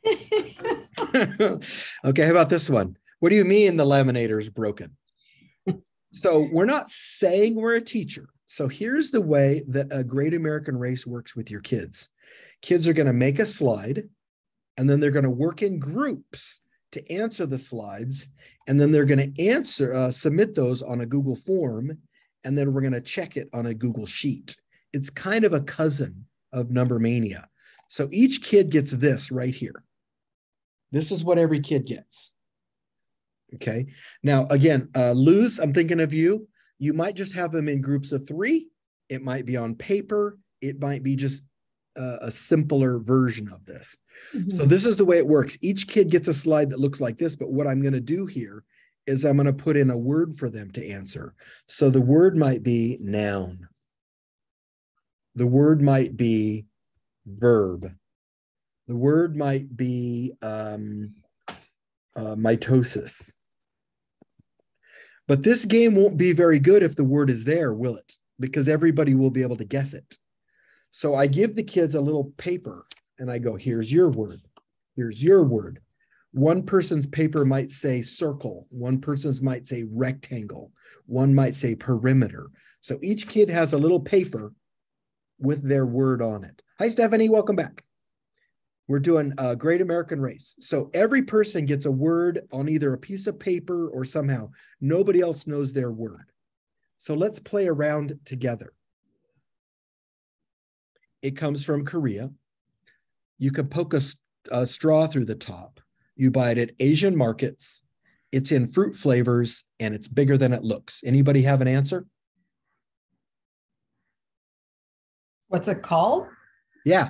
Okay, how about this one? What do you mean the laminator's broken? So we're not saying we're a teacher. So here's the way that a Great American Race works with your kids. Kids are going to make a slide, and then they're going to work in groups to answer the slides, and then they're going to submit those on a Google form, and then we're going to check it on a Google Sheet. It's kind of a cousin of Number Mania. So each kid gets this right here. This is what every kid gets. Okay. Now, again, Luz, I'm thinking of you. You might just have them in groups of 3. It might be on paper. It might be just a simpler version of this. Mm-hmm. So this is the way it works. Each kid gets a slide that looks like this, but what I'm going to do here is I'm going to put in a word for them to answer. So the word might be noun. The word might be verb. The word might be mitosis. But this game won't be very good if the word is there, will it? Because everybody will be able to guess it. So I give the kids a little paper and I go, here's your word. Here's your word. One person's paper might say circle. One person's might say rectangle. One might say perimeter. So each kid has a little paper with their word on it. Hi, Stephanie. Welcome back. We're doing a Great American Race. So every person gets a word on either a piece of paper or somehow. Nobody else knows their word. So let's play around together. It comes from Korea. You can poke a straw through the top. You buy it at Asian markets. It's in fruit flavors and it's bigger than it looks. Anybody have an answer? What's it called? Yeah.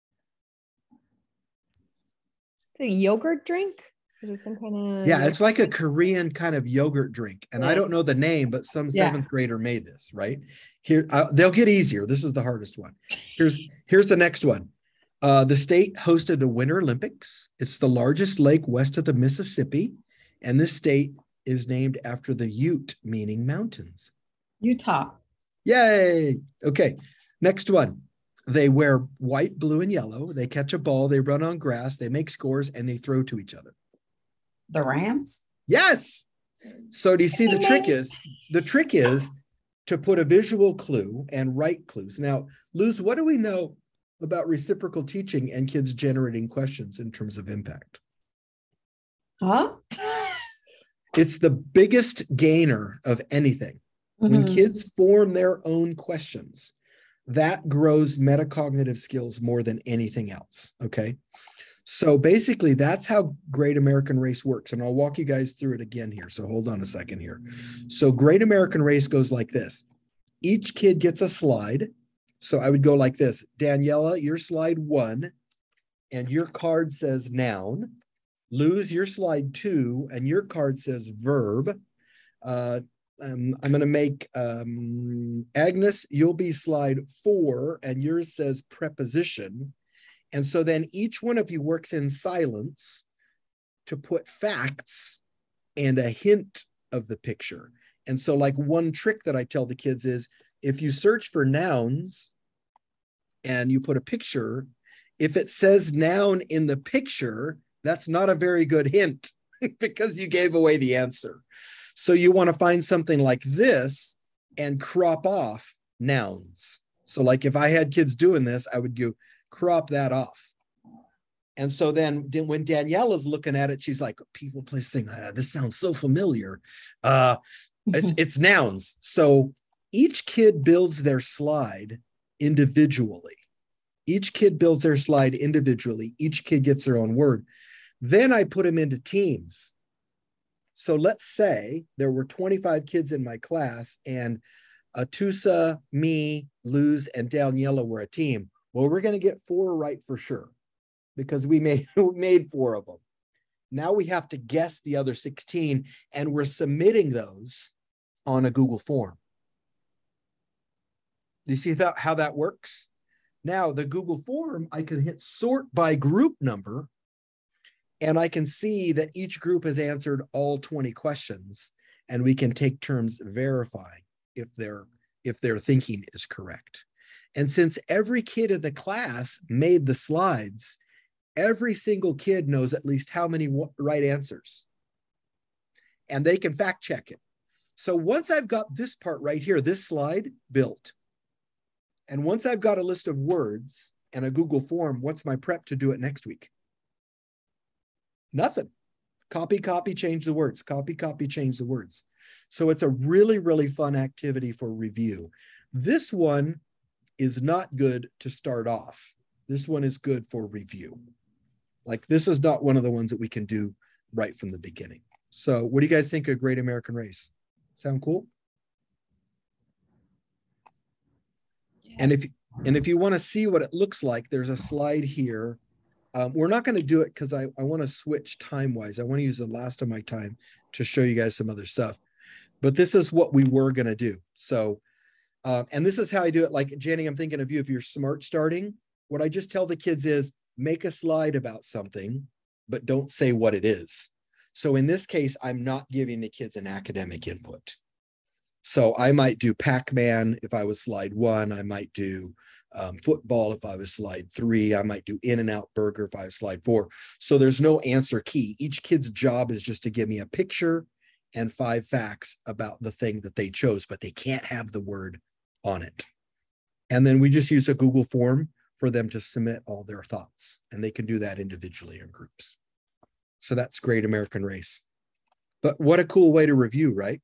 A yogurt drink? Is it some kind of... Yeah, it's like a Korean kind of yogurt drink. And I don't know the name, but some 7th grader made this, right? Here, they'll get easier. This is the hardest one. Here's the next one. The state hosted a Winter Olympics. It's the largest lake west of the Mississippi. And this state is named after the Ute, meaning mountains. Utah. Yay. Okay, next one. They wear white, blue, and yellow. They catch a ball. They run on grass. They make scores, and they throw to each other. The Rams? Yes. So do you see the trick is? The trick is to put a visual clue and write clues. Now, Luz, what do we know about reciprocal teaching and kids generating questions in terms of impact? Huh? It's the biggest gainer of anything. Mm-hmm. When kids form their own questions, that grows metacognitive skills more than anything else, okay? So basically, that's how Great American Race works, and I'll walk you guys through it again here, so hold on a second here. So Great American Race goes like this. Each kid gets a slide, so I would go like this. Daniela, your slide 1, and your card says noun. Luz, your slide 2, and your card says verb. I'm going to make Agnes, you'll be slide 4, and yours says preposition. And so then each one of you works in silence to put facts and a hint of the picture. And so like one trick that I tell the kids is if you search for nouns and you put a picture, if it says noun in the picture, that's not a very good hint because you gave away the answer. So you want to find something like this and crop off nouns. So like if I had kids doing this, I would go crop that off. And so then when Danielle is looking at it, she's like, people place thing, this sounds so familiar. It's nouns. So each kid builds their slide individually. Each kid builds their slide individually. Each kid gets their own word. Then I put them into teams. So let's say there were 25 kids in my class and Atusa, me, Luz, and Daniela were a team. Well, we're going to get 4 right for sure because we made 4 of them. Now we have to guess the other 16 and we're submitting those on a Google form. Do you see how that works? Now the Google form, I can hit sort by group number and I can see that each group has answered all 20 questions and we can take turns verifying if their thinking is correct. And since every kid in the class made the slides, every single kid knows at least how many right answers. And they can fact check it. So once I've got this part right here, this slide built, and once I've got a list of words and a Google form, what's my prep to do it next week? Nothing. Copy, copy, change the words. Copy, copy, change the words. So it's a really, really fun activity for review. This one is not good to start off. This one is good for review. Like this is not one of the ones that we can do right from the beginning. So what do you guys think of Great American Race? Sound cool? Yes. And if you want to see what it looks like, there's a slide here. We're not going to do it because I want to switch time-wise. I want to use the last of my time to show you guys some other stuff. But this is what we were going to do. So, and this is how I do it. Like, Jenny, I'm thinking of you. If you're smart starting, what I just tell the kids is make a slide about something, but don't say what it is. So in this case, I'm not giving the kids an academic input. So I might do Pac-Man if I was slide 1. I might do football if I was slide 3. I might do In-N-Out Burger if I was slide 4. So there's no answer key. Each kid's job is just to give me a picture and 5 facts about the thing that they chose, but they can't have the word on it. And then we just use a Google form for them to submit all their thoughts, and they can do that individually in groups. So that's Great American Race. But what a cool way to review, right?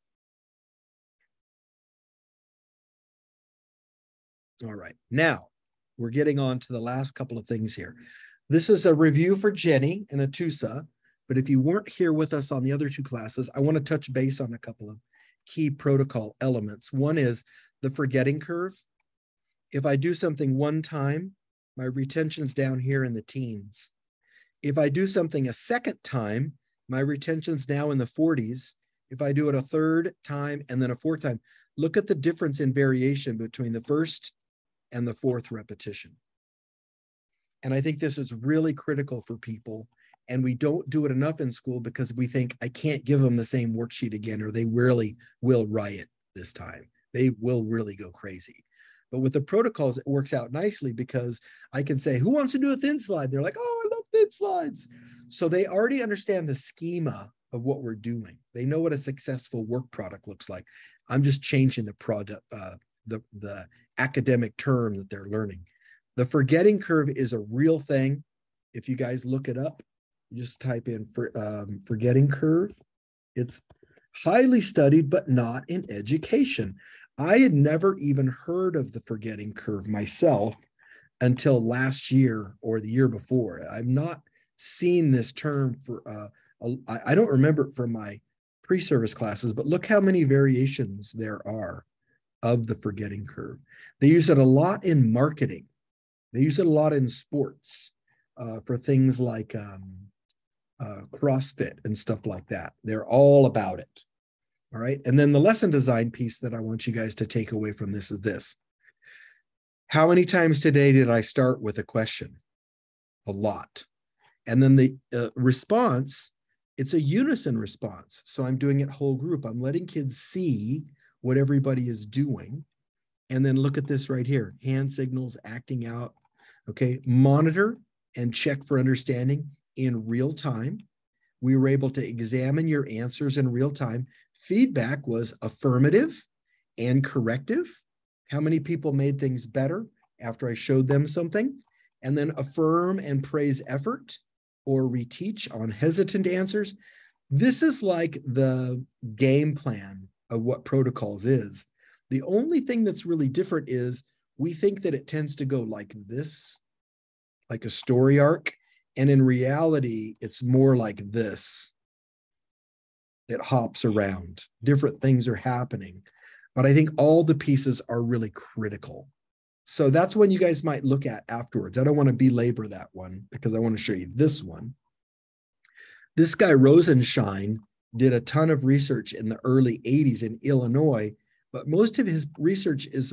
All right, now we're getting on to the last couple of things here. This is a review for Jenny and Atusa, but if you weren't here with us on the other 2 classes, I want to touch base on a couple of key protocol elements. One is the forgetting curve. If I do something one time, my retention's down here in the teens. If I do something a second time, my retention's now in the 40s. If I do it a third time and then a 4th time, look at the difference in variation between the 1st and the 4th repetition. And I think this is really critical for people. And we don't do it enough in school because we think I can't give them the same worksheet again, or they really will riot this time. They will really go crazy. But with the protocols, it works out nicely because I can say, who wants to do a thin slide? They're like, oh, I love thin slides. So they already understand the schema of what we're doing. They know what a successful work product looks like. I'm just changing the product, the academic term that they're learning. The forgetting curve is a real thing. If you guys look it up, you just type in forgetting curve. It's highly studied, but not in education. I had never even heard of the forgetting curve myself until last year or the year before. I've not seen this term for, I don't remember it from my pre-service classes, but look how many variations there are of the forgetting curve. They use it a lot in marketing. They use it a lot in sports for things like CrossFit and stuff like that. They're all about it. All right. And then the lesson design piece that I want you guys to take away from this is this. How many times today did I start with a question? A lot. And then the response, it's a unison response. So I'm doing it whole group. I'm letting kids see what everybody is doing. And then look at this right here. Hand signals, acting out. Okay. Monitor and check for understanding in real time. We were able to examine your answers in real time. Feedback was affirmative and corrective. How many people made things better after I showed them something? And then affirm and praise effort or reteach on hesitant answers. This is like the game plan of what protocols is. The only thing that's really different is we think that it tends to go like this, like a story arc. And in reality, it's more like this. It hops around. Different things are happening. But I think all the pieces are really critical. So that's one you guys might look at afterwards. I don't want to belabor that one because I want to show you this one. This guy Rosenshine did a ton of research in the early 80s in Illinois, but most of his research is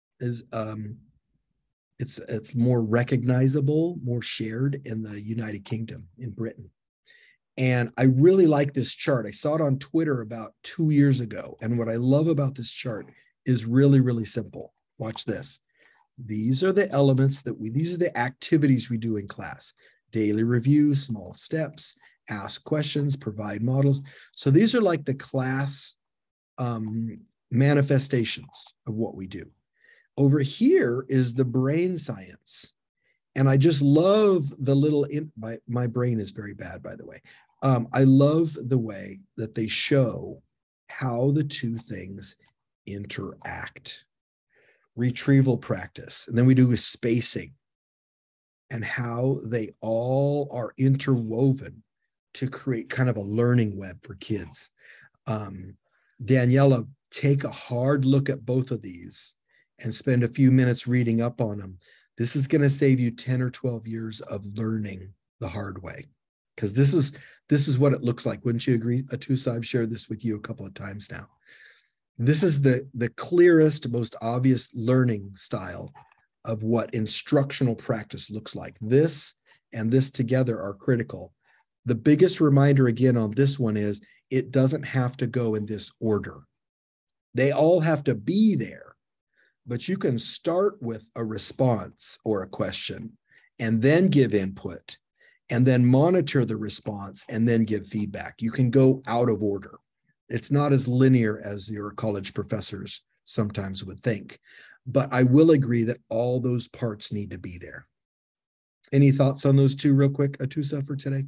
it's more recognizable, more shared in the United Kingdom, in Britain. And I really like this chart. I saw it on Twitter about 2 years ago. And what I love about this chart is really, really simple. Watch this. These are the elements these are the activities we do in class. Daily review, small steps, ask questions, provide models. So these are like the class manifestations of what we do. Over here is the brain science. And I just love the little, my brain is very bad, by the way. I love the way that they show how the two things interact. Retrieval practice, and then we do spacing and how they all are interwoven to create kind of a learning web for kids. Daniela, take a hard look at both of these and spend a few minutes reading up on them. This is going to save you 10 or 12 years of learning the hard way, because this is what it looks like. Wouldn't you agree, Atusa? I've shared this with you a couple of times now. This is the clearest, most obvious learning style of what instructional practice looks like. This and this together are critical. The biggest reminder again on this one is it doesn't have to go in this order. They all have to be there, but you can start with a response or a question and then give input and then monitor the response and then give feedback. You can go out of order. It's not as linear as your college professors sometimes would think, but I will agree that all those parts need to be there. Any thoughts on those two real quick, Atusa, for today?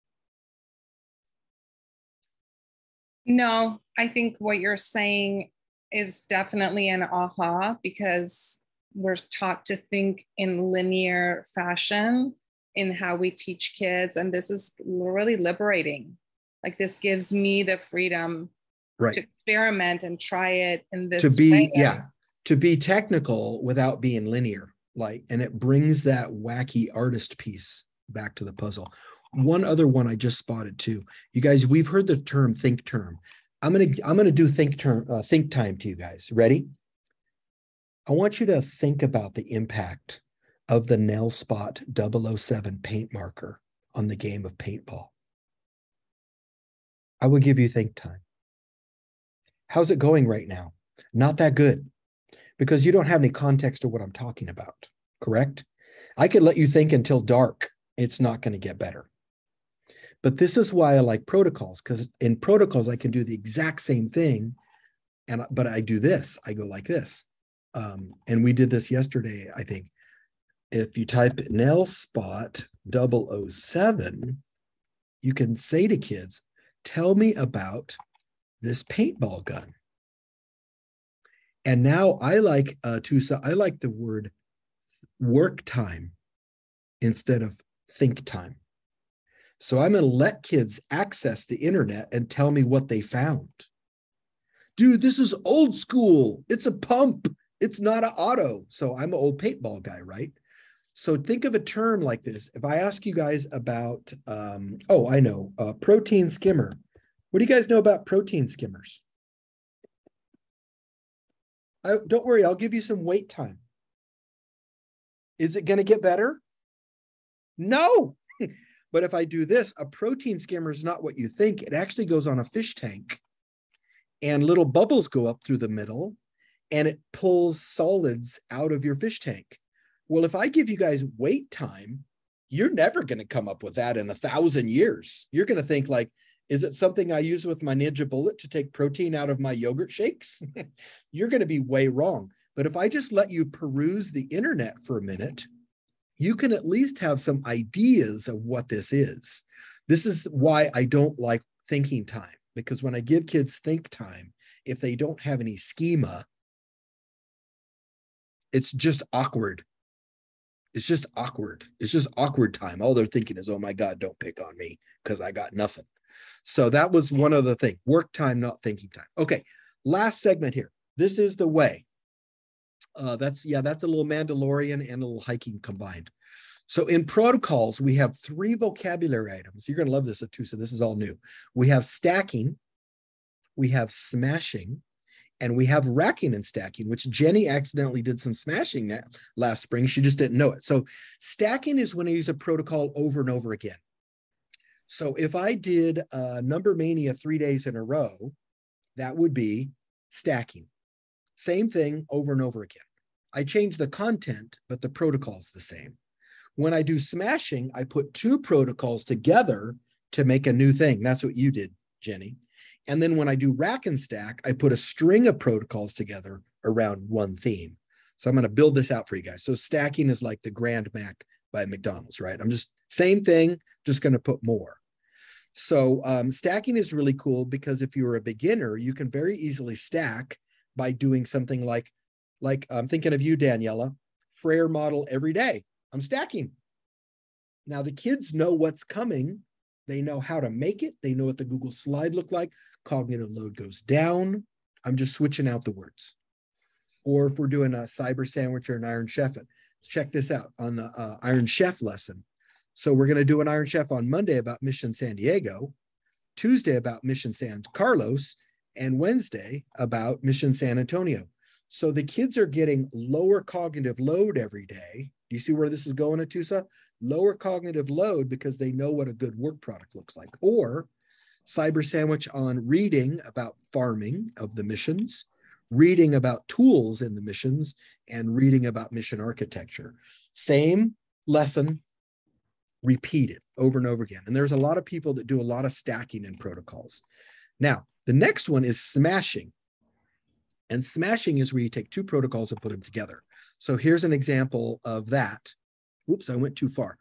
No, I think what you're saying is definitely an aha, because we're taught to think in linear fashion in how we teach kids. And this is really liberating. Like, this gives me the freedom to experiment and try it in this way. To be technical without being linear, and it brings that wacky artist piece back to the puzzle. One other one I just spotted too. You guys, we've heard the term think term. I'm gonna do think time to you guys. Ready? I want you to think about the impact of the Nail Spot 007 paint marker on the game of paintball. I will give you think time. How's it going right now? Not that good, because you don't have any context of what I'm talking about, correct? I could let you think until dark. It's not going to get better. But this is why I like protocols, because in protocols, I can do the exact same thing, but I do this. I go like this. And we did this yesterday, I think. If you type Nail Spot 007, you can say to kids, tell me about this paintball gun. And now I like the word work time instead of think time. So I'm going to let kids access the internet and tell me what they found. Dude, this is old school. It's a pump. It's not an auto. So I'm an old paintball guy, right? So think of a term like this. If I ask you guys about, oh, I know, protein skimmer. What do you guys know about protein skimmers? Don't worry, I'll give you some wait time. Is it going to get better? No. But if I do this, a protein skimmer is not what you think. It actually goes on a fish tank, and little bubbles go up through the middle, and it pulls solids out of your fish tank. Well, if I give you guys wait time, you're never going to come up with that in 1,000 years. You're going to think like, is it something I use with my Ninja Bullet to take protein out of my yogurt shakes? You're going to be way wrong. But if I just let you peruse the internet for a minute, you can at least have some ideas of what this is. This is why I don't like thinking time, because when I give kids think time, if they don't have any schema, it's just awkward. It's just awkward. It's just awkward time. All they're thinking is, oh my God, don't pick on me because I got nothing. So that was one other thing. Work time, not thinking time. Okay, last segment here. This is the way. That's a little Mandalorian and a little hiking combined. So in protocols, we have 3 vocabulary items. You're going to love this, Atusa. This is all new. We have stacking, we have smashing, and we have racking and stacking, which Jenny accidentally did some smashing last spring. She just didn't know it. So stacking is when I use a protocol over and over again. So if I did Number Mania 3 days in a row, that would be stacking. Same thing over and over again. I change the content, but the protocol is the same. When I do smashing, I put 2 protocols together to make a new thing. That's what you did, Jenny. And then when I do rack and stack, I put a string of protocols together around one theme. So I'm going to build this out for you guys. So stacking is like the Grand Mac by McDonald's, right? I'm just same thing, just going to put more. So stacking is really cool because if you're a beginner, you can very easily stack by doing something like I'm thinking of you, Daniela, Frere model every day. I'm stacking. Now the kids know what's coming. They know how to make it. They know what the Google slide looked like. Cognitive load goes down. I'm just switching out the words. Or if we're doing a cyber sandwich or an Iron Chef, check this out on the Iron Chef lesson. So we're going to do an Iron Chef on Monday about Mission San Diego, Tuesday about Mission San Carlos, and Wednesday about Mission San Antonio. So the kids are getting lower cognitive load every day. Do you see where this is going, Atusa? Lower cognitive load because they know what a good work product looks like. Or cyber sandwich on reading about farming of the missions, reading about tools in the missions, and reading about mission architecture. Same lesson, repeated over and over again. And there's a lot of people that do a lot of stacking in protocols. Now, the next one is smashing. And smashing is where you take 2 protocols and put them together. So here's an example of that. Whoops, I went too far.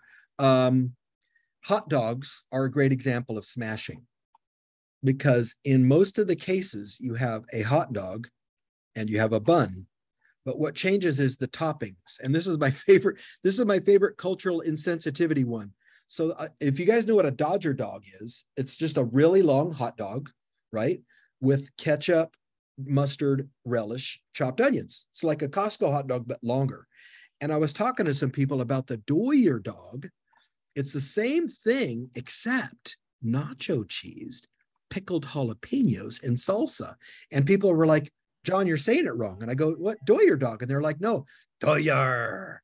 Hot dogs are a great example of smashing because in most of the cases, you have a hot dog and you have a bun. But what changes is the toppings. And this is my favorite cultural insensitivity one. So if you guys know what a Dodger dog is, it's just a really long hot dog, right? With ketchup, mustard, relish, chopped onions. It's like a Costco hot dog, but longer. And I was talking to some people about the Doyer dog. It's the same thing, except nacho cheese, pickled jalapenos, and salsa. And people were like, John, you're saying it wrong. And I go, what, Doyer dog? And they're like, no, Doyer.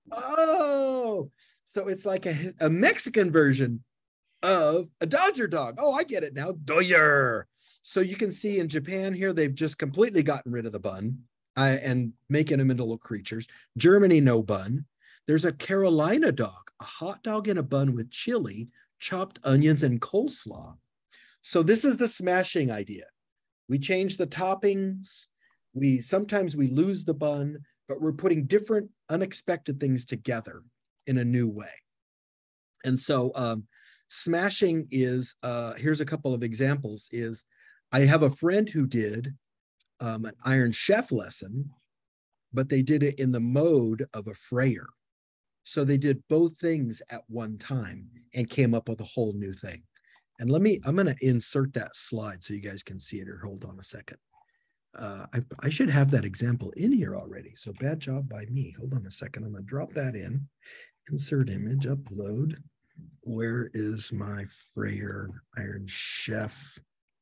Oh, so it's like a Mexican version of a Dodger dog. Oh, I get it now, Doyer. So you can see in Japan here, they've just completely gotten rid of the bun and making them into little creatures. Germany, no bun. There's a Carolina dog, a hot dog in a bun with chili, chopped onions, and coleslaw. So this is the smashing idea. We change the toppings. Sometimes we lose the bun, but we're putting different unexpected things together in a new way. And so smashing is, here's a couple of examples, is I have a friend who did an Iron Chef lesson, but they did it in the mode of a frayer. So they did both things at one time and came up with a whole new thing. And I'm going to insert that slide so you guys can see it, or hold on a second. I should have that example in here already. So bad job by me. Hold on a second. I'm going to drop that in. Insert image, upload. Where is my Frayer Iron Chef?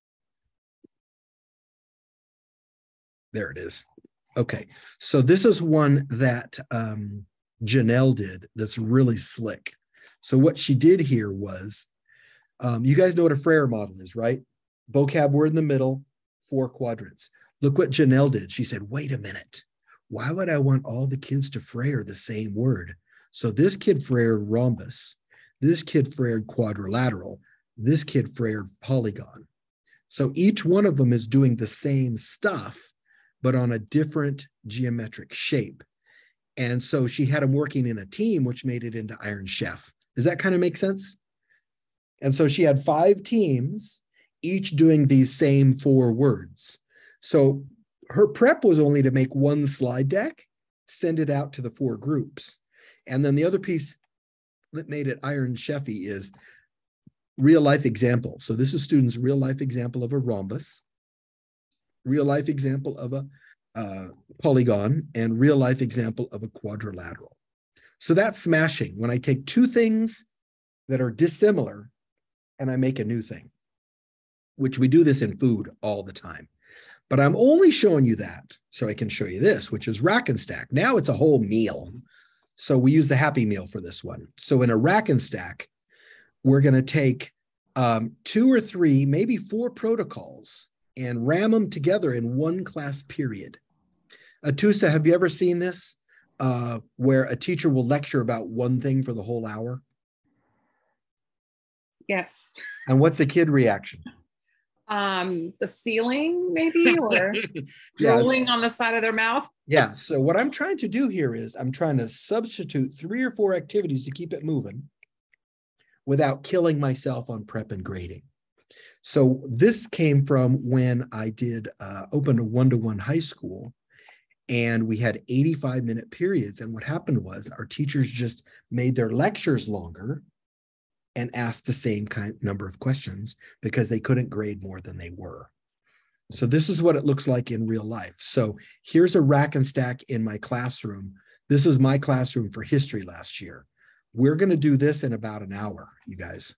There it is. Okay, so this is one that Janelle did that's really slick. So what she did here was, you guys know what a Frayer model is, right? Vocab word in the middle, 4 quadrants. Look what Janelle did. She said, wait a minute. Why would I want all the kids to Frayer the same word? So this kid Frayered rhombus. This kid Frayered quadrilateral. This kid Frayered polygon. So each one of them is doing the same stuff, but on a different geometric shape. And so she had them working in a team, which made it into Iron Chef. Does that kind of make sense? And so she had 5 teams, each doing these same 4 words. So her prep was only to make 1 slide deck, send it out to the 4 groups. And then the other piece that made it Iron Chefy is real life example. So this is students' real life example of a rhombus, real life example of a polygon, and real life example of a quadrilateral. So that's smashing. When I take 2 things that are dissimilar and I make a new thing, which we do this in food all the time. But I'm only showing you that so I can show you this, which is rack and stack. Now it's a whole meal. So we use the Happy Meal for this one. So in a rack and stack, we're going to take 2 or 3, maybe 4 protocols and ram them together in 1 class period. Atusa, have you ever seen this where a teacher will lecture about one thing for the whole hour? Yes. And what's the kid reaction? The ceiling maybe, or rolling on the side of their mouth. Yeah. So what I'm trying to do here is I'm trying to substitute 3 or 4 activities to keep it moving without killing myself on prep and grading. So this came from when I did open a 1-to-1 high school, and we had 85-minute periods. And what happened was our teachers just made their lectures longer and asked the same number of questions because they couldn't grade more than they were. So this is what it looks like in real life. So here's a rack and stack in my classroom. This is my classroom for history last year. We're going to do this in about an hour, you guys.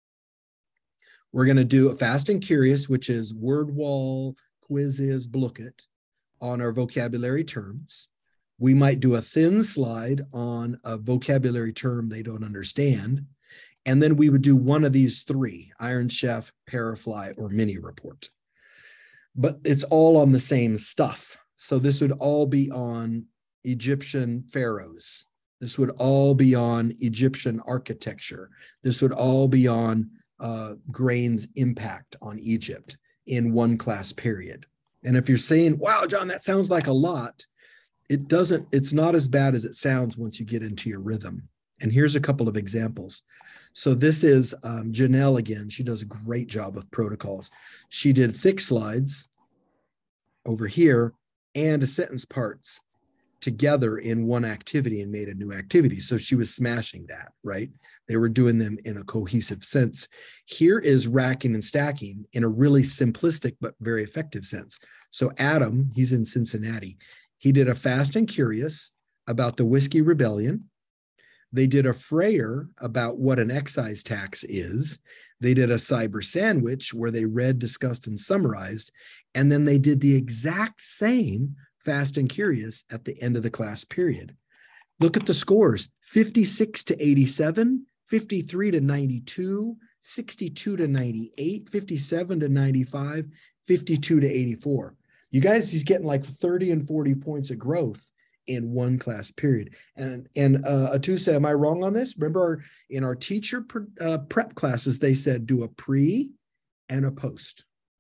We're going to do a Fast and Curious, which is word wall, quizzes, Blooket on our vocabulary terms. We might do a thin slide on a vocabulary term they don't understand. And then we would do one of these 3, Iron Chef, Parafly, or Mini Report. But it's all on the same stuff. So this would all be on Egyptian pharaohs. This would all be on Egyptian architecture. This would all be on grain's impact on Egypt in 1 class period. And if you're saying, wow, John, that sounds like a lot, it's not as bad as it sounds once you get into your rhythm. And here's a couple of examples. So this is Janelle again. She does a great job with protocols. She did thick slides over here and a sentence parts together in 1 activity and made a new activity. So she was smashing that, right? They were doing them in a cohesive sense. Here is racking and stacking in a really simplistic but very effective sense. So Adam, he's in Cincinnati. He did a Fast and Curious about the Whiskey Rebellion. They did a Frayer about what an excise tax is. They did a cyber sandwich where they read, discussed, and summarized. And then they did the exact same Fast and Curious at the end of the class period. Look at the scores: 56 to 87, 53 to 92, 62 to 98, 57 to 95, 52 to 84. You guys, he's getting like 30 and 40 points of growth in 1 class period. And Atusa, am I wrong on this? Remember in our teacher prep classes, they said do a pre and a post.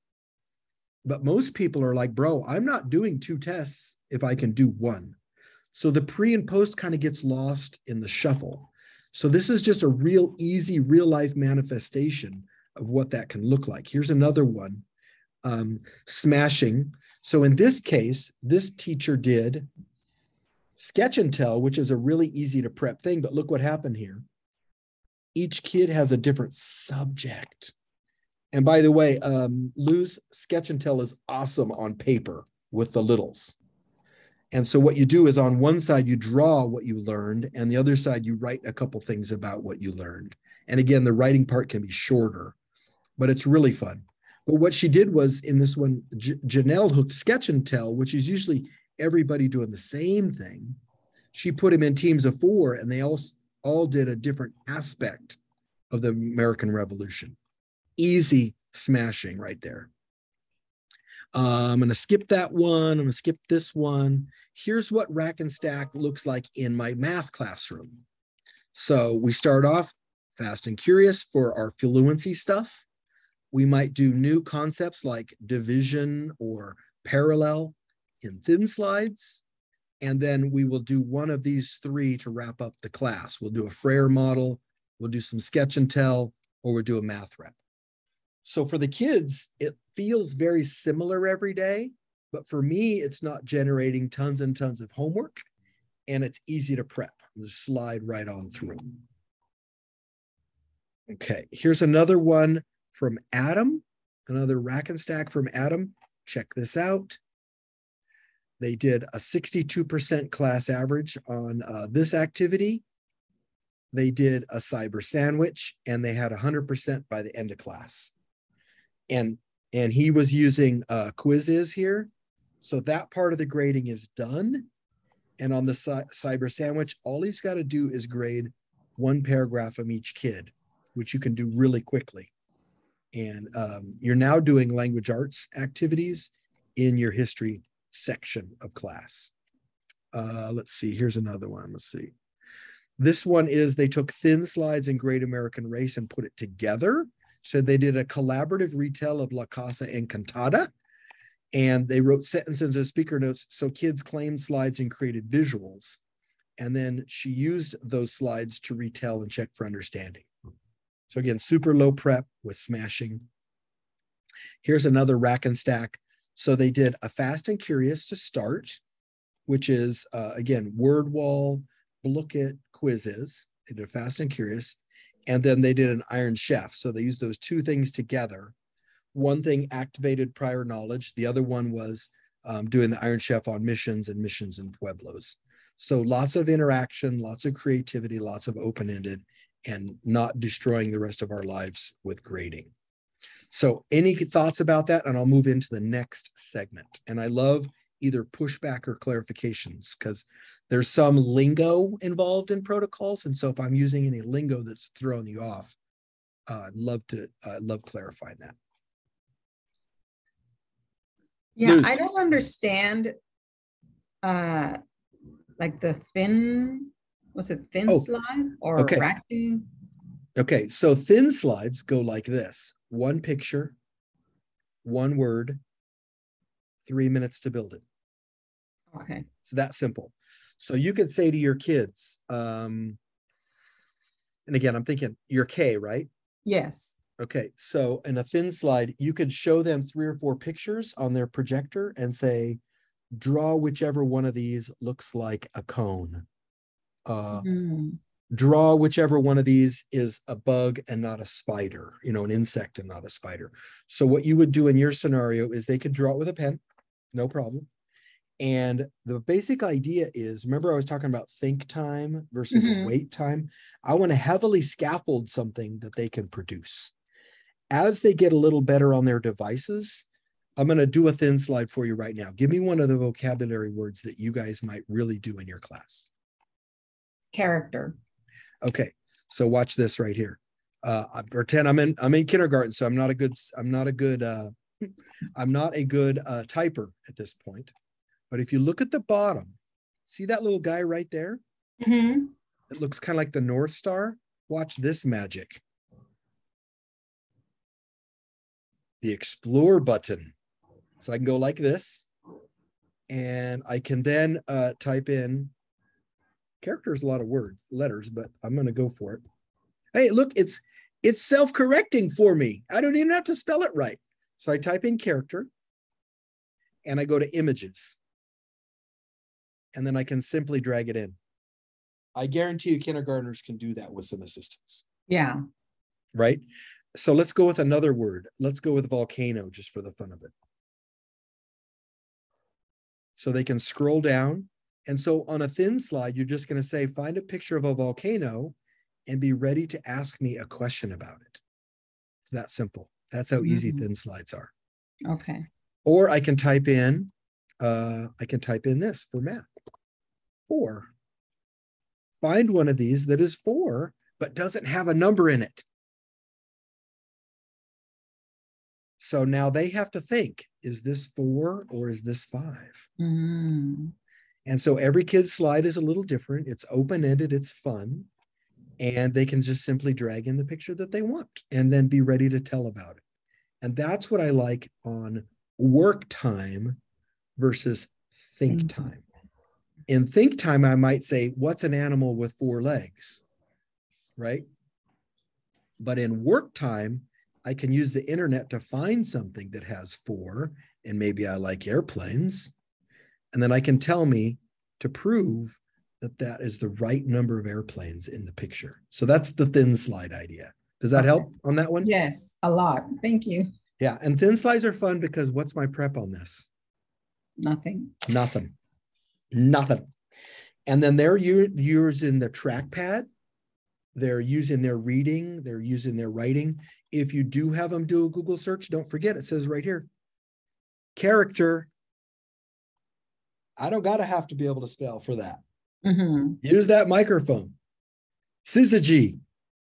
But most people are like, bro, I'm not doing 2 tests if I can do 1. So the pre and post kind of gets lost in the shuffle. So this is just a real easy real life manifestation of what that can look like. Here's another one, smashing. So in this case, this teacher did Sketch and Tell, which is a really easy to prep thing, but look what happened here. Each kid has a different subject. And by the way, Lou's Sketch and Tell is awesome on paper with the littles. And so what you do is on one side, you draw what you learned, and the other side, you write a couple things about what you learned. And again, the writing part can be shorter, but it's really fun. But what she did was in this one, Janelle hooked sketch and tell, which is usually everybody doing the same thing. She put them in teams of 4, and they all did a different aspect of the American Revolution. Easy smashing right there. I'm going to skip that one. I'm going to skip this one. Here's what Rack and Stack looks like in my math classroom. So we start off fast and curious for our fluency stuff. We might do new concepts like division or parallel in thin slides. And then we will do one of these 3 to wrap up the class. We'll do a Frere model, we'll do some sketch and tell, or we'll do a math rep. So for the kids, it feels very similar every day, but for me, it's not generating tons and tons of homework, and it's easy to prep. Just slide right on through. Okay, here's another one from Adam, another Rack and Stack from Adam. Check this out. They did a 62% class average on this activity. They did a cyber sandwich, and they had 100% by the end of class. And he was using quizzes here. So that part of the grading is done. And on the cyber sandwich, all he's got to do is grade 1 paragraph from each kid, which you can do really quickly. And you're now doing language arts activities in your history section of class. Let's see, here's another one. Let's see. This one is they took thin slides in Great American Race and put it together. So they did a collaborative retell of La Casa Encantada, and they wrote sentences as speaker notes. So kids claimed slides and created visuals. And then she used those slides to retell and check for understanding. So again, super low prep with smashing. Here's another Rack and Stack. So they did a Fast and Curious to start, which is, again, word wall, look at quizzes. They did a Fast and Curious. And then they did an Iron Chef. So they used those 2 things together. One thing activated prior knowledge. The other one was doing the Iron Chef on missions and missions in Pueblos. So lots of interaction, lots of creativity, lots of open-ended, and not destroying the rest of our lives with grading. So any thoughts about that? And I'll move into the next segment. And I love either pushback or clarifications because there's some lingo involved in protocols. And so if I'm using any lingo that's throwing you off, I'd love clarifying that. Yeah, Luz. I don't understand like the thin, was it thin slide or racking? Okay, so thin slides go like this. 1 picture, 1 word, 3 minutes to build it. Okay. It's that simple. So you could say to your kids, and again, I'm thinking you're K, right? Yes. Okay, so in a thin slide, you could show them 3 or 4 pictures on their projector and say, draw whichever one of these looks like a cone. Draw whichever one of these is a bug and not a spider, an insect and not a spider. So what you would do in your scenario is they could draw it with a pen, no problem. And the basic idea is, remember I was talking about think time versus wait time? I want to heavily scaffold something that they can produce. As they get a little better on their devices, I'm going to do a thin slide for you right now. Give me one of the vocabulary words that you guys might really do in your class. Character. Okay, so watch this right here. I pretend I'm in kindergarten, so I'm not a good typer at this point. But if you look at the bottom, see that little guy right there? It looks kind of like the North Star. Watch this magic. The Explore button. So I can go like this, and I can then type in, character is a lot of letters, but I'm going to go for it. Hey, look, it's self-correcting for me. I don't even have to spell it right. So I type in character, and I go to images. And then I can simply drag it in. I guarantee you kindergartners can do that with some assistance. Yeah. Right? So let's go with another word. Let's go with volcano just for the fun of it. so they can scroll down. And so on a thin slide, you're just going to say, find a picture of a volcano and be ready to ask me a question about it. It's that simple. That's how easy thin slides are. Okay. Or I can type in this for math. 4. Find one of these that is 4, but doesn't have a number in it. So now they have to think, is this 4 or is this 5? Mm. And so every kid's slide is a little different. It's open-ended, it's fun. And they can just simply drag in the picture that they want and then be ready to tell about it. And that's what I like on work time versus think time. In think time, I might say, what's an animal with 4 legs, right? But in work time, I can use the internet to find something that has 4, and maybe I like airplanes. And then I can tell me to prove that that is the right number of airplanes in the picture. So that's the thin slide idea. Does that help on that one? Yes, a lot. Thank you. Yeah, and thin slides are fun because what's my prep on this? Nothing. Nothing. And then they're using the trackpad. They're using their reading. They're using their writing. If you do have them do a Google search, don't forget, it says right here, character. I don't got to have to be able to spell for that. Use that microphone. Syzygy.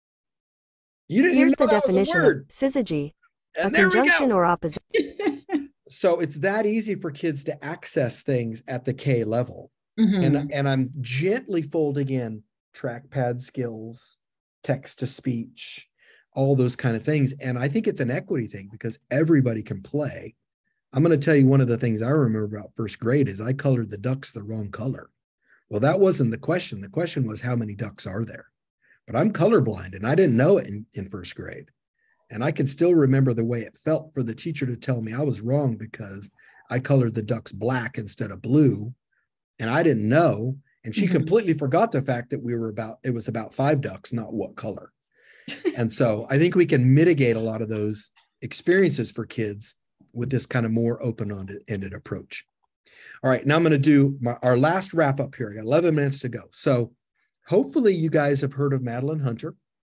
You didn't Here's even know the that was a definition word. of syzygy. And A there we go. conjunction or opposition. So it's that easy for kids to access things at the K level. And I'm gently folding in trackpad skills, text to speech, all those kind of things. And I think it's an equity thing because everybody can play. I'm going to tell you one of the things I remember about first grade is I colored the ducks the wrong color. Well, that wasn't the question. The question was, how many ducks are there? But I'm colorblind and I didn't know it in first grade. And I can still remember the way it felt for the teacher to tell me I was wrong because I colored the ducks black instead of blue. And I didn't know. And she completely forgot the fact that it was about 5 ducks, not what color. And so I think we can mitigate a lot of those experiences for kids with this kind of more open-ended approach. All right, now I'm going to do our last wrap up here. I got 11 minutes to go. So hopefully you guys have heard of Madeline Hunter.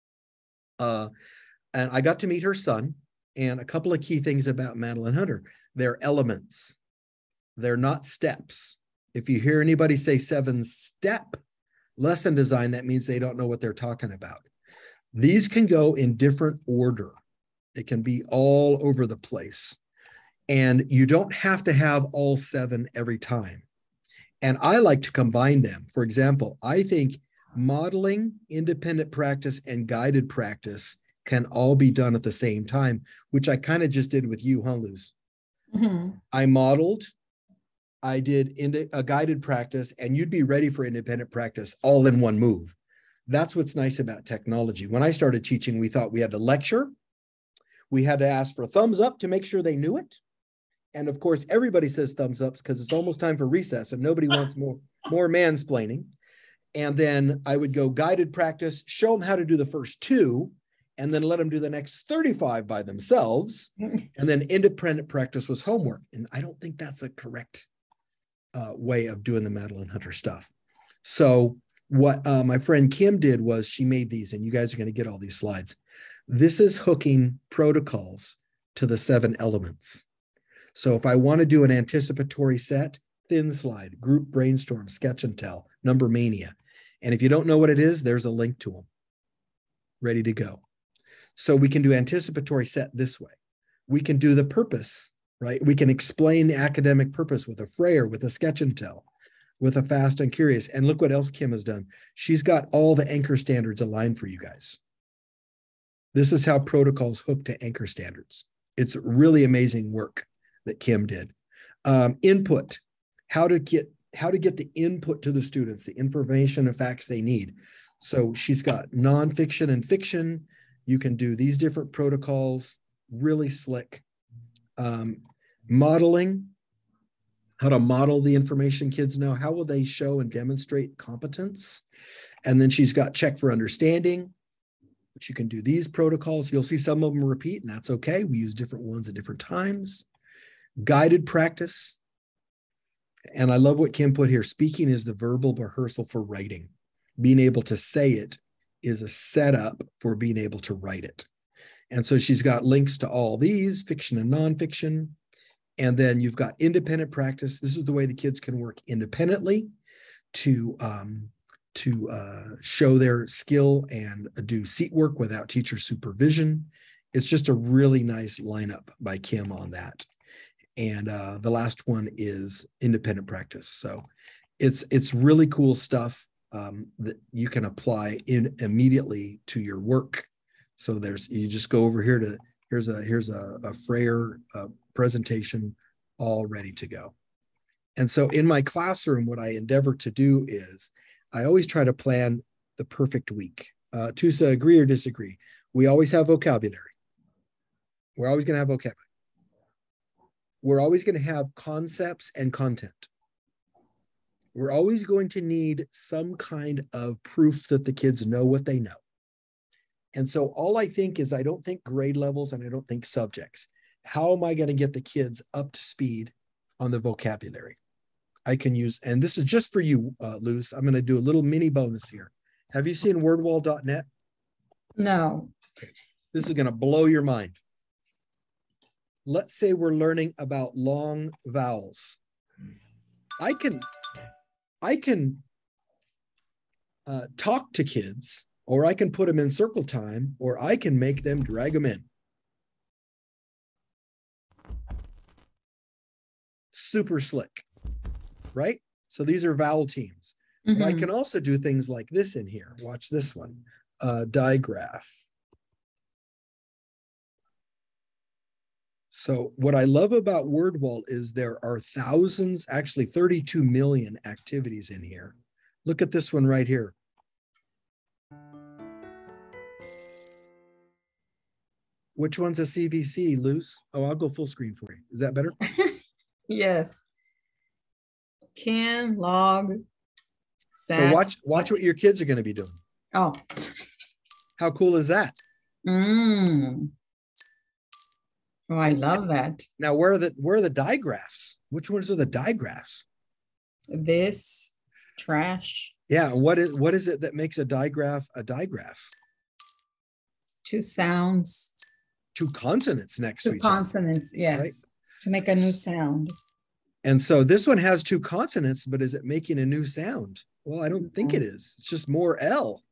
And I got to meet her son. And a couple of key things about Madeline Hunter. They're elements. They're not steps. If you hear anybody say 7-step lesson design, that means they don't know what they're talking about. These can go in different order. It can be all over the place. And you don't have to have all 7 every time. And I like to combine them. For example, I think modeling, independent practice, and guided practice can all be done at the same time, which I kind of just did with you, huh, Luz? I modeled, I did a guided practice, and you'd be ready for independent practice all in one move. That's what's nice about technology. When I started teaching, we thought we had to lecture. We had to ask for thumbs up to make sure they knew it. And of course, everybody says thumbs ups because it's almost time for recess and nobody wants more mansplaining. And then I would go guided practice, show them how to do the first 2, and then let them do the next 35 by themselves. And then independent practice was homework. And I don't think that's a correct way of doing the Madeline Hunter stuff. So what my friend Kim did was she made these, and you guys are going to get all these slides. This is hooking protocols to the 7 elements. So if I want to do an anticipatory set, thin slide, group brainstorm, sketch and tell, number mania. And if you don't know what it is, there's a link to them. Ready to go. So we can do anticipatory set this way. We can do the purpose, right? We can explain the academic purpose with a frayer, with a sketch and tell, with a fast and curious. And look what else Kim has done. She's got all the anchor standards aligned for you guys. This is how protocols hook to anchor standards. It's really amazing work that Kim did. Input, how to get the input to the students, the information and facts they need. So she's got nonfiction and fiction. You can do these different protocols, really slick. Modeling, how to model the information kids know. How will they show and demonstrate competence? And then she's got check for understanding, which you can do these protocols. You'll see some of them repeat, and that's okay. We use different ones at different times. Guided practice. And I love what Kim put here. Speaking is the verbal rehearsal for writing. Being able to say it is a setup for being able to write it. And so she's got links to all these, fiction and nonfiction. And then you've got independent practice. This is the way the kids can work independently to show their skill and do seat work without teacher supervision. It's just a really nice lineup by Kim on that. And the last one is independent practice. So it's really cool stuff that you can apply immediately to your work. So you just go over here to, here's a Frayer presentation all ready to go. And so in my classroom, what I endeavor to do is I always try to plan the perfect week. Tusa, agree or disagree? We always have vocabulary. We're always going to have vocabulary. We're always going to have concepts and content. We're always going to need some kind of proof that the kids know what they know. And so all I think is I don't think grade levels and I don't think subjects. How am I going to get the kids up to speed on the vocabulary? I can use, and this is just for you, Luz. I'm going to do a little mini bonus here. Have you seen wordwall.net? No. This is going to blow your mind. Let's say we're learning about long vowels. I can talk to kids, or I can put them in circle time, or I can make them drag them in. Super slick, right? So these are vowel teams. But I can also do things like this in here. Watch this one, digraph. So what I love about WordWall is there are thousands, actually 32 million activities in here. Look at this one right here. Which one's a CVC, Luz? Oh, I'll go full screen for you. Is that better? Yes. Can, log, set. So watch what your kids are going to be doing. Oh. How cool is that? Oh, I love that. Now, where are the digraphs? Which ones are the digraphs? This, trash. Yeah, what is it that makes a digraph a digraph? Two sounds. Two consonants next to each other. Two consonants, yes. Right? To make a new sound. And so this one has two consonants, but is it making a new sound? Well, I don't think it is. It's just more L.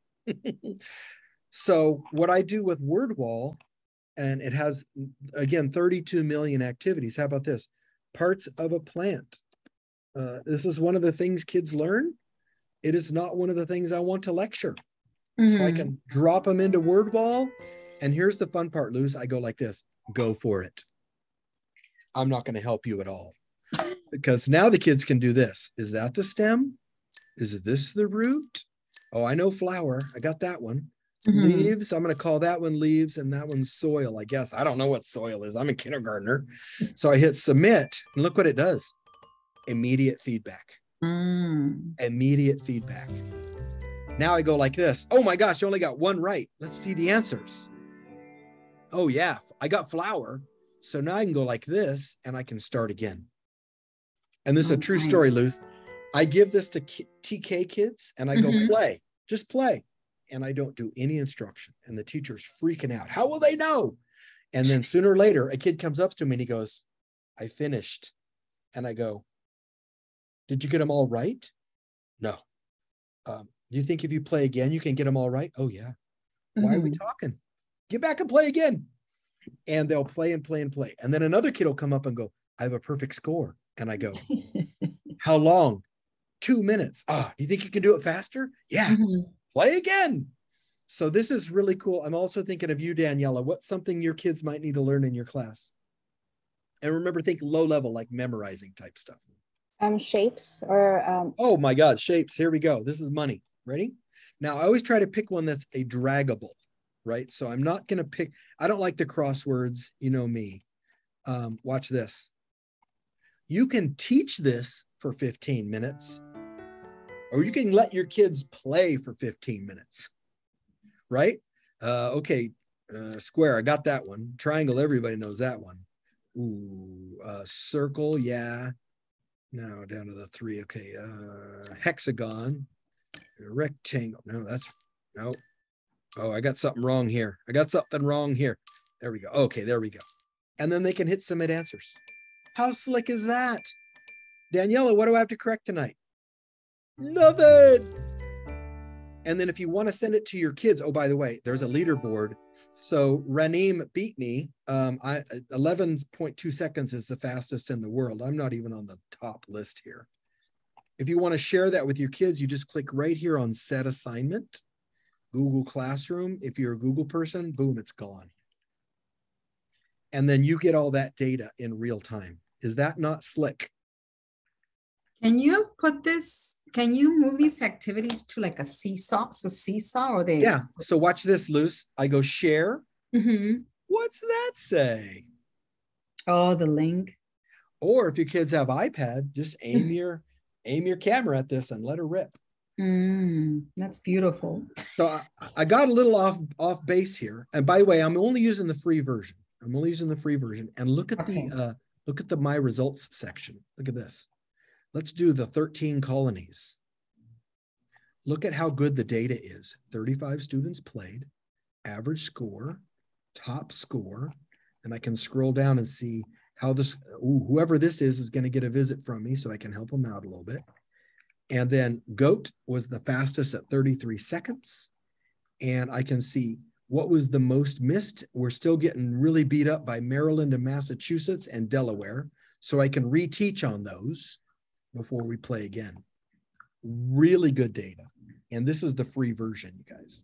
So what I do with WordWall, and it has, again, 32 million activities. How about this? Parts of a plant. This is one of the things kids learn. It is not one of the things I want to lecture. So I can drop them into WordWall. And here's the fun part, Luz. I go like this. Go for it. I'm not going to help you at all. Because now the kids can do this. Is that the stem? Is this the root? Oh, I know flower. I got that one. Leaves. I'm going to call that one leaves and that one's soil, I guess. I don't know what soil is. I'm a kindergartner. So I hit submit and look what it does. Immediate feedback. Immediate feedback. Now I go like this. Oh my gosh, you only got one right. Let's see the answers. Oh yeah, I got flower. So now I can go like this and I can start again. And this is a true story, Luz. I give this to TK kids and I go play, just play. And I don't do any instruction. And the teacher's freaking out. How will they know? And then sooner or later, a kid comes up to me and he goes, I finished. And I go, did you get them all right? No. Do you think if you play again, you can get them all right? Oh, yeah. Why are we talking? Get back and play again. And they'll play and play and play. And then another kid will come up and go, I have a perfect score. And I go, how long? 2 minutes. Do you think you can do it faster? Yeah. Play again. So this is really cool. I'm also thinking of you, Daniela. What's something your kids might need to learn in your class? And remember, think low level, like memorizing type stuff. Shapes or oh my God, shapes. Here we go. This is money. Ready? Now I always try to pick one that's a draggable, right? So I'm not going to pick, I don't like the crosswords, you know me. Watch this. You can teach this for 15 minutes, or you can let your kids play for 15 minutes, right? Okay, square, I got that one. Triangle, everybody knows that one. Ooh, circle, yeah. Now down to the 3. Okay, hexagon, rectangle. No, that's no. Oh, I got something wrong here. I got something wrong here. There we go. Okay, there we go. And then they can hit submit answers. How slick is that? Daniela, what do I have to correct tonight? Nothing. And then if you want to send it to your kids, oh, by the way, there's a leaderboard. So Raneem beat me. 11.2 seconds is the fastest in the world. I'm not even on the top list here. If you want to share that with your kids, you just click right here on set assignment, Google Classroom. If you're a Google person, boom, it's gone. And then you get all that data in real time. Is that not slick? Can you put this, can you move these activities to like a seesaw? So seesaw or they? Yeah, so watch this, Luce. I go share. Mm-hmm. What's that say? Oh, the link. Or if your kids have iPad, just aim your camera at this and let her rip. That's beautiful. So I got a little off base here. And by the way, I'm only using the free version. And look at the my results section. Look at this. Let's do the 13 colonies. Look at how good the data is. 35 students played, average score, top score, and I can scroll down and see how this, whoever this is going to get a visit from me so I can help them out a little bit. And then GOAT was the fastest at 33 seconds. And I can see what was the most missed. We're still getting really beat up by Maryland and Massachusetts and Delaware. So I can reteach on those before we play again. Really good data. And this is the free version, you guys.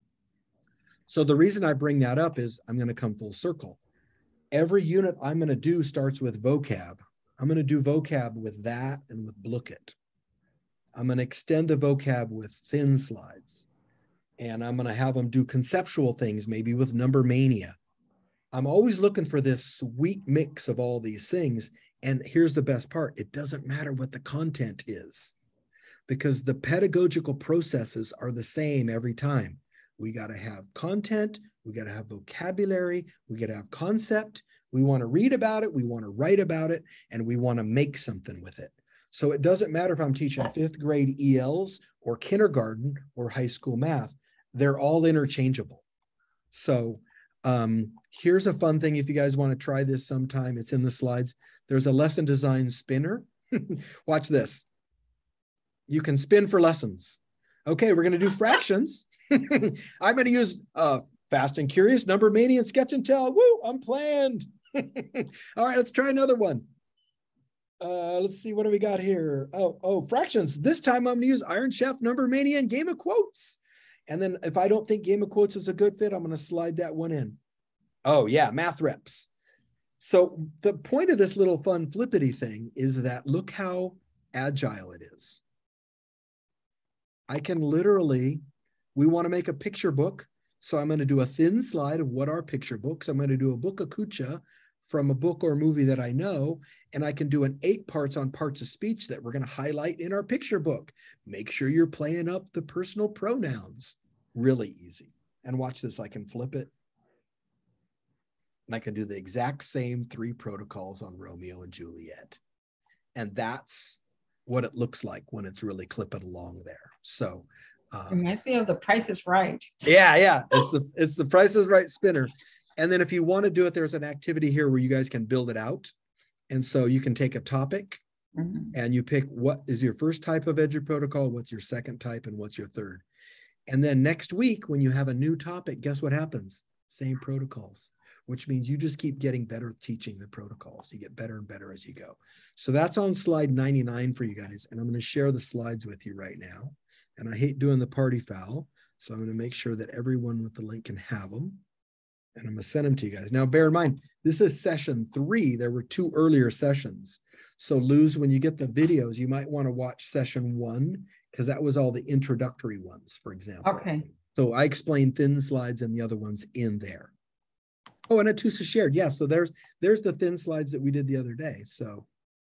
So the reason I bring that up is I'm going to come full circle. Every unit I'm going to do starts with vocab. I'm going to do vocab with that and with Book It. I'm going to extend the vocab with thin slides. And I'm going to have them do conceptual things, maybe with Number Mania. I'm always looking for this sweet mix of all these things. And here's the best part. It doesn't matter what the content is because the pedagogical processes are the same every time. We got to have content. We got to have vocabulary. We got to have concept. We want to read about it. We want to write about it. And we want to make something with it. So it doesn't matter if I'm teaching 5th grade ELs or kindergarten or high school math. They're all interchangeable. So here's a fun thing. If you guys want to try this sometime, it's in the slides. There's a lesson design spinner. Watch this. You can spin for lessons. Okay, we're going to do fractions. I'm going to use Fast and Curious, Number Mania, and Sketch and Tell. Woo, I'm planned. All right, let's try another one. Let's see, what do we got here? Oh, fractions. This time I'm going to use Iron Chef, Number Mania, and Game of Quotes. And then if I don't think Game of Quotes is a good fit, I'm going to slide that one in. Oh, yeah, math reps. So the point of this little fun flippity thing is that look how agile it is. I can literally, we want to make a picture book. So I'm going to do a thin slide of what are picture books. I'm going to do a book of Kucha from a book or movie that I know. And I can do an 8 parts on parts of speech that we're going to highlight in our picture book. Make sure you're playing up the personal pronouns. Really easy. And watch this, I can flip it. And I can do the exact same 3 protocols on Romeo and Juliet. And that's what it looks like when it's really clipping along there. So reminds me of The Price is Right. Yeah. It's the Price is Right spinner. And then if you want to do it, there's an activity here where you guys can build it out. And so you can take a topic and you pick what is your first type of edu protocol, what's your second type, and what's your third. And then next week, when you have a new topic, guess what happens? Same protocols, which means you just keep getting better teaching the protocols. You get better and better as you go. So that's on slide 99 for you guys. And I'm going to share the slides with you right now. And I hate doing the party foul. So I'm going to make sure that everyone with the link can have them. And I'm going to send them to you guys. Now, bear in mind, this is session 3. There were 2 earlier sessions. So Luz, when you get the videos, you might want to watch session 1 because that was all the introductory ones, for example. Okay. So I explained thin slides and the other ones in there. Oh, and Atusa shared. Yeah, so there's the thin slides that we did the other day. So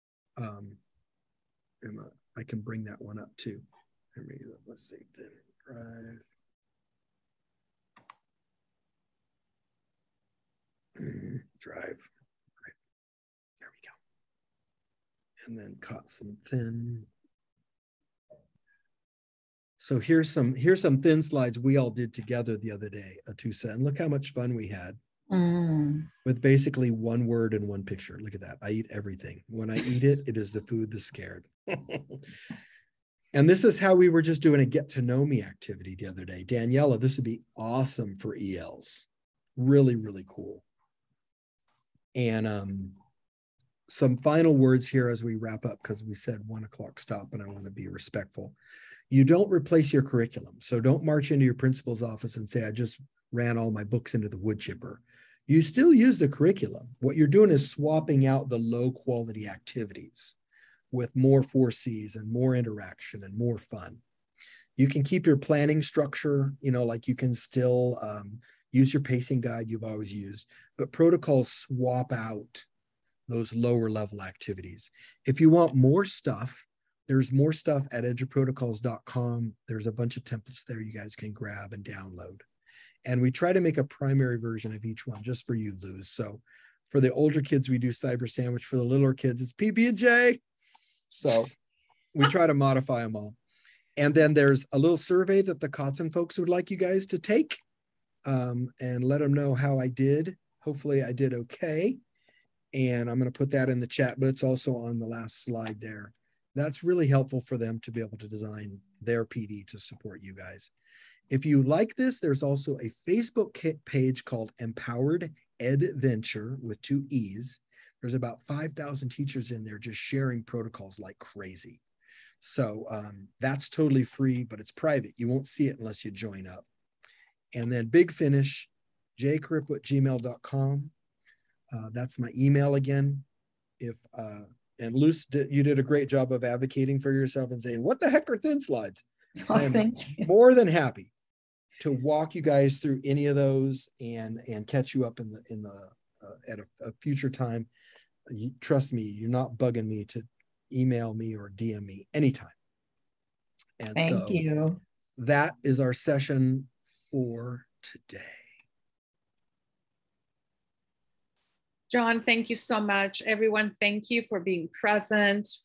I can bring that one up too. Let's see, thin drive. Drive. There we go. and then cut some thin. So here's some thin slides we all did together the other day, Atusa, and look how much fun we had with basically one word and one picture. Look at that. I eat everything. When I eat it, it is the food that's scared. And this is how we were just doing a get to know me activity the other day. Daniela, this would be awesome for ELs. Really, really cool. And some final words here as we wrap up, because we said 1 o'clock stop and I want to be respectful. You don't replace your curriculum. So don't march into your principal's office and say, I just ran all my books into the wood chipper. You still use the curriculum. What you're doing is swapping out the low quality activities with more 4Cs and more interaction and more fun. You can keep your planning structure, you know, like you can still use your pacing guide you've always used, but protocols swap out those lower level activities. If you want more stuff, there's more stuff at eduprotocols.com. There's a bunch of templates there you guys can grab and download. And we try to make a primary version of each one just for you, Luz. So for the older kids, we do Cyber Sandwich. For the littler kids, it's PB&J. So we try to modify them all. And then there's a little survey that the Kotzen folks would like you guys to take and let them know how I did. Hopefully I did okay. And I'm going to put that in the chat, but it's also on the last slide there. That's really helpful for them to be able to design their PD to support you guys. If you like this, there's also a Facebook page called Empowered Adventure with 2 E's. There's about 5,000 teachers in there just sharing protocols like crazy. So that's totally free, but it's private. You won't see it unless you join up. And then Big Finish, jcorripo@gmail.com. That's my email again. And Luce, you did a great job of advocating for yourself and saying, what the heck are thin slides? I am more than happy to walk you guys through any of those and catch you up at a future time. Trust me, you're not bugging me to email me or DM me anytime. And Thank you. That is our session for today. Jon, thank you so much. Everyone, thank you for being present,